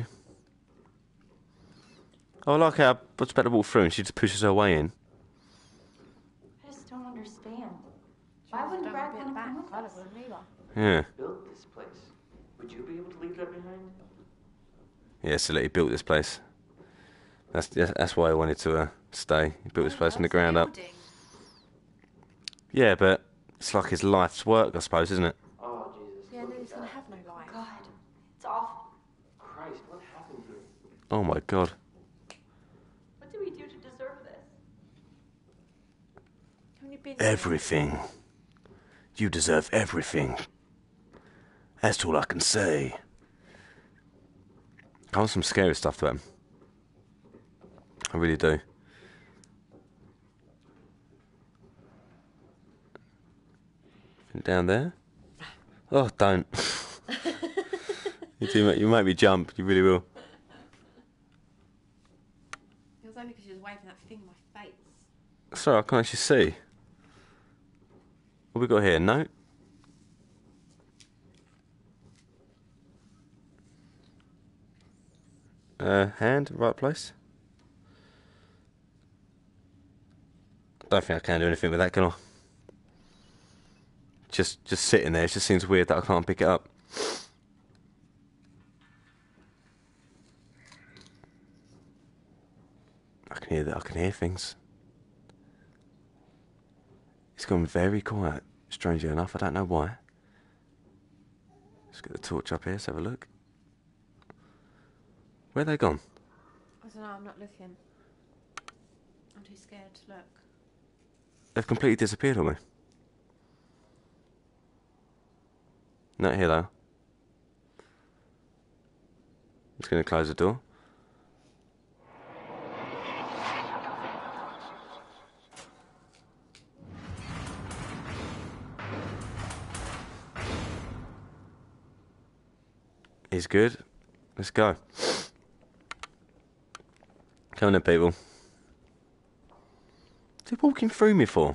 Oh, I like how what's better to walk through and she just pushes her way in. I just don't understand. Why wouldn't Bragg want to come with us? Yeah. Built this place. Would you be able to leave that behind? Yeah, so he built this place. That's that's why I wanted to uh, stay. He built this place from the ground up. Yeah, but it's like his life's work, I suppose, isn't it? Oh, Jesus. Yeah, and then he's going to have no life. God, it's awful. Christ, what happened here? Oh my god. What do we do to deserve this? Haven't you been there? Everything. You deserve everything. That's all I can say. I want some scary stuff to happen. I really do. Down there? Oh, don't. you, do, you make me jump. You really will. It was only because she was waving that thing in my face. Sorry, I can't actually see. What we got here? No? Uh, hand, right place? Don't think I can do anything with that, can I? Just, just sitting there. It just seems weird that I can't pick it up. I can hear that. I can hear things. It's gone very quiet. Strangely enough, I don't know why. Let's get the torch up here. Let's have a look. Where they gone? I don't know, I'm not looking. I'm too scared to look. They've completely disappeared on me. Not here though. Just going to close the door. He's good. Let's go. Come on then, people. What's he walking through me for?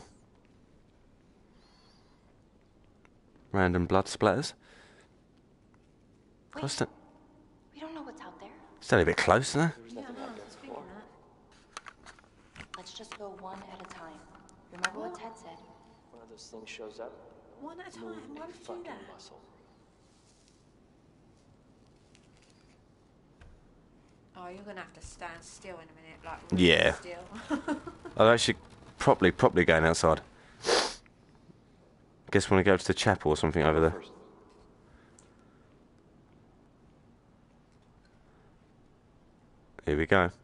Random blood splatters. Wait, Stand, we don't know what's out there. stand a bit close, isn't it? Yeah, no, I was thinking that. Let's just go one at a time. Remember what Ted said? One of those things shows up. One at a time. Move Why a would you do fucking that? muscle. Oh, you're gonna have to stand still in a minute, like Yeah. still. I'll actually properly, properly going outside. Guess we want to go to the chapel or something over there. Here we go.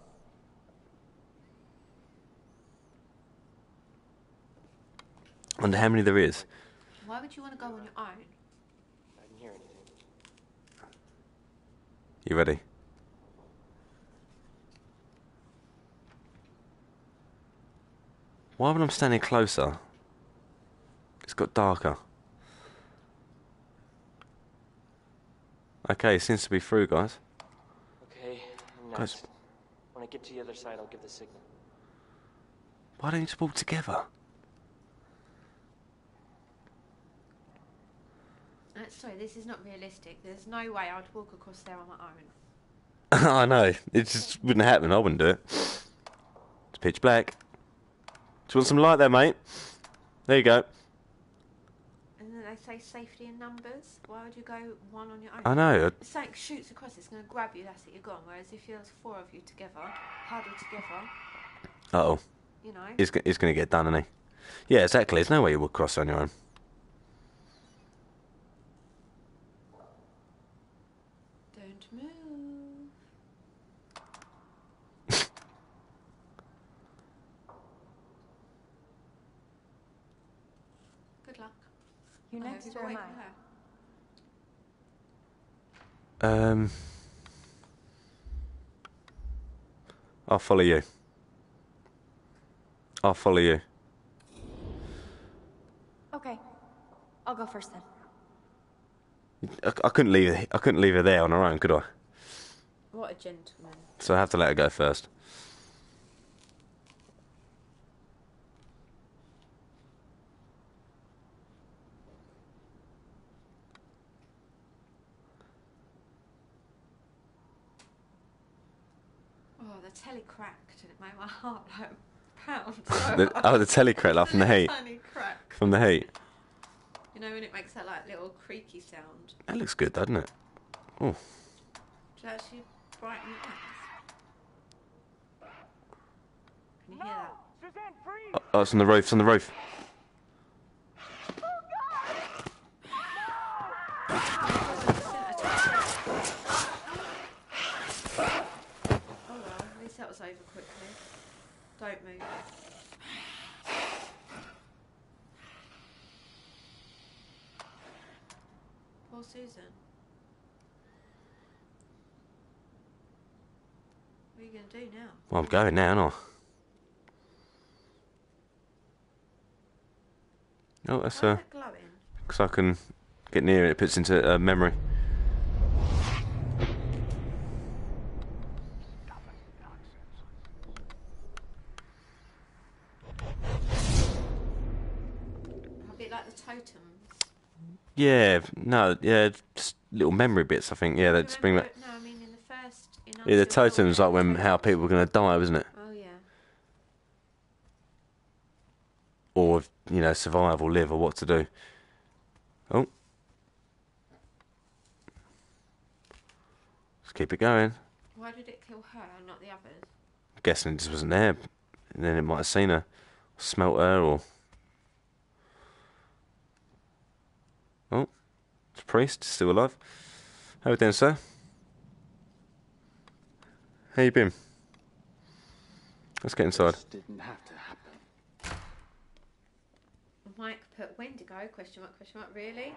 Wonder how many there is. Why would you want to go on your own? I didn't hear anything. You ready? Why when I'm standing closer, it's got darker? Okay, seems to be through, guys. Okay, Guys. next. When I get to the other side, I'll give the signal. Why don't you just walk together? Uh, sorry, this is not realistic. There's no way I'd walk across there on my own. I know, it just wouldn't happen, I wouldn't do it. It's pitch black. Do you want some light there, mate? There you go. And then they say safety in numbers. Why would you go one on your own? I know. If something shoots across, it's going to grab you, that's it, you're gone. Whereas if there's four of you together, huddled together, Uh-oh. you know. He's, go- he's going to get done, isn't he? Yeah, exactly. There's no way you would cross on your own. Don't move. Good luck. You I hope next you or am wait I? for her. Um, I'll follow you. I'll follow you. Okay, I'll go first then. I, I couldn't leave. I couldn't leave her there on her own, could I? What a gentleman. So I have to let her go first. Oh, the telly cracked and it made my heart like pound. The, oh, the telly cracked off from the heat. Tiny crack. From the heat. You know when it makes that like little creaky sound? That looks good, doesn't it? Oh. Does it actually brighten your eyes? Can you hear that? Oh, oh, it's on the roof. It's on the roof. Oh well, at least that was over quickly. Don't move. Poor Susan. What are you going to do now? Well, I'm going now, aren't I? Oh, that's Why uh, is it glowing? because I can get near it. It puts into uh, memory. A bit like the totems. Yeah, no, yeah, just little memory bits. I think. Yeah, that just bring Remember- back. No, I mean in the first. In Yeah, the Until Dawn, totems there like was when how people were going to die, wasn't it? Oh yeah. Or you know, survive or live or what to do. Oh, let's keep it going. Why did it kill her and not the others? I'm guessing it just wasn't there, and then it might have seen her, smelt her, or oh, it's a priest still alive. How we doing, sir? How you been? Let's get inside. Didn't have to happen. Mike put Wendigo, question mark, question mark, really?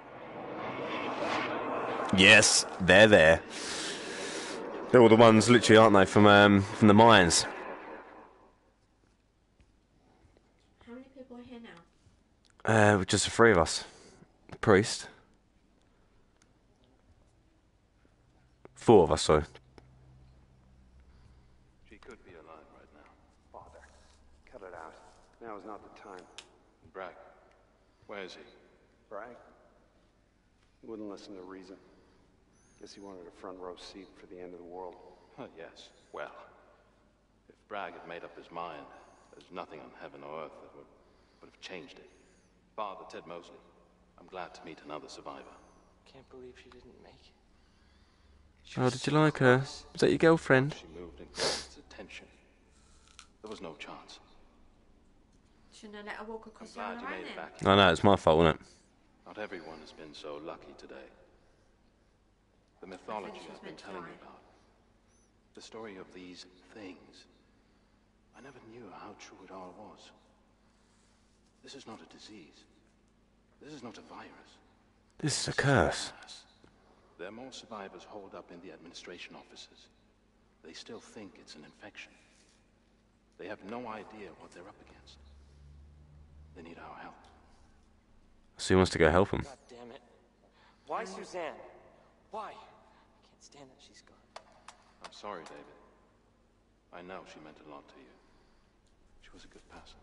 Yes, they're there. They're all the ones, literally, aren't they, from um, from the mines? How many people are here now? Uh, just the three of us. Priest. four of us, sorry. She could be alive right now. Father, cut it out. Now is not the time. Bragg, where is he? Bragg? He wouldn't listen to reason. Guess he wanted a front row seat for the end of the world. Oh, yes. Well, if Bragg had made up his mind, there's nothing on heaven or earth that would, would have changed it. Father Ted Mosley, I'm glad to meet another survivor. Can't believe she didn't make it. Oh, did you like her? Was that your girlfriend? She moved and caught its attention. There was no chance. Shouldn't I let her walk across the I'm line glad you made it then? back. I know, it's my fault, wasn't it? Not everyone has been so lucky today. The mythology she was I've been meant to telling you die. about. The story of these things. I never knew how true it all was. This is not a disease. This is not a virus. This is a This curse. mass. There are more survivors holed up in the administration offices. They still think it's an infection. They have no idea what they're up against. They need our help. So he wants to go help him. God damn it. Why Suzanne? Why? I can't stand that she's gone. I'm sorry, David. I know she meant a lot to you. She was a good person.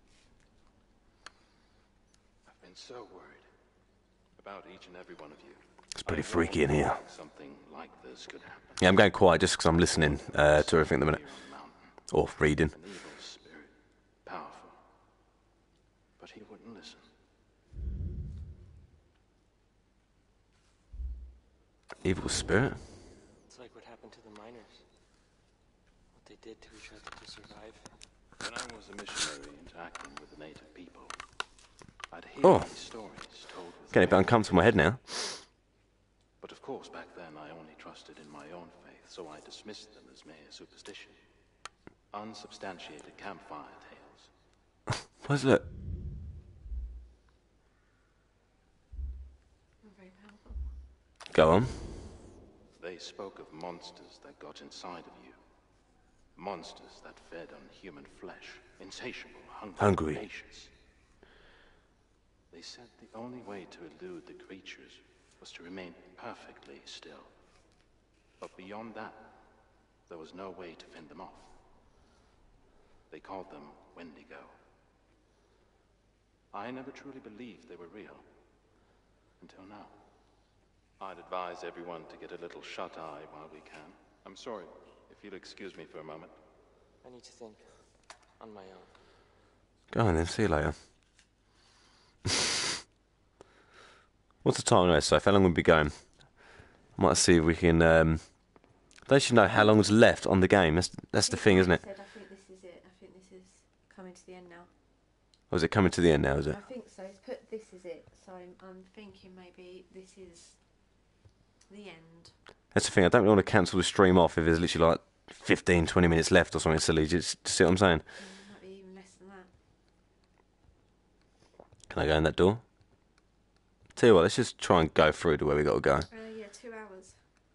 I've been so worried about each and every one of you. It's pretty I freaky in warned you here. Something like this could happen. Yeah, I'm going quiet just because I'm listening uh, to everything at the minute. Here on the mountain, Or reading. an evil spirit, powerful. But he wouldn't listen. Evil spirit? It's like what happened to the miners. What they did to each other to survive. When I was a missionary interacting with the native people, I'd hear Oh. these stories told with Getting a bit great uncomfortable in my head now. But of course, back then I only trusted in my own faith, so I dismissed them as mere superstition. Unsubstantiated campfire tales. Where's it? Very powerful. Go on. They spoke of monsters that got inside of you. Monsters that fed on human flesh, insatiable, hungry, Hungry. voracious. They said the only way to elude the creatures was to remain perfectly still. But beyond that, there was no way to fend them off. They called them Wendigo. I never truly believed they were real. Until now. I'd advise everyone to get a little shut-eye while we can. I'm sorry, if you'll excuse me for a moment. I need to think on my own. Go on then, see you later. What's the time anyway, Soph? How long will we be going? I might see if we can... Um, they should know how long's left on the game. That's, that's the thing, isn't it? Said, I think this is it. I think this is coming to the end now. Or is it coming to the end now, is it? I think so. It's put this is it. So I'm, I'm thinking maybe this is the end. That's the thing, I don't really want to cancel the stream off if there's literally like fifteen, twenty minutes left or something silly. Just, just see what I'm saying? Mm, might be even less than that. Can I go in that door? Tell you what, let's just try and go through to where we got to go. Uh, yeah, two hours.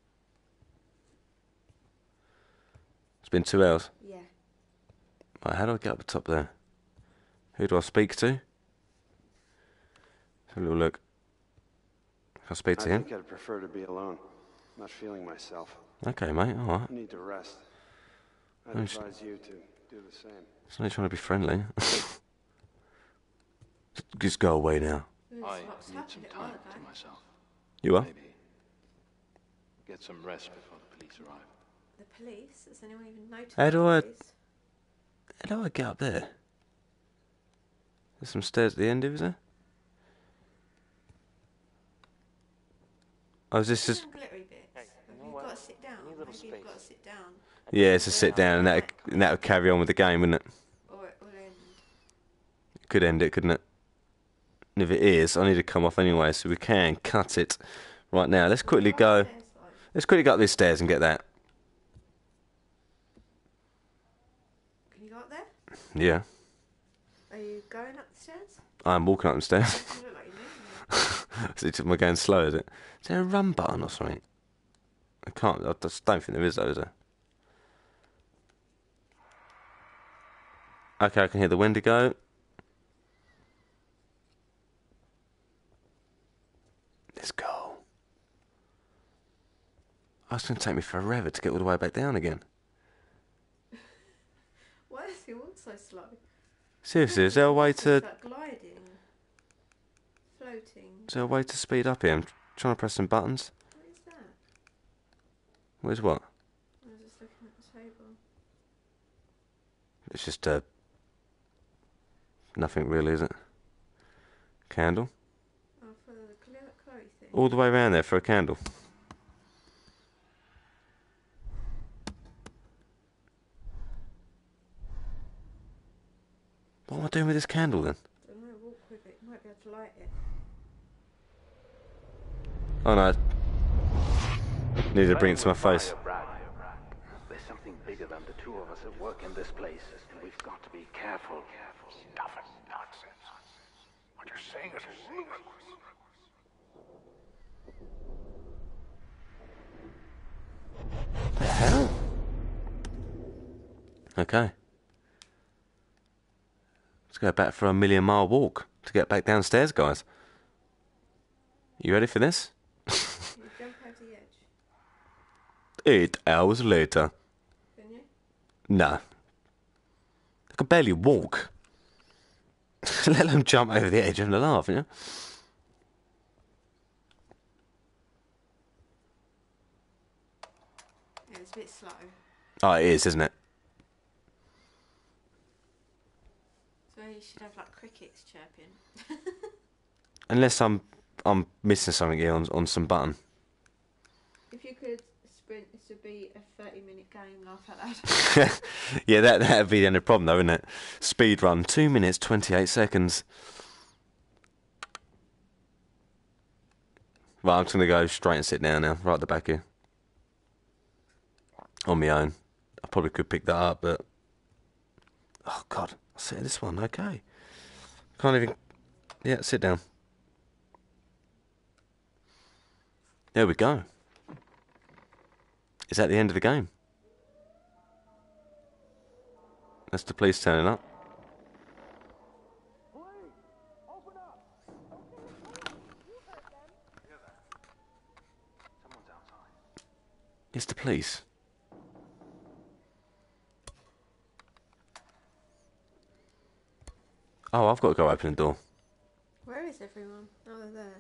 It's been two hours. Yeah. Right, how do I get up the top there? Who do I speak to? Let's have a little look. I'll speak to I him. think I'd prefer to be alone. Not feeling myself. Okay, mate, alright. I need to rest. I'd I'm just- advise you to do the same. It's only trying to be friendly. Just go away now. Mm, I it's what's need happened some a while time ago. to myself. You are? Maybe get some rest before the police arrive. The police? Has anyone even noticed? How do the I- police? How do I get up there? There's some stairs at the end, is there? Oh, is this just... Some glittery bits. Hey, Have you know you what? got to sit down? Need a little Maybe you've got to space. sit down. Yeah, it's a sit down and that and that would carry on with the game, wouldn't it? Or it will end. It could end it, couldn't it? And if it is, I need to come off anyway, so we can cut it right now. Let's quickly go... Upstairs, though. Let's quickly go up these stairs and get that. Can you go up there? Yeah. Are you going up the stairs? I'm walking up the stairs. You look like you're moving. Is it, am I going slow, is it? Is there a run button or something? I can't, I just don't think there is though, is there? Okay, I can hear the Wendigo. Let's go. Oh, it's going to take me forever to get all the way back down again. Why is he all so slow? Seriously, is there a way to... It's like gliding. Floating. Is there a way to speed up here? I'm trying to press some buttons. What is that? What is what? I was just looking at the table. It's just uh, nothing really, is it? Candle. Oh, for the Chloe thing. All the way around there for a candle. What am I doing with this candle then? I don't know, walk with it. You might be able to light it. Oh no. Need to bring it to my face. There's something bigger than the two of us at work in this place, and we've got to be careful. Stuff and nonsense. What you're saying is ludicrous. The hell? Okay. Let's go back for a million mile walk to get back downstairs, guys. You ready for this? You jump over the edge. Eight hours later. Can you? Nah. I can barely walk. Let alone jump over the edge and laugh, you know? Yeah, it's a bit slow. Oh, it is, isn't it? So you should have like crickets chirping. Unless I'm I'm missing something here on, on some button. If you could sprint, this would be a thirty minute game, laugh out loud. Yeah, that that'd be the only problem, though, wouldn't it? Speed run, two minutes twenty-eight seconds. Right, I'm just gonna go straight and sit down now, right at the back here. On my own. I probably could pick that up, but oh god, I'll sit in this one. Okay, can't even. Yeah, sit down. There we go. Is that the end of the game? That's the police turning up. It's the police. Oh, I've got to go open the door. Where is everyone? Oh, they're there.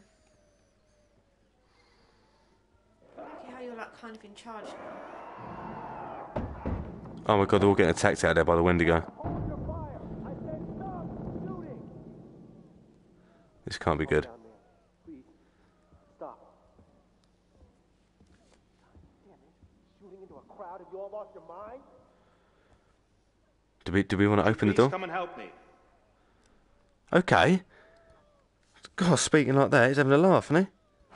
Look at how you're like kind of in charge now. Oh my god, they're all getting attacked out there by the Wendigo. This can't be good. Please, stop. Damn it. Shooting into a crowd. Have you all lost your mind? Do we, do we want to open the door? Come and help me. Okay. God, speaking like that, he's having a laugh, isn't he?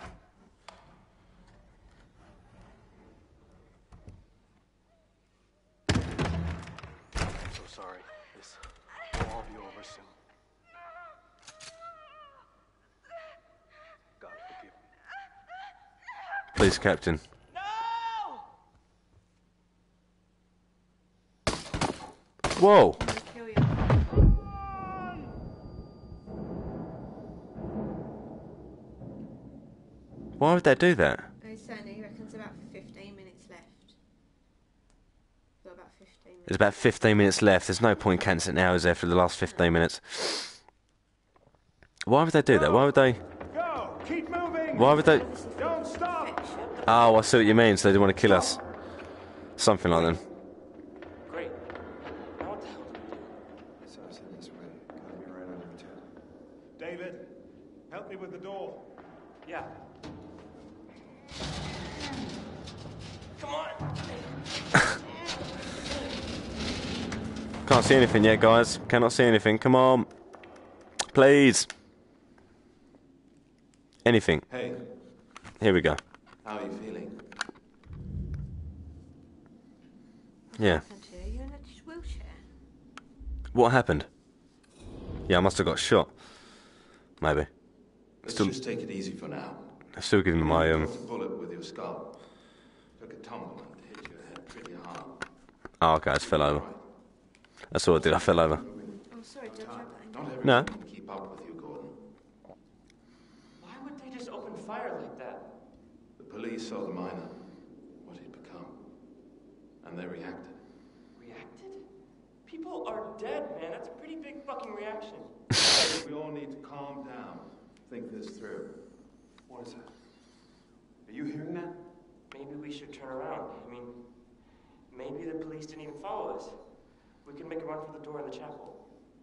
So sorry. This will all be over soon. God forgive me. Please, Captain. Whoa! Kill you. Why would they do that? He's saying he reckons about fifteen minutes left. Got about fifteen minutes. There's about fifteen minutes left. There's no point cancelling now, is there, for the last fifteen minutes? Why would they do that? Why would they... Go! Keep moving! Why would they... Don't stop! Oh, I see what you mean. So they didn't want to kill us. Something like that. Great. Now what the hell do we do? So I said this way. Got me right under attack. David, help me with the door. Yeah. Come on! Can't see anything yet, guys. Cannot see anything. Come on. Please. Anything. Hey, Here we go. how are you feeling? Yeah. Happened to you? You're in a wheelchair. What happened? Yeah, I must have got shot. Maybe. Let's Still- just take it easy for now. I'm still giving my... um. Caught a bullet with your skull. Took a tumble and hit your head pretty hard. Oh, okay, I just fell over. That's all I did. I fell over. Oh, sorry, did I jump Not that? everyone No. can keep up with you, Gordon. Why would they just open fire like that? The police saw the miner. and they reacted. Reacted? People are dead, man. That's a pretty big fucking reaction. We all need to calm down. Think this through. What is that? Are you hearing that? Maybe we should turn around. I mean, maybe the police didn't even follow us. We can make a run for the door in the chapel.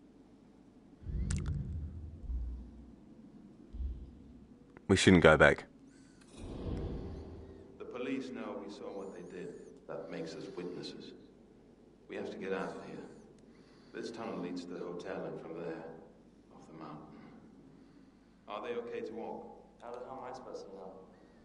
We shouldn't go back. The police know we saw what they did. That makes us witnesses. We have to get out of here. This tunnel leads to the hotel, and from there, off the mountain. Are they okay to walk? How the hell am I supposed to know?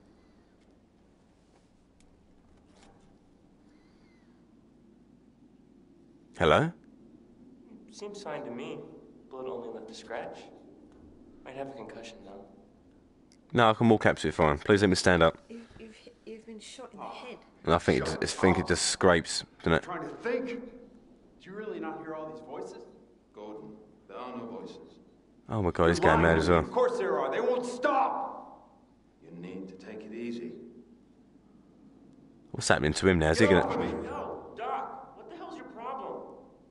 Hello? Seems fine to me. Blood only left a scratch. Might have a concussion, though. No, I can walk absolutely fine. Please let me stand up. You've, you've, hit- you've been shot in the head. And I think it, just, I think it just scrapes, doesn't it? Trying to think. Do you really not hear all these voices? Gordon, there are no voices. Oh my god, he's going mad as well. Of course there are. They won't stop. You need to take it easy. What's happening to him now? Is he Get gonna... off me! No, Doc. What the hell's your problem?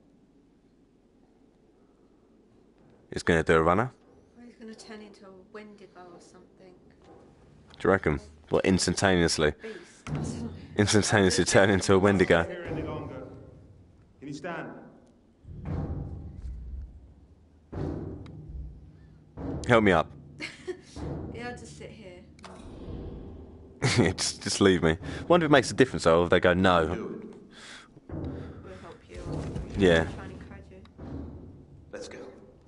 He's gonna do a runner? Or he's going to turn into a Wendigo or something. Do you reckon? What, instantaneously? Beast. Instantaneously turn into a Wendigo. Here any longer. Can you stand? Help me up. Yeah, I'll just sit here. just, just leave me. Wonder if it makes a difference though if they go no. We'll help you. Yeah. Try and encourage you. Let's go.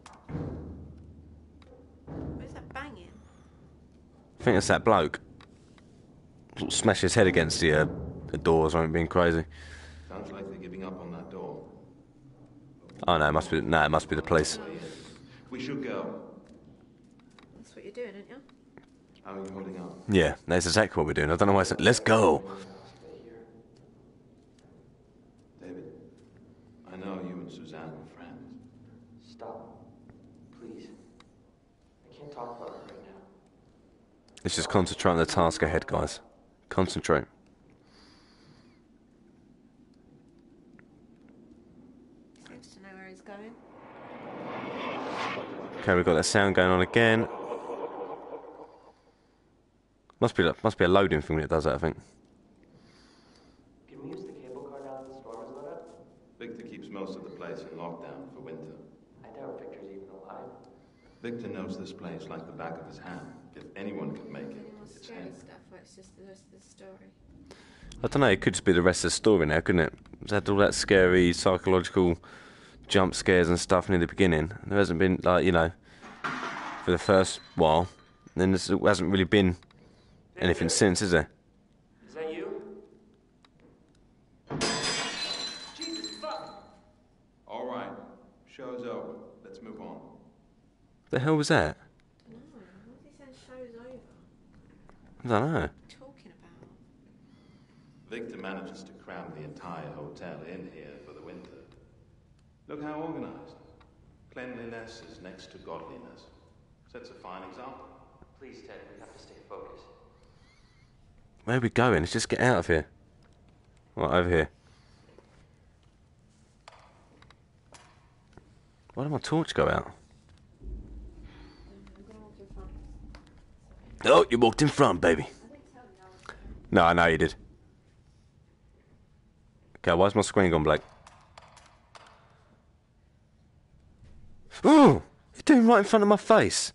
Where's that banging? I think it's that bloke. Sort of smash his head against the, uh, the door or something, being crazy. Sounds like they're giving up on that door. Oh no, it must be no, it must be the police. We should go. That's what you're doing, aren't you? How are you holding up? Yeah, that's exactly what we're doing. I don't know why I said let's go. David, I know you and Suzanne are friends. Stop. Please. I can't talk about it right now. Let's just concentrate on the task ahead, guys. Concentrate. Seems to know where he's going. Okay, we've got that sound going on again. Must be must be a loading thing that does that, I think. Can we use the cable car now that the storm is lit up? Victor keeps most of the place in lockdown for winter. I doubt Victor's even alive. Victor knows this place like the back of his hand. If anyone can make it, Any more it's scary him. stuff, or it's just the rest of the story? I don't know, it could just be the rest of the story now, couldn't it? It's had all that scary psychological jump scares and stuff near the beginning. There hasn't been, like, you know, for the first while. Then there hasn't really been anything since, is there? Is that you? Jesus fuck! All right, show's over. Let's move on. What the hell was that? No, what is he saying show's over? I don't know. What are you talking about? Victor manages to cram the entire hotel in here for the winter. Look how organized. Cleanliness is next to godliness. Sets a fine example. Please, Ted, we have to stay focused. Where are we going? Let's just get out of here. Right, over here. Why did my torch go out? Oh, you walked in front, baby. No, I know you did. Okay, why's my screen gone black? Oh, you're doing right in front of my face.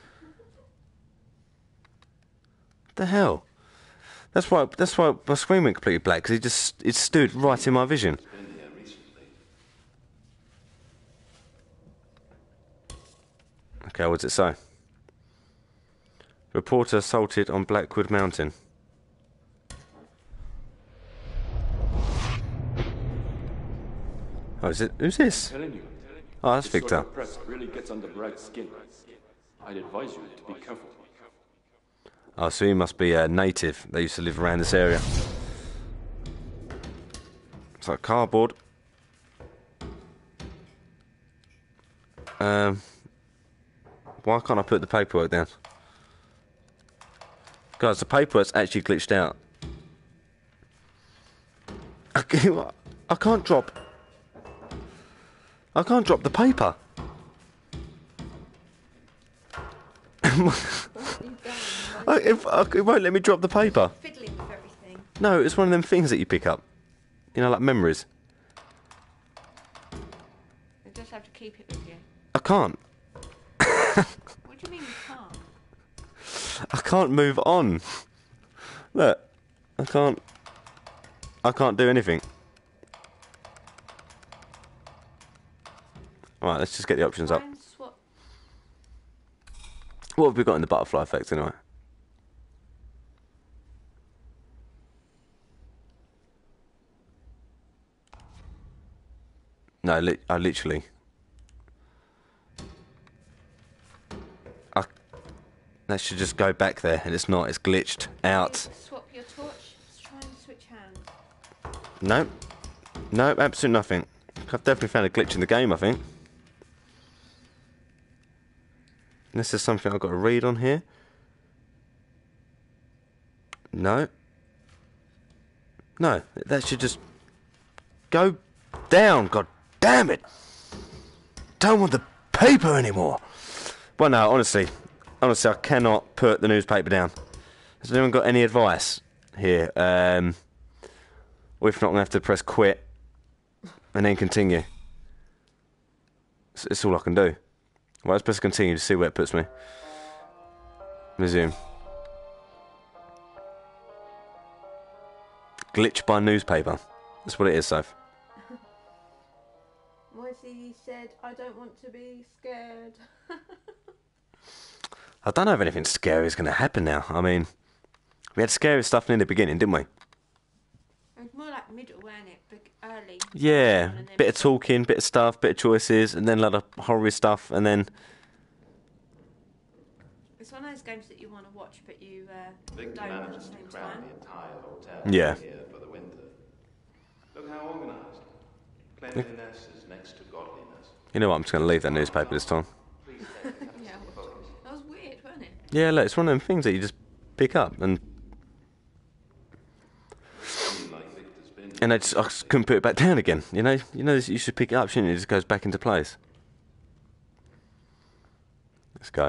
What the hell? That's why. That's why my screen went completely black because it just it stood right in my vision. Been here recently. Okay, what does it say? Reporter assaulted on Blackwood Mountain. Oh, is it? Who's this? Telling you. Oh, that's This Victor. sort of press really gets under Brag's skin. I'd advise you to be careful. Oh, so he must be a native. They used to live around this area. It's like cardboard. Um, why can't I put the paperwork down? Guys, the paperwork's actually glitched out. I I, I can't drop. I can't drop the paper. I, if, I, it won't let me drop the paper. Fiddling with everything. No, it's one of them things that you pick up. You know, like memories. You just have to keep it with you. I can't. What do you mean you can't? I can't move on. Look, I can't. I can't do anything. Alright, let's just get the options up. Swap. What have we got in the butterfly effect anyway? No, li I literally. I. That should just go back there, and it's not. It's glitched out. Swap your torch. Let's try and switch hands. No, no, absolutely nothing. I've definitely found a glitch in the game, I think. This is something I've got to read on here. No. No, that should just go down. God damn it. Don't want the paper anymore. Well, no, honestly. Honestly, I cannot put the newspaper down. Has anyone got any advice here? Um, or if not, I'm going to have to press quit and then continue. It's, it's all I can do. Well, let's press continue to see where it puts me. Resume. Glitch by newspaper. That's what it is, Soph. Moisey said, I don't want to be scared. I don't know if anything scary is going to happen now. I mean, we had scary stuff in the beginning, didn't we? It was more like middle, wasn't it? Big, early. Yeah, bit of talking, bit of stuff, bit of choices, and then a lot of horror stuff, and then... It's one of those games that you want to watch, but you uh, Victor don't at the manages to same cram time. the entire hotel Yeah. here for the winter. Look how organised. Cleanliness is next to godliness. You know what, I'm just going to leave that newspaper this time. Yeah, that was weird, wasn't it? Yeah, look, it's one of them things that you just pick up, and... And I just, I just couldn't put it back down again, you know? You know, you should pick it up, shouldn't you? It just goes back into place. Let's go.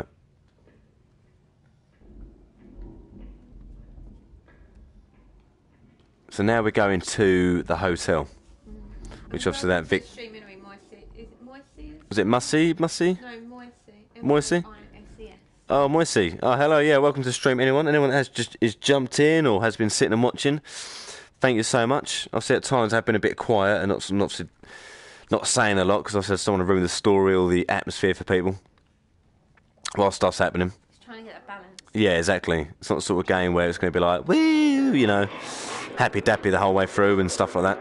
So now we're going to the hotel, which obviously that Vic... Stream anyway, Moisey. Is it Moisey? Was it Mussy? Mussy? No, Moisey. Moisey? M O I S E S. Oh, Moisey. Oh, hello. Yeah, welcome to Stream Anyone. Anyone that has just is jumped in or has been sitting and watching, thank you so much. Obviously, at times I've been a bit quiet and not not, not saying a lot because obviously I just don't want to ruin the story or the atmosphere for people while stuff's happening. Just trying to get a balance. Yeah, exactly. It's not the sort of game where it's going to be like, woo, you know, happy dappy the whole way through and stuff like that.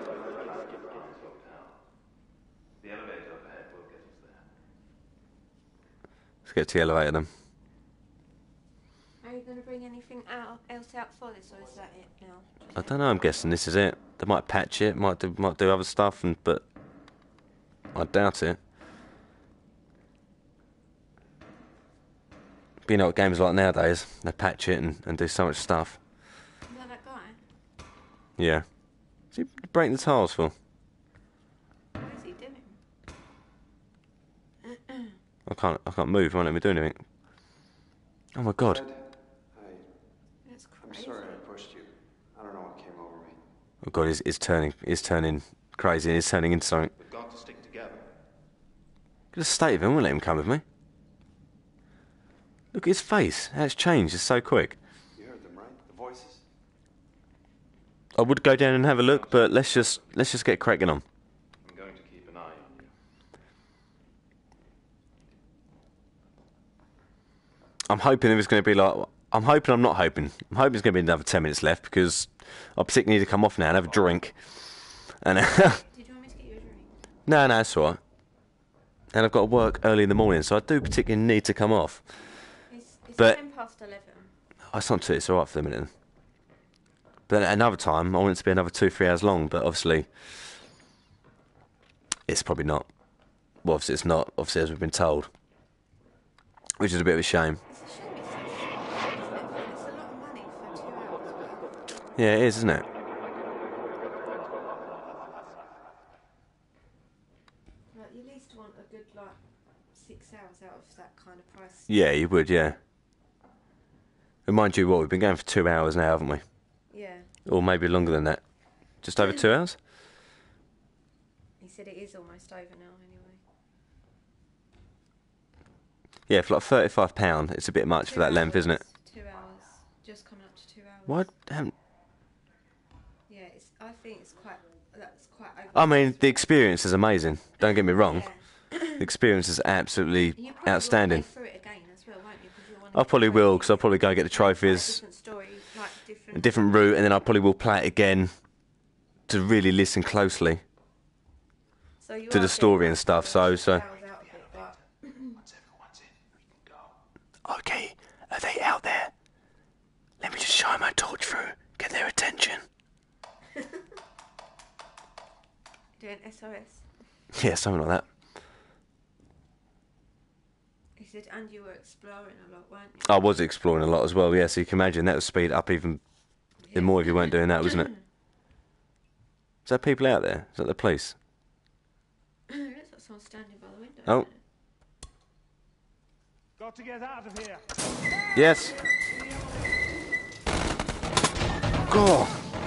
Let's get to the elevator then. Are you going to bring anything out, else out for this, or is that it now? I don't know. I'm guessing this is it. They might patch it, might do, might do other stuff, and but I doubt it. But you know what games are like nowadays? They patch it and, and do so much stuff. You know that guy? Yeah. What's he breaking the tiles for? What is he doing? I can't. I can't move. It won't let me do anything. Oh my god. That's I'm crazy. sorry I pushed you. I don't know what came over me. Oh god, he's, he's turning. He's turning crazy. He's turning into something. We've got to stick together. Look at the state of him. I won't let him come with me. Look at his face. How it's changed. It's so quick. You heard them, right? The voices? I would go down and have a look, but let's just let's just get cracking on. I'm going to keep an eye on you. I'm hoping it's going to be like. I'm hoping. I'm not hoping. I'm hoping it's going to be another ten minutes left because I particularly need to come off now and have a drink. And Did you want me to get you a drink? no, no, it's all right. And I've got to work early in the morning, so I do particularly need to come off. It's, it's But- ten past eleven. I just want to. It's all right for the minute. But at another time, I want it to be another two, three hours long. But obviously, it's probably not. Well, obviously it's not. Obviously, as we've been told, which is a bit of a shame. It's a shame it's so short, isn't it? It's a lot of money for two hours. Yeah, it is, isn't it? hours. Yeah, you would, yeah. And mind you, what, we've been going for two hours now, haven't we? Yeah. Or maybe longer than that. Just over two hours? He said it is almost over now, anyway. Yeah, for like thirty-five pounds, it's a bit much Two for that hours, length, isn't it? Two hours. Just coming up to two hours. What? Haven't... Yeah, it's, I think it's quite... That's quite... I mean, the experience is amazing. Don't get me wrong. Yeah. The experience is absolutely you probably outstanding. Will play through it again as well, won't you? Because you'll want I probably will, because I'll probably go get the trophies. Different story, like different... A different route, and then I probably will play it again to really listen closely so you to the story and stuff. So, so. Okay, are they out there? Let me just shine my torch through, get their attention. Doing S O S. Yeah, something like that. He said, and you were exploring a lot, weren't you? I was exploring a lot as well, yeah, so you can imagine that would speed up even, yeah. even more if you weren't doing that, wasn't it? Is there people out there? Is that the police? It looks like someone standing by the window. Oh. Got to get out of here. Yes. God.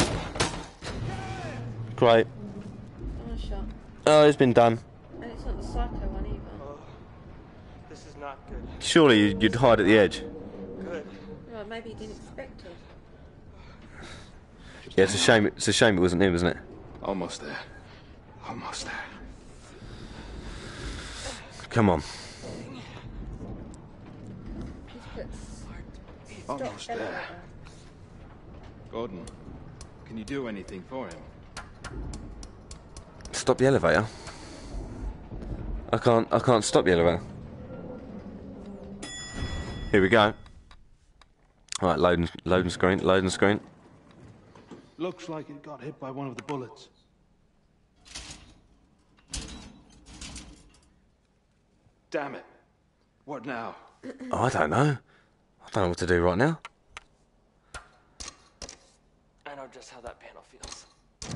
Great. Oh, shot. Oh, it's been done. And it's not the psycho one either. Oh, this is not good. Surely you'd hide at the edge. Good. Well, maybe he didn't expect it. Yeah, it's a shame. It's a shame it wasn't him, isn't it? Almost there. Almost there. Come on. Almost there. Gordon, can you do anything for him? Stop the elevator. I can't. I can't stop the elevator. Here we go. All right, loading, loading screen, loading screen. Looks like it got hit by one of the bullets. Damn it! What now? Oh, I don't know. I don't know what to do right now. I know just how that panel feels.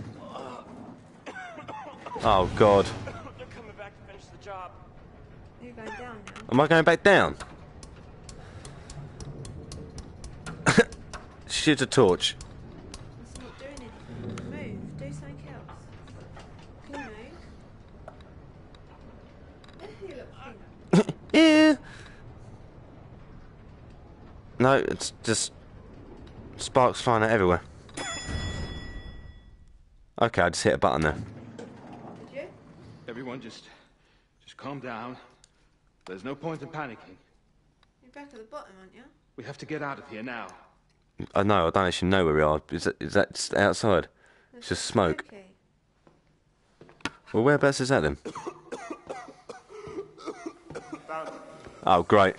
Oh God. They're coming back to finish the job. You're going down now. Am I going back down? Shoot a torch. It's not doing anything. Move. Do something else. Can you move? Yeah. No, it's just sparks flying out everywhere. Okay, I just hit a button there. Did you? Everyone just, just calm down. There's no point in panicking. You're back at the bottom, aren't you? We have to get out of here now. I know, I don't actually know where we are. Is that, is that just outside? There's It's just smoke. Okay. Well, whereabouts is that then? Oh, great.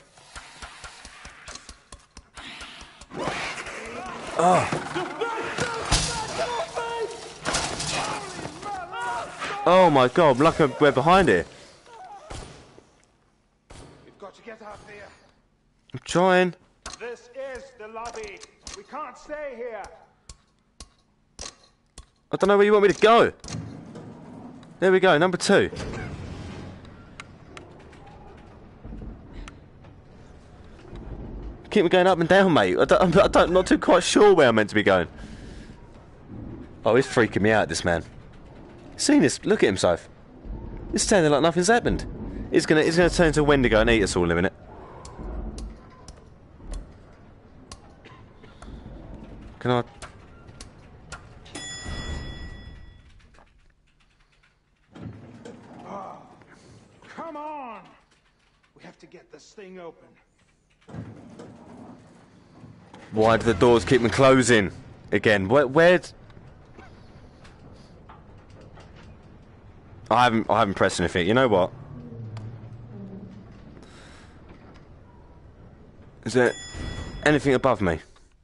Oh. Oh my God, I'm lucky we're behind here. We've got to get out there. I'm trying. This is the lobby. We can't stay here. I don't know where you want me to go. There we go, number two. Keep me going up and down, mate. I don't, I'm, I don't, not too quite sure where I'm meant to be going. Oh, he's freaking me out, this man. Seen this? Look at himself. He's standing like nothing's happened. He's gonna, he's gonna turn into a Wendigo and eat us all in a minute. Can I? Oh, come on! We have to get this thing open. Why do the doors keep me closing again? Where? Where's? I haven't. I haven't pressed anything. You know what? Is there anything above me?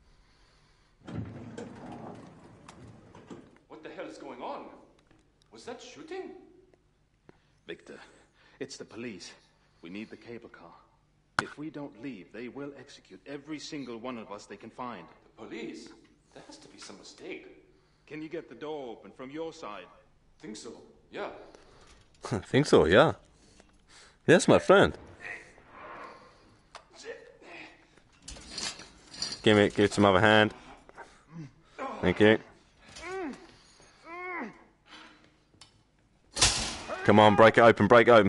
What the hell is going on? Was that shooting? Victor, it's the police. We need the cable car. If we don't leave, they will execute every single one of us they can find. The police? There has to be some mistake. Can you get the door open from your side? Think so, yeah. I think so, yeah. Yes, my friend. Give it, give it some other hand. Thank you. Come on, break it open, break it open.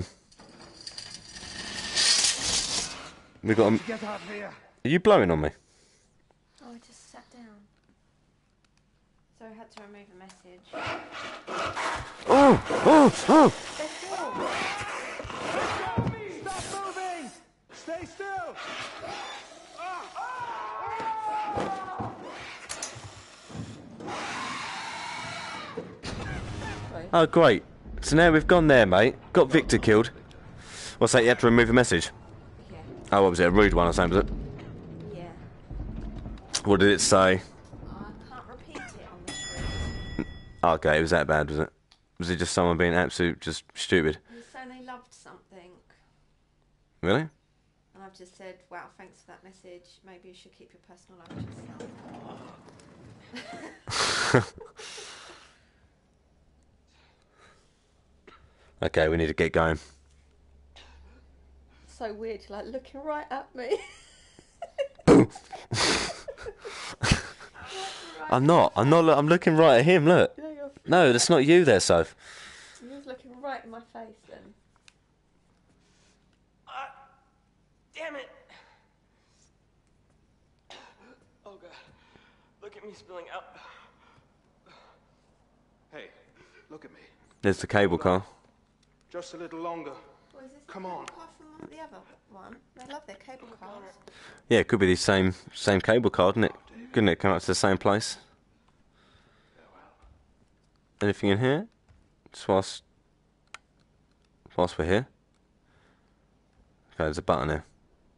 We got him. Get out of here. Are you blowing on me? Oh, I just sat down. So I had to remove a message. Oh, oh, oh! Stop moving! Stay still! Oh, great. So now we've gone there, mate. Got Victor killed. What's that? You had to remove a message? Yeah. Oh, what was it? A rude one or something, was it? Yeah. What did it say? Oh, I can't repeat it on this room. Okay, it was that bad, was it? Was it just someone being absolute, just stupid? He was saying they loved something. Really? And I've just said, wow, thanks for that message. Maybe you should keep your personal life to yourself. Okay, we need to get going. So weird, you're like looking right at me. I'm not. I'm not. I'm looking right at him. Look. Yeah, you're No, that's not you there, Soph. He was looking right in my face then. Uh, damn it! Oh god. Look at me spilling out. Hey, look at me. There's the cable car. Just a little longer. Well, is this Come the cable on. car from the other one? They love their cable cars. Yeah, it could be the same same cable car, couldn't it? Couldn't it come up to the same place? Anything in here? Just whilst, whilst we're here. Okay, there's a button here.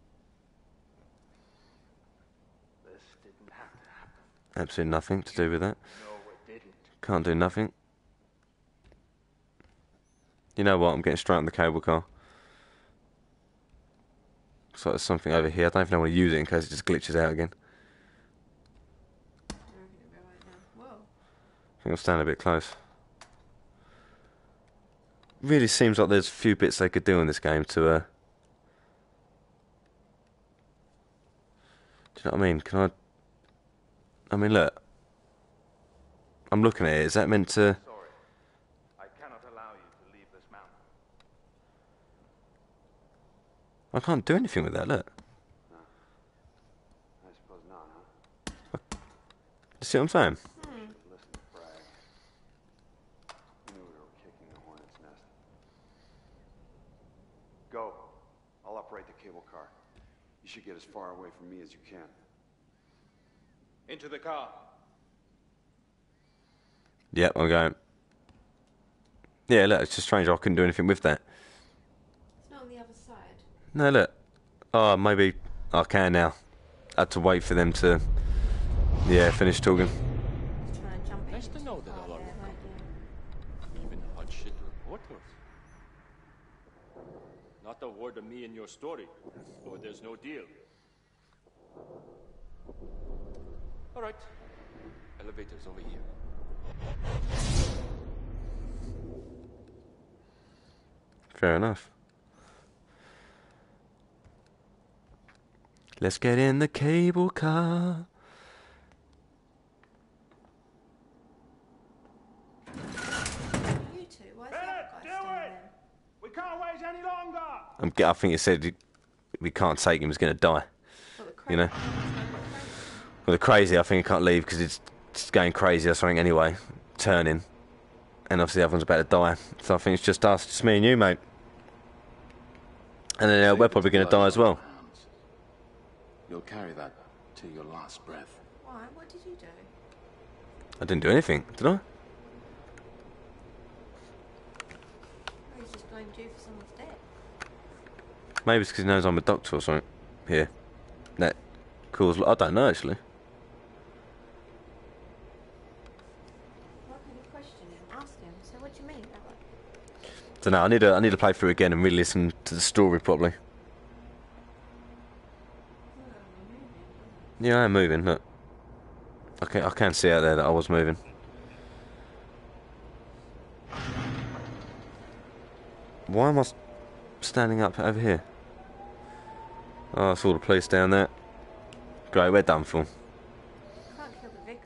This didn't have to happen. Absolutely nothing to do with that. No, it didn't. Can't do nothing. You know what? I'm getting straight on the cable car. Looks like there's something over here. I don't even know how to use it in case it just glitches out again. I think I'll stand a bit close. Really seems like there's a few bits they could do in this game to, uh... do you know what I mean? Can I... I mean, look. I'm looking at it. Is that meant to... Sorry. I cannot allow you to leave this mountain. I can't do anything with that, look. No. I suppose not, huh? You see what I'm saying? Listen to Bragg. We knew we were kicking the hornet's nest. Go. I'll operate the cable car. You should get as far away from me as you can. Into the car. Yep, I'm going. Yeah, look, it's just strange I couldn't do anything with that. It's not on the other side. No, look. Oh, maybe I can now. I had to wait for them to, yeah, finish talking. Just trying to jump in. Nice to know that all our even hot shit reporters. Not a word of me in your story, or there's no deal. All right. Elevator's over here. Fair enough. Let's get in the cable car. You two, why is the other guy Do standing it! there? We can't wait any longer! I'm, I think it said we can't take him, he's going to die. What, the You know? crazy? Well, the crazy, I think he can't leave because it's just going crazy or something anyway. Turning. And obviously the other one's about to die. So I think it's just us, just me and you, mate. And then uh, we're probably going to die as well. You'll carry that to your last breath. Why? What did you do? I didn't do anything, did I? Oh, he's just blamed you for someone's death. Maybe it's because he knows I'm a doctor or something. Here. That causes... I don't know, actually. Why can't you question him? Ask him. So what do you mean? Don't know, I need to, I need to play through again and really listen to the story properly. Yeah, I am moving, look. Okay, I can see out there that I was moving. Why am I s- standing up over here? Oh, I saw the police down there. Great, we're done for. Can't kill the vicar.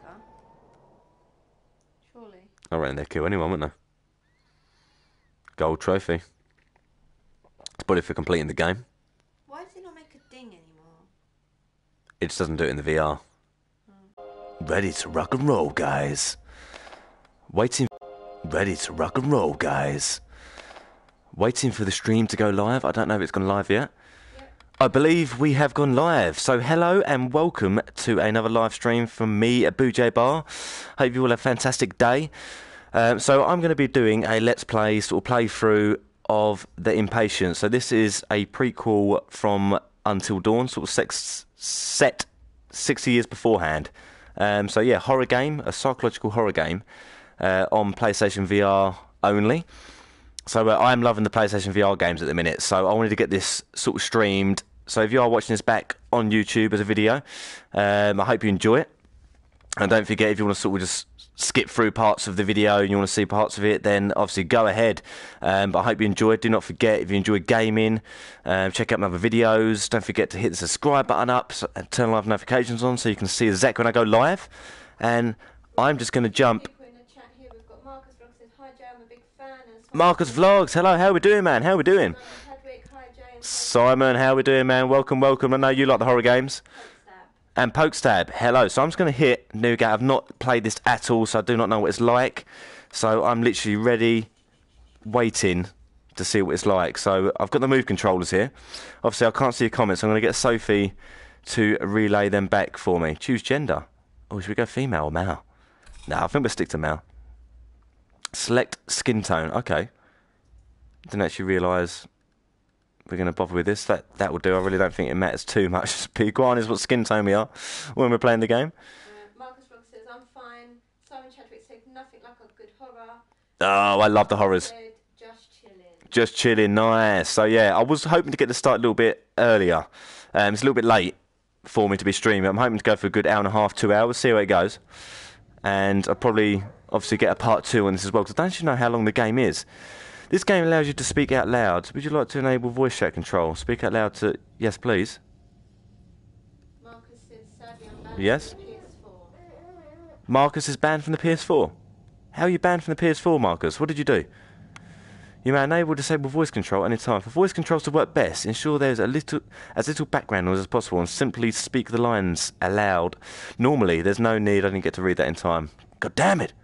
Surely. I reckon they'd kill anyone, wouldn't they? Gold trophy. It's probably for completing the game. Why does it not make a ding anymore? It just doesn't do it in the V R. Oh. Ready to rock and roll, guys. Waiting. Ready to rock and roll, guys. Waiting for the stream to go live. I don't know if it's gone live yet. Yep. I believe we have gone live. So hello and welcome to another live stream from me at Boo J Bar. Hope you all have a fantastic day. Um, so I'm going to be doing a Let's Play sort of playthrough of The Inpatient. So this is a prequel from Until Dawn, sort of sex, set sixty years beforehand. Um, so yeah, horror game, a psychological horror game uh, on PlayStation V R only. So uh, I'm loving the PlayStation V R games at the minute, so I wanted to get this sort of streamed. So if you are watching this back on YouTube as a video, um, I hope you enjoy it. And don't forget, if you want to sort of just skip through parts of the video and you want to see parts of it, then obviously go ahead. Um, but I hope you enjoy it. Do not forget, if you enjoy gaming, um, check out my other videos. Don't forget to hit the subscribe button up so, and turn live notifications on so you can see exactly when I go live. And I'm just going to jump... Marcus Vlogs, hello, how we doing, man? How we doing? Simon, how we doing, man? Welcome, welcome. I know you like the horror games. And Pokestab, hello. So I'm just going to hit Nougat. I've not played this at all, so I do not know what it's like. So I'm literally ready, waiting to see what it's like. So I've got the move controllers here. Obviously, I can't see your comments, so I'm going to get Sophie to relay them back for me. Choose gender. Oh, should we go female or male? No, I think we'll stick to male. Select skin tone. Okay. Didn't actually realise we're going to bother with this. That that will do. I really don't think it matters too much. Piguan is what skin tone we are when we're playing the game. Uh, Marcus Rock says, I'm fine. Simon Chadwick said, nothing like a good horror. Oh, I love the horrors. Said, just chilling. Just chilling. Nice. So, yeah, I was hoping to get the start a little bit earlier. Um, it's a little bit late for me to be streaming. I'm hoping to go for a good hour and a half, two hours, see how it goes. And I'll probably... obviously get a part two on this as well, because I don't actually know how long the game is. This game allows you to speak out loud. Would you like to enable voice chat control? Speak out loud to... Yes, please. Marcus says, sadly, I'm banned yes? from the P S four. Marcus is banned from the P S four. How are you banned from the P S four, Marcus? What did you do? You may enable disable voice control any time. For voice controls to work best, ensure there's a little, as little background noise as possible and simply speak the lines aloud. Normally, there's no need. I didn't get to read that in time. God damn it!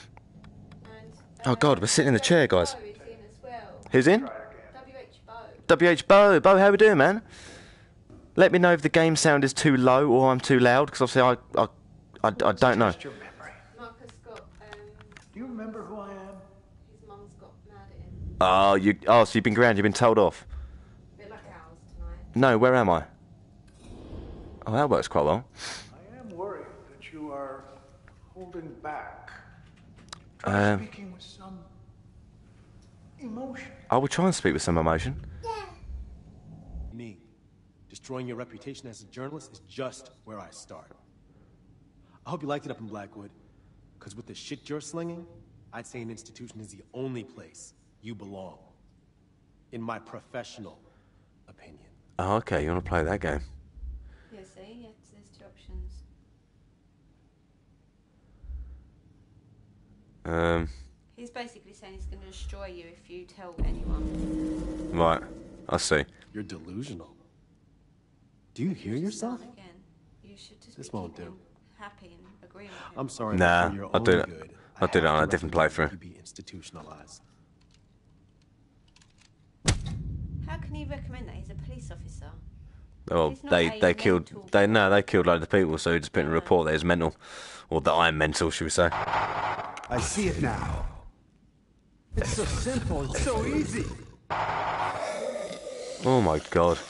Oh God, we're sitting in the chair, guys. Who's in? W H Bo. W H Bo. Bo, how we doing, man? Let me know if the game sound is too low or I'm too loud, because obviously I, I, I, I don't know. Marcus got, um... Do you remember who I am? His mum's got mad at him. Oh, you. Oh, so you've been grounded. You've been told off. A bit like ours tonight. No, where am I? Oh, that works quite well. I am worried that you are holding back. Um, Speaking with some emotion. I will try and speak with some emotion. Me. Destroying your reputation as a journalist is just where I start. I hope you liked it up in Blackwood, because with the shit you're slinging, I'd say an institution is the only place you belong. In my professional opinion. Oh, okay, you want to play that game? Yeah, see? Yeah, there's two options. Um... He's basically saying he's going to destroy you if you tell anyone. Right, I see. You're delusional. Do you hear yourself? Again, you should just this be won't do. Happy and agreeing with him. I'm sorry. Nah, your I'll do it. Good, I'll do it on a different playthrough. You be institutionalized. How can he recommend that? He's a police officer. Well, they they killed they no they killed loads of people, so he just put in a report that he's mental, or that I'm mental, should we say? I see it now. It's so simple and so easy. Oh my God.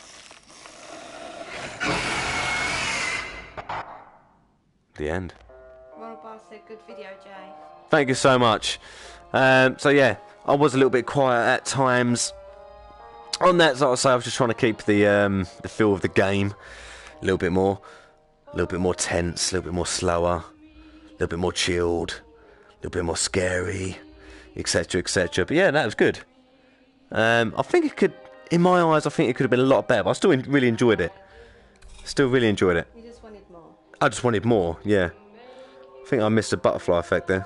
The end. Ronald Barr said, good video, Jay. Thank you so much. Um, so yeah, I was a little bit quiet at times. On that, like I say, I was just trying to keep the um, the feel of the game a little bit more, a little bit more tense, a little bit more slower, a little bit more chilled, a little bit more scary, et cetera, et cetera. But yeah, that was good. Um, I think it could, in my eyes, I think it could have been a lot better. But I still really enjoyed it. Still really enjoyed it. You just wanted more. I just wanted more, yeah. I think I missed a butterfly effect there.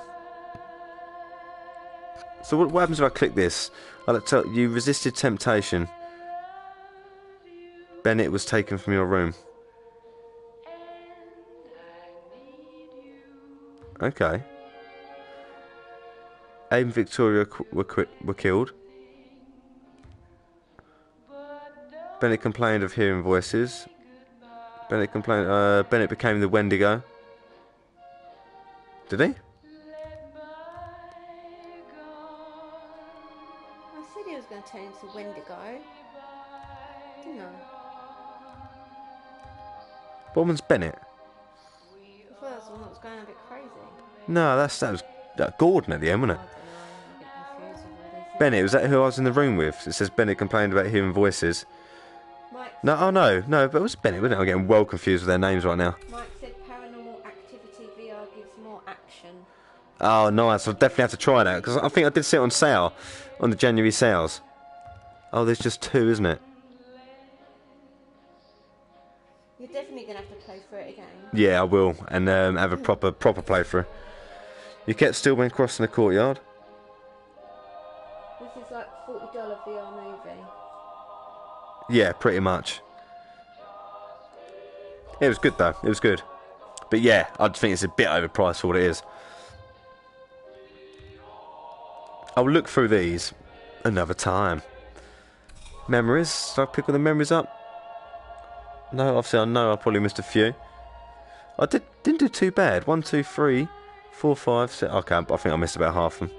So what, what happens if I click this? I'll tell you resisted temptation. Bennett was taken from your room. Okay. Abe and Victoria qu were, qu were killed. Bennett complained of hearing voices. Bennett complained. Uh, Bennett became the Wendigo. Did he? I said he was going to turn into Wendigo. Didn't I? What one's Bennett? I thought that was the one that was going a bit crazy. No, that's that was that Gordon at the end, wasn't it? I don't know. I get confused with all these. Bennett, was that who I was in the room with? It says Bennett complained about hearing voices. Mike No, oh no, no, but it was Bennett, wasn't it? I'm getting well confused with their names right now. Mike said Paranormal Activity V R gives more action. Oh, nice. I'll definitely have to try that, because I think I did see it on sale, on the January sales. Oh, there's just two, isn't it? You're definitely going to have to play through it again. Yeah, I will, and um, have a proper proper playthrough. You kept still when crossing the courtyard? This is like forty dollar V R movie. Yeah, pretty much. It was good though, it was good. But yeah, I think it's a bit overpriced for what it is. I'll look through these another time. Memories, shall I pick all the memories up? No, obviously I know I probably missed a few. I did, didn't do too bad. One, two, three, four, five, six. Okay, I think I missed about half of them.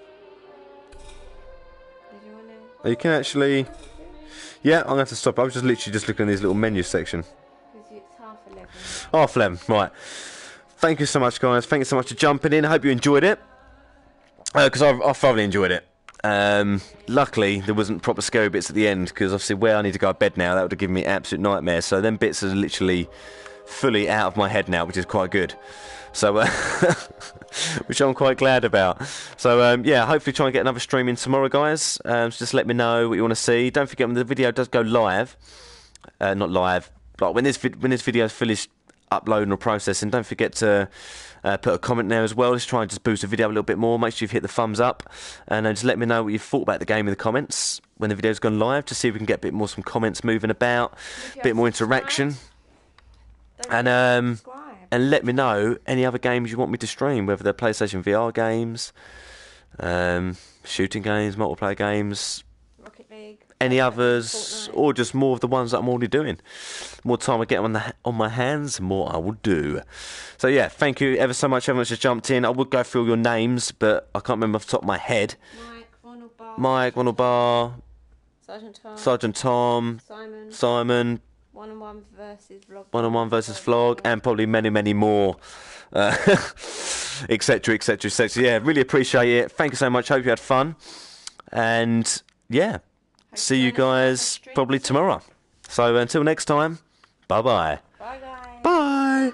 Did you want to? Oh, you can actually... Yeah, I'm going to have to stop. I was just literally just looking at this little menu section. Because it's half eleven. Half eleven, right. Thank you so much, guys. Thank you so much for jumping in. I hope you enjoyed it. Because uh, I, I thoroughly enjoyed it. Um, luckily, there wasn't proper scary bits at the end, because obviously where I need to go to bed now, that would have given me absolute nightmares. So them bits are literally fully out of my head now, which is quite good. So, uh, which I'm quite glad about. So, um, yeah, hopefully try and get another stream in tomorrow, guys. Um, so just let me know what you want to see. Don't forget when the video does go live, uh, not live, but when this vid when this video is finished uploading or processing, don't forget to uh, put a comment there as well. Let's try and just boost the video a little bit more. Make sure you've hit the thumbs up, and uh, just let me know what you've thought about the game in the comments when the video's gone live, to see if we can get a bit more some comments moving about, a bit more interaction, and um, and let me know any other games you want me to stream, whether they're PlayStation V R games, um, shooting games, multiplayer games, Rocket League, any others, or just more of the ones that I'm already doing. The more time I get on the on my hands, the more I will do. So yeah, thank you ever so much. Everyone just jumped in. I would go through your names, but I can't remember off the top of my head. Mike, Ronald Barr, Mike, Ronald Barr, Sergeant Tom, Sergeant Tom, Simon, Simon, one on one versus vlog, one on one versus vlog, and probably many, many more, uh, et cetera, et cetera, et cetera. Yeah, really appreciate it. Thank you so much. Hope you had fun, and yeah, see you guys probably tomorrow. So until next time, bye bye. Bye guys. Bye.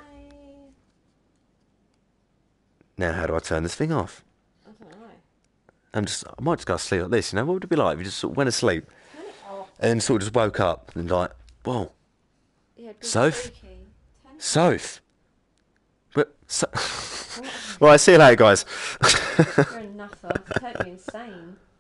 Now, how do I turn this thing off? I don't know. I'm just, I might just go to sleep like this. You know, what would it be like if you just sort of went to sleep Turn it off. and sort of just woke up and like, whoa, Yeah, it'd be Soph, spooky. Turn it Soph, but so. Right, see you later, guys. off. You're a nutter. It's totally insane.